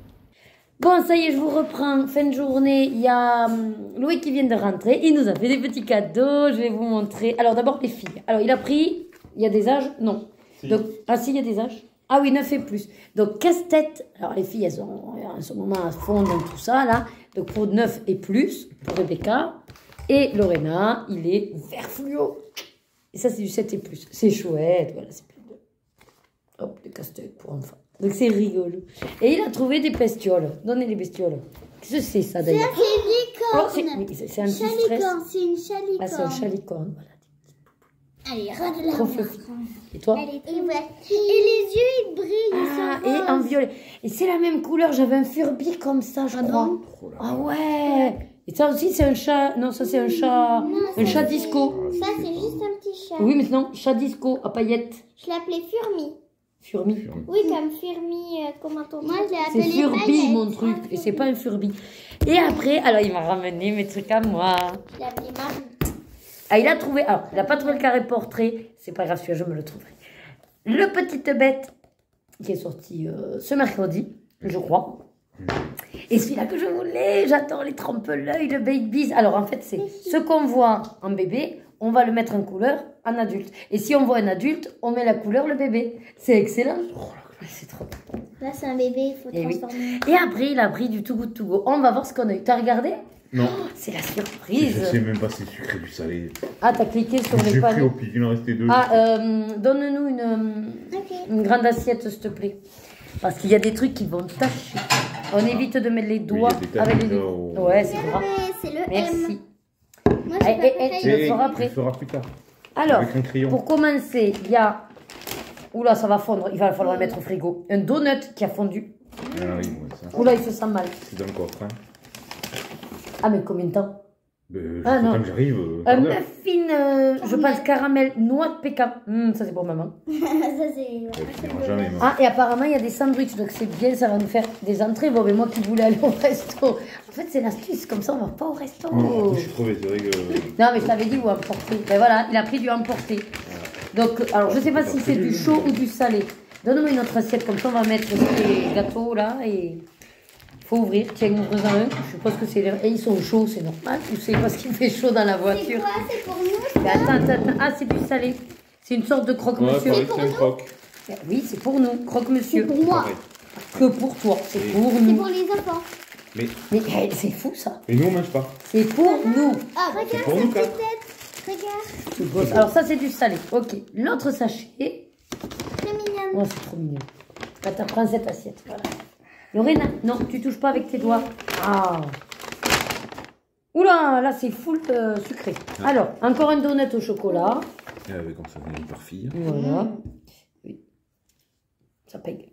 Bon, ça y est, je vous reprends. Fin de journée, il y a Louis qui vient de rentrer. Il nous a fait des petits cadeaux. Je vais vous montrer. Alors, d'abord, les filles. Alors, il a pris... Il y a des âges? Non. Si. Donc, ah si, il y a des âges. Ah oui, 9 et plus. Donc, casse-tête. Alors, les filles, elles sont en ce moment à fond dans tout ça, là. Donc, pour 9 et plus, pour Rebecca. Et Lorena, il est vert fluo. Et ça, c'est du 7 et plus. C'est chouette. Voilà, c'est plus de... Hop, des casse-tête pour enfants. Donc c'est rigolo. Et il a trouvé des bestioles. Donnez les bestioles. Qu'est-ce que c'est ça d'ailleurs? C'est une licorne. C'est un petit stress. C'est une chalicorne. Ah, c'est un chalicorne. Voilà. Allez, regarde la Trop fluffy. Et toi? Et les yeux, ils brillent. Ah, et en violet. Et c'est la même couleur. J'avais un Furby comme ça, je crois. Ah ouais. Et ça aussi, c'est un chat. Non, ça, c'est un chat. Non, un chat disco. Ça, c'est juste un petit chat. Oui, mais non, chat disco à paillettes. Je l'appelais Furmi. Furmi. Oui, comme Furmi, comment on dit? Moi, je l'ai appelé C'est Furby, paillettes. mon truc. Et c'est pas un Furby. Et après, alors, il m'a ramené mes trucs à moi. Je l'ai appelé Marie. Ah, il a trouvé. Alors, il n'a pas trouvé le carré portrait. C'est pas grave, celui-là, je me le trouverai. Le Petite Bête, qui est sorti ce mercredi, je crois. Et celui-là que je voulais, j'adore les trompe-l'œil, le Babies. Alors, en fait, c'est ce qu'on voit en bébé, on va le mettre en couleur en adulte. Et si on voit un adulte, on met la couleur le bébé. C'est excellent. C'est trop bien. Là, c'est un bébé, il faut transformer. Oui. Et après, il a pris du Too Good To Go. On va voir ce qu'on a eu. T'as regardé? Non. Oh, c'est la surprise. Je sais même pas si c'est sucré du salé. Ah, t'as cliqué sur les J'ai pris panneaux. au pif, il en restait 2. Ah, donne-nous Ok. une grande assiette, s'il te plaît. Parce qu'il y a des trucs qui vont tâcher. On évite de mettre les doigts il y a des avec les taches doigts. là, Ouais, c'est grave. C'est le M. Merci. Moi, Eh, j'ai eh, pas tu préféré. le feras après. Tu le feras plus tard. Alors, Avec un crayon. pour commencer, il y a... Oula, ça va fondre. Il va falloir le mettre au frigo. Un donut qui a fondu. Ah oui, ouais, ça. Oula, il se sent mal. C'est dans le coffre. Hein. Ah, mais combien de temps? Ah non. non. Que j'arrive. Un muffin, je pense, caramel, noix de pécan. Ça, c'est pour maman. Ça, c'est... Jamais, moi. Ah, et apparemment, il y a des sandwichs. Donc, c'est bien, ça va nous faire des entrées. Bon, mais moi qui voulais aller au resto. En fait, c'est l'astuce. Comme ça, on va pas au resto. Je suis crevé, c'est vrai que. Non, mais je t'avais dit où emporter. Ben voilà, il a pris du emporté. Donc, alors, je sais pas si c'est du chaud ou du salé. Donne-moi une autre assiette. Comme ça, on va mettre les gâteaux là et... Faut ouvrir, tiens, ouvre-en un. Je suppose que c'est... Et ils sont chauds, c'est normal. Tu sais parce qu'il fait chaud dans la C'est voiture. quoi? C'est pour nous? Mais attends. Ah, c'est du salé. C'est une sorte de croque-monsieur. Ouais, pareil, c'est un croque. Ben oui, c'est pour nous. Croque-monsieur. C'est pour moi. Pareil. Que pour toi. C'est pour C'est nous. pour les enfants. Mais C'est fou, ça. nous, on mange pas. C'est pour nous. Ah, regarde pour cette nous, petite quatre. tête. Regarde. Tu bosses. Alors, ça, c'est du salé. Ok. L'autre sachet. Très mignonne. Oh, c'est trop mignon. Attends, prends cette assiette. Voilà. Lorena, non, tu touches pas avec tes doigts. Ah. Oula, là c'est full sucré. Alors, encore un donut au chocolat. Et avec comme ça, une par fille. Voilà. Oui. Ça pègue.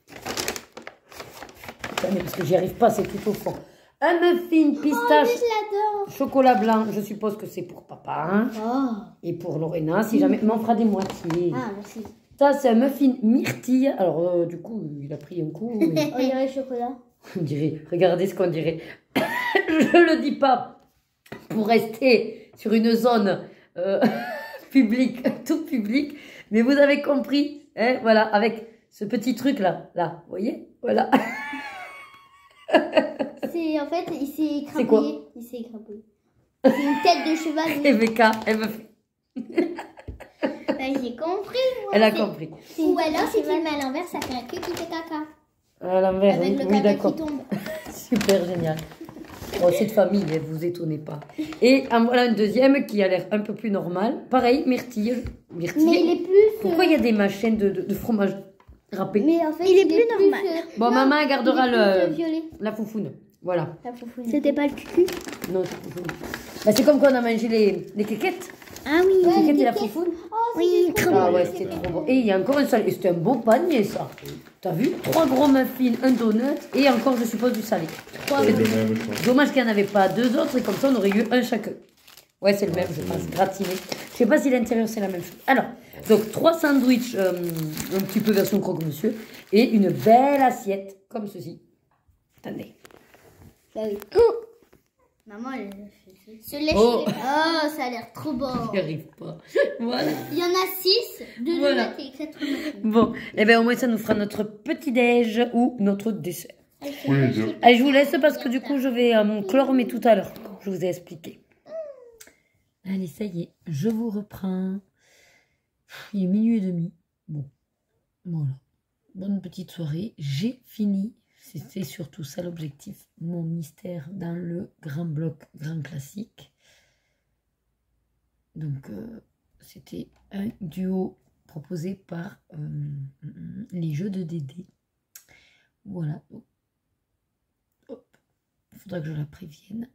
Attendez, parce que j'y arrive pas, c'est tout au fond. Un muffin pistache Je l'adore. chocolat blanc. Je suppose que c'est pour papa. Hein. Oh. Et pour Lorena, si jamais. Mais on fera des moitiés. Ah, merci. Ça, c'est un muffin myrtille. Alors, du coup, il a pris un coup. Mais... On dirait chocolat. On dirait, regardez ce qu'on dirait. Je le dis pas pour rester sur une zone publique, tout public, mais vous avez compris, hein, voilà, avec ce petit truc là, vous voyez, voilà. C'est en fait, il s'est C'est quoi? écrabouillé. Il s'est écrabouillé. C'est une tête de cheval. Et Becca, elle me fait, Ben, j'ai compris. Moi. elle a compris. Ou alors, si tu le mets à l'envers, ça fait un queue qui fait caca. À l'envers, Avec oui, le oui, caca d'accord. qui tombe. Super génial. Bon, c'est de famille, ne vous étonnez pas. Et en voilà une deuxième qui a l'air un peu plus normale. Pareil, myrtille. Mais il est plus. Pourquoi il y a des machines de fromage râpé? Mais en fait, il est plus normal. Bon, maman gardera violet. la foufoune. Voilà. La foufoune. C'était pas le cucu? Non, c'est foufoune. Bah, c'est comme quand on a mangé les quéquettes. Ah oui. Les quéquettes et la foufoune. Oh, oui, trop Ah bon. ouais, c'était trop bon. Et il y a encore une salée. Et c'était un beau panier, ça. T'as vu? 3 gros muffins, un donut et encore, je suppose, du salé. C'est le même, je pense. Dommage qu'il n'y en avait pas deux autres et comme ça, on aurait eu un chacun. Ouais, c'est le même, je pense, gratiné. Je sais pas si l'intérieur, c'est la même chose. Alors, donc 3 sandwichs, un petit peu version croque-monsieur et une belle assiette comme ceci. Attendez. Bah oui. Maman, elle se lèche. Oh. Oh, ça a l'air trop bon. J'y arrive pas. Voilà. Il y en a 6, 2 Voilà. donuts et 4 muffins. Bon, et bien au moins ça nous fera notre petit-déj ou notre dessert. Oui, les deux. Allez, je vous laisse parce que du coup je vais clore mais tout à l'heure. Je vous ai expliqué. Allez, ça y est, je vous reprends. Il est minuit et demi. Bon, voilà. Bonne petite soirée. J'ai fini. C'était surtout ça l'objectif. Mon mystère dans le grand bloc, grand classique. Donc, c'était un duo proposé par les jeux de Dédé. Voilà. Hop. Il faudra que je la prévienne.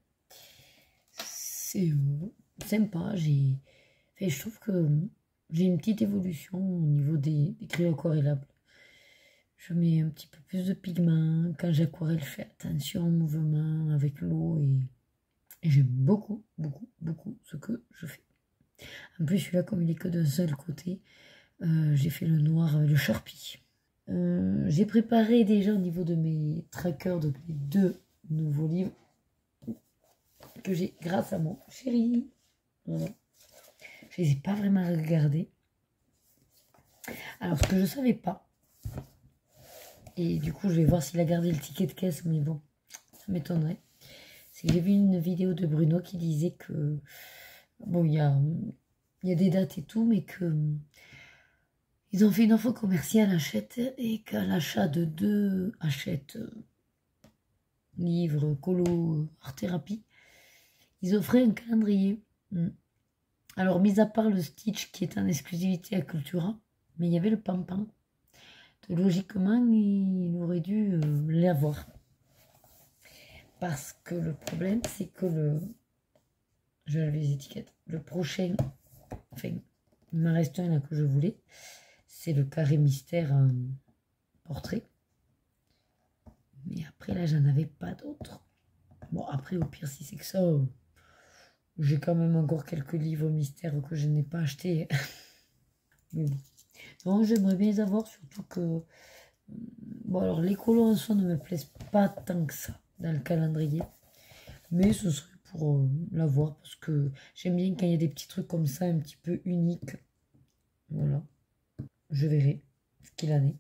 C'est sympa. Je trouve que j'ai une petite évolution au niveau des crayons aquarellables. Je mets un petit peu plus de pigments. Quand j'aquarelle, je fais attention au mouvement avec l'eau et j'aime beaucoup, beaucoup, beaucoup ce que je fais. En plus, celui-là, comme il est que d'un seul côté, j'ai fait le noir avec le Sharpie. J'ai préparé déjà au niveau de mes trackers, donc les 2 nouveaux livres que j'ai grâce à mon chéri. Voilà. Je les ai pas vraiment regardés. Alors, ce que je savais pas, et du coup, je vais voir s'il a gardé le ticket de caisse, mais bon, ça m'étonnerait. C'est que j'ai vu une vidéo de Bruno qui disait que, bon, il y a des dates et tout, mais que ils ont fait une offre commerciale Hachette et qu'à l'achat de 2 Hachette, livres, colo, art-thérapie, ils offraient un calendrier. Alors, mis à part le Stitch qui est en exclusivité à Cultura, mais il y avait le Pampan. Logiquement, il aurait dû l'avoir. Parce que le problème, c'est que je vais les étiquettes. Le prochain, enfin, il m'en reste un là que je voulais. C'est le carré mystère portrait. Mais après, là, j'en avais pas d'autres. Bon, après, au pire, si c'est que ça, j'ai quand même encore quelques livres mystères que je n'ai pas achetés. Mais bon. Non, j'aimerais bien les avoir, surtout que... Bon, alors, les colorations ne me plaisent pas tant que ça dans le calendrier. Mais ce serait pour l'avoir, parce que j'aime bien quand il y a des petits trucs comme ça, un petit peu uniques. Voilà. Je verrai ce qu'il en est.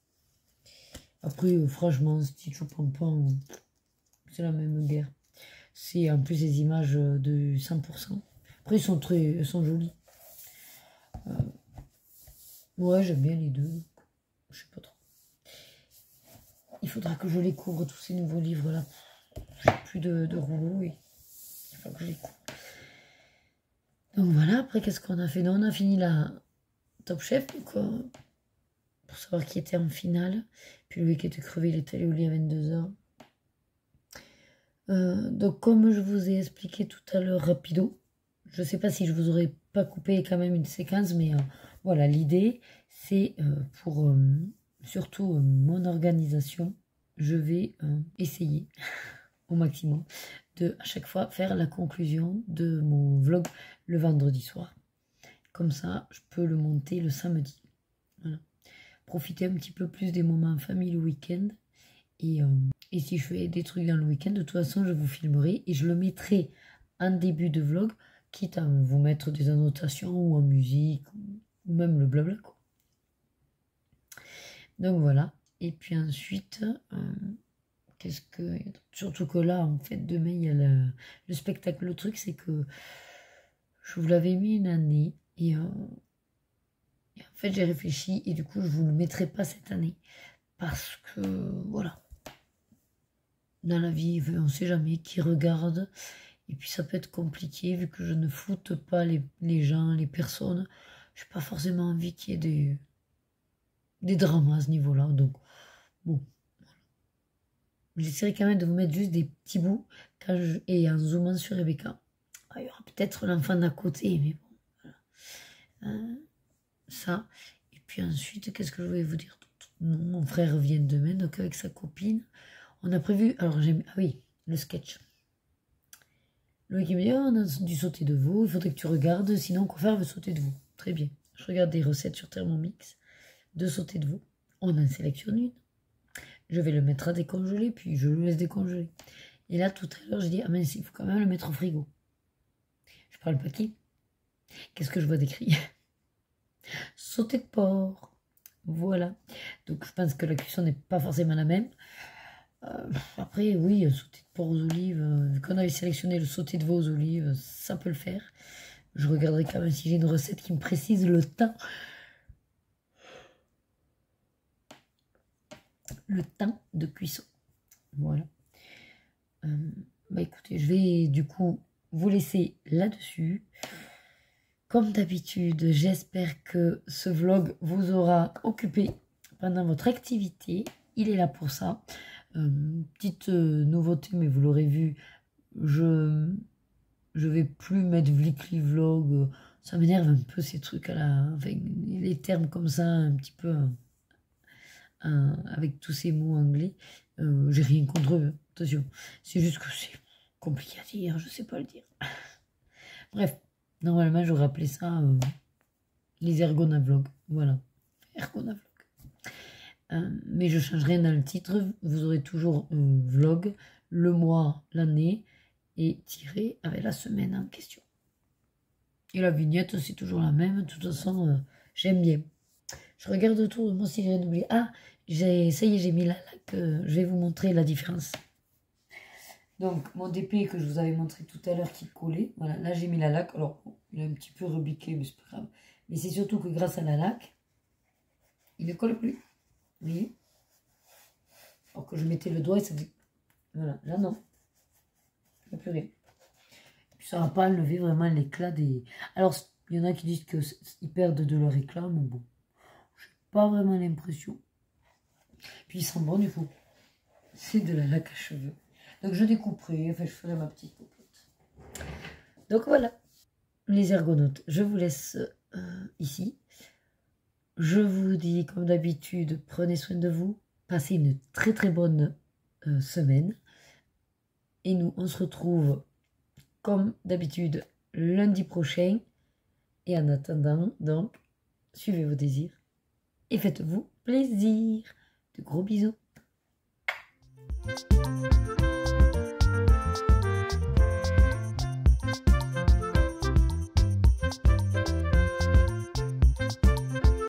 Après, franchement, Stitch ou Pampan, c'est la même guerre. C'est en plus des images de 100%. Après, ils sont jolis. Ouais, j'aime bien les deux. Je sais pas trop. Il faudra que je les couvre, tous ces nouveaux livres-là. J'ai plus de rouleaux et il faut que je les couvre. Donc voilà, après, qu'est-ce qu'on a fait? Non, on a fini la Top Chef, quoi, pour savoir qui était en finale. Puis Louis qui était crevé, il est allé au lit à 22h. Donc comme je vous ai expliqué tout à l'heure rapido, je sais pas si je vous aurais pas coupé quand même une séquence, mais voilà, l'idée c'est pour surtout mon organisation, je vais essayer au maximum de à chaque fois faire la conclusion de mon vlog le vendredi soir. Comme ça, je peux le monter le samedi. Voilà. Profiter un petit peu plus des moments en famille le week-end. Et si je fais des trucs dans le week-end, de toute façon, je vous filmerai et je le mettrai en début de vlog, quitte à vous mettre des annotations ou en musique, ou même le blabla, quoi. Donc voilà. Et puis ensuite, qu'est-ce que... Surtout que là, en fait, demain, il y a le spectacle. Le truc, c'est que je vous l'avais mis une année et en fait, j'ai réfléchi et du coup, je vous le mettrai pas cette année. Parce que, voilà. Dans la vie, on ne sait jamais qui regarde. Et puis ça peut être compliqué vu que je ne floute pas les gens, les personnes. Je n'ai pas forcément envie qu'il y ait des dramas à ce niveau-là. Donc, bon. J'essaierai quand même de vous mettre juste des petits bouts et en zoomant sur Rebecca. Il y aura peut-être l'enfant d'à côté, mais bon. Voilà. Ça. Et puis ensuite, qu'est-ce que je voulais vous dire d'autre? Non, mon frère vient demain, donc avec sa copine. On a prévu, alors ah oui, le sketch. Loïc me dit, oh, on a dû sauter de veau, il faudrait que tu regardes, sinon Coiffeur veut sauter de veau. Très bien. Je regarde des recettes sur Thermomix de sauter de veau. On en sélectionne une. Je vais le mettre à décongeler, puis je le laisse décongeler. Et là, tout à l'heure, j'ai dit, ah mince, il faut quand même le mettre au frigo. Je prends le paquet. Qu'est-ce que je vois d'écrit? Sauter de porc. Voilà. Donc, je pense que la cuisson n'est pas forcément la même. Après, oui, sauté de porc aux olives, vu qu'on avait sélectionné le sauté de veau aux olives, ça peut le faire. Je regarderai quand même si j'ai une recette qui me précise le temps. Le temps de cuisson. Voilà. Bah écoutez, je vais du coup vous laisser là-dessus. Comme d'habitude, j'espère que ce vlog vous aura occupé pendant votre activité. Il est là pour ça. Petite nouveauté, mais vous l'aurez vu, je vais plus mettre weekly vlog. Ça m'énerve un peu ces trucs avec les termes comme ça, un petit peu avec tous ces mots anglais. J'ai rien contre eux, attention. C'est juste que c'est compliqué à dire, je sais pas le dire. Bref, normalement j'aurais appelé ça les ergonavlogs. Voilà, ergonavlog. Mais je change rien dans le titre, vous aurez toujours vlog, le mois, l'année et tiré avec la semaine en question. Et la vignette c'est toujours la même, de toute façon j'aime bien. Je regarde autour de moi si j'ai rien oublié. Ah, ça y est, j'ai mis la laque, je vais vous montrer la différence. Donc mon DP que je vous avais montré tout à l'heure qui collait, voilà, là j'ai mis la laque, alors il est un petit peu rebiqué mais c'est pas grave. Mais c'est surtout que grâce à la laque, il ne colle plus. Vous voyez? Alors que je mettais le doigt et ça faisait... Voilà, là non. Il n'y a plus rien. Puis ça va pas enlever vraiment l'éclat des... Alors, il y en a qui disent qu'ils perdent de leur éclat, mais bon. Je n'ai pas vraiment l'impression. Puis il sent bon du coup. C'est de la laque à cheveux. Donc je découperai, enfin je ferai ma petite popote. Donc voilà, les ergonautes. Je vous laisse ici. Je vous dis, comme d'habitude, prenez soin de vous. Passez une très très bonne semaine. Et nous, on se retrouve, comme d'habitude, lundi prochain. Et en attendant, donc, suivez vos désirs. Et faites-vous plaisir. De gros bisous.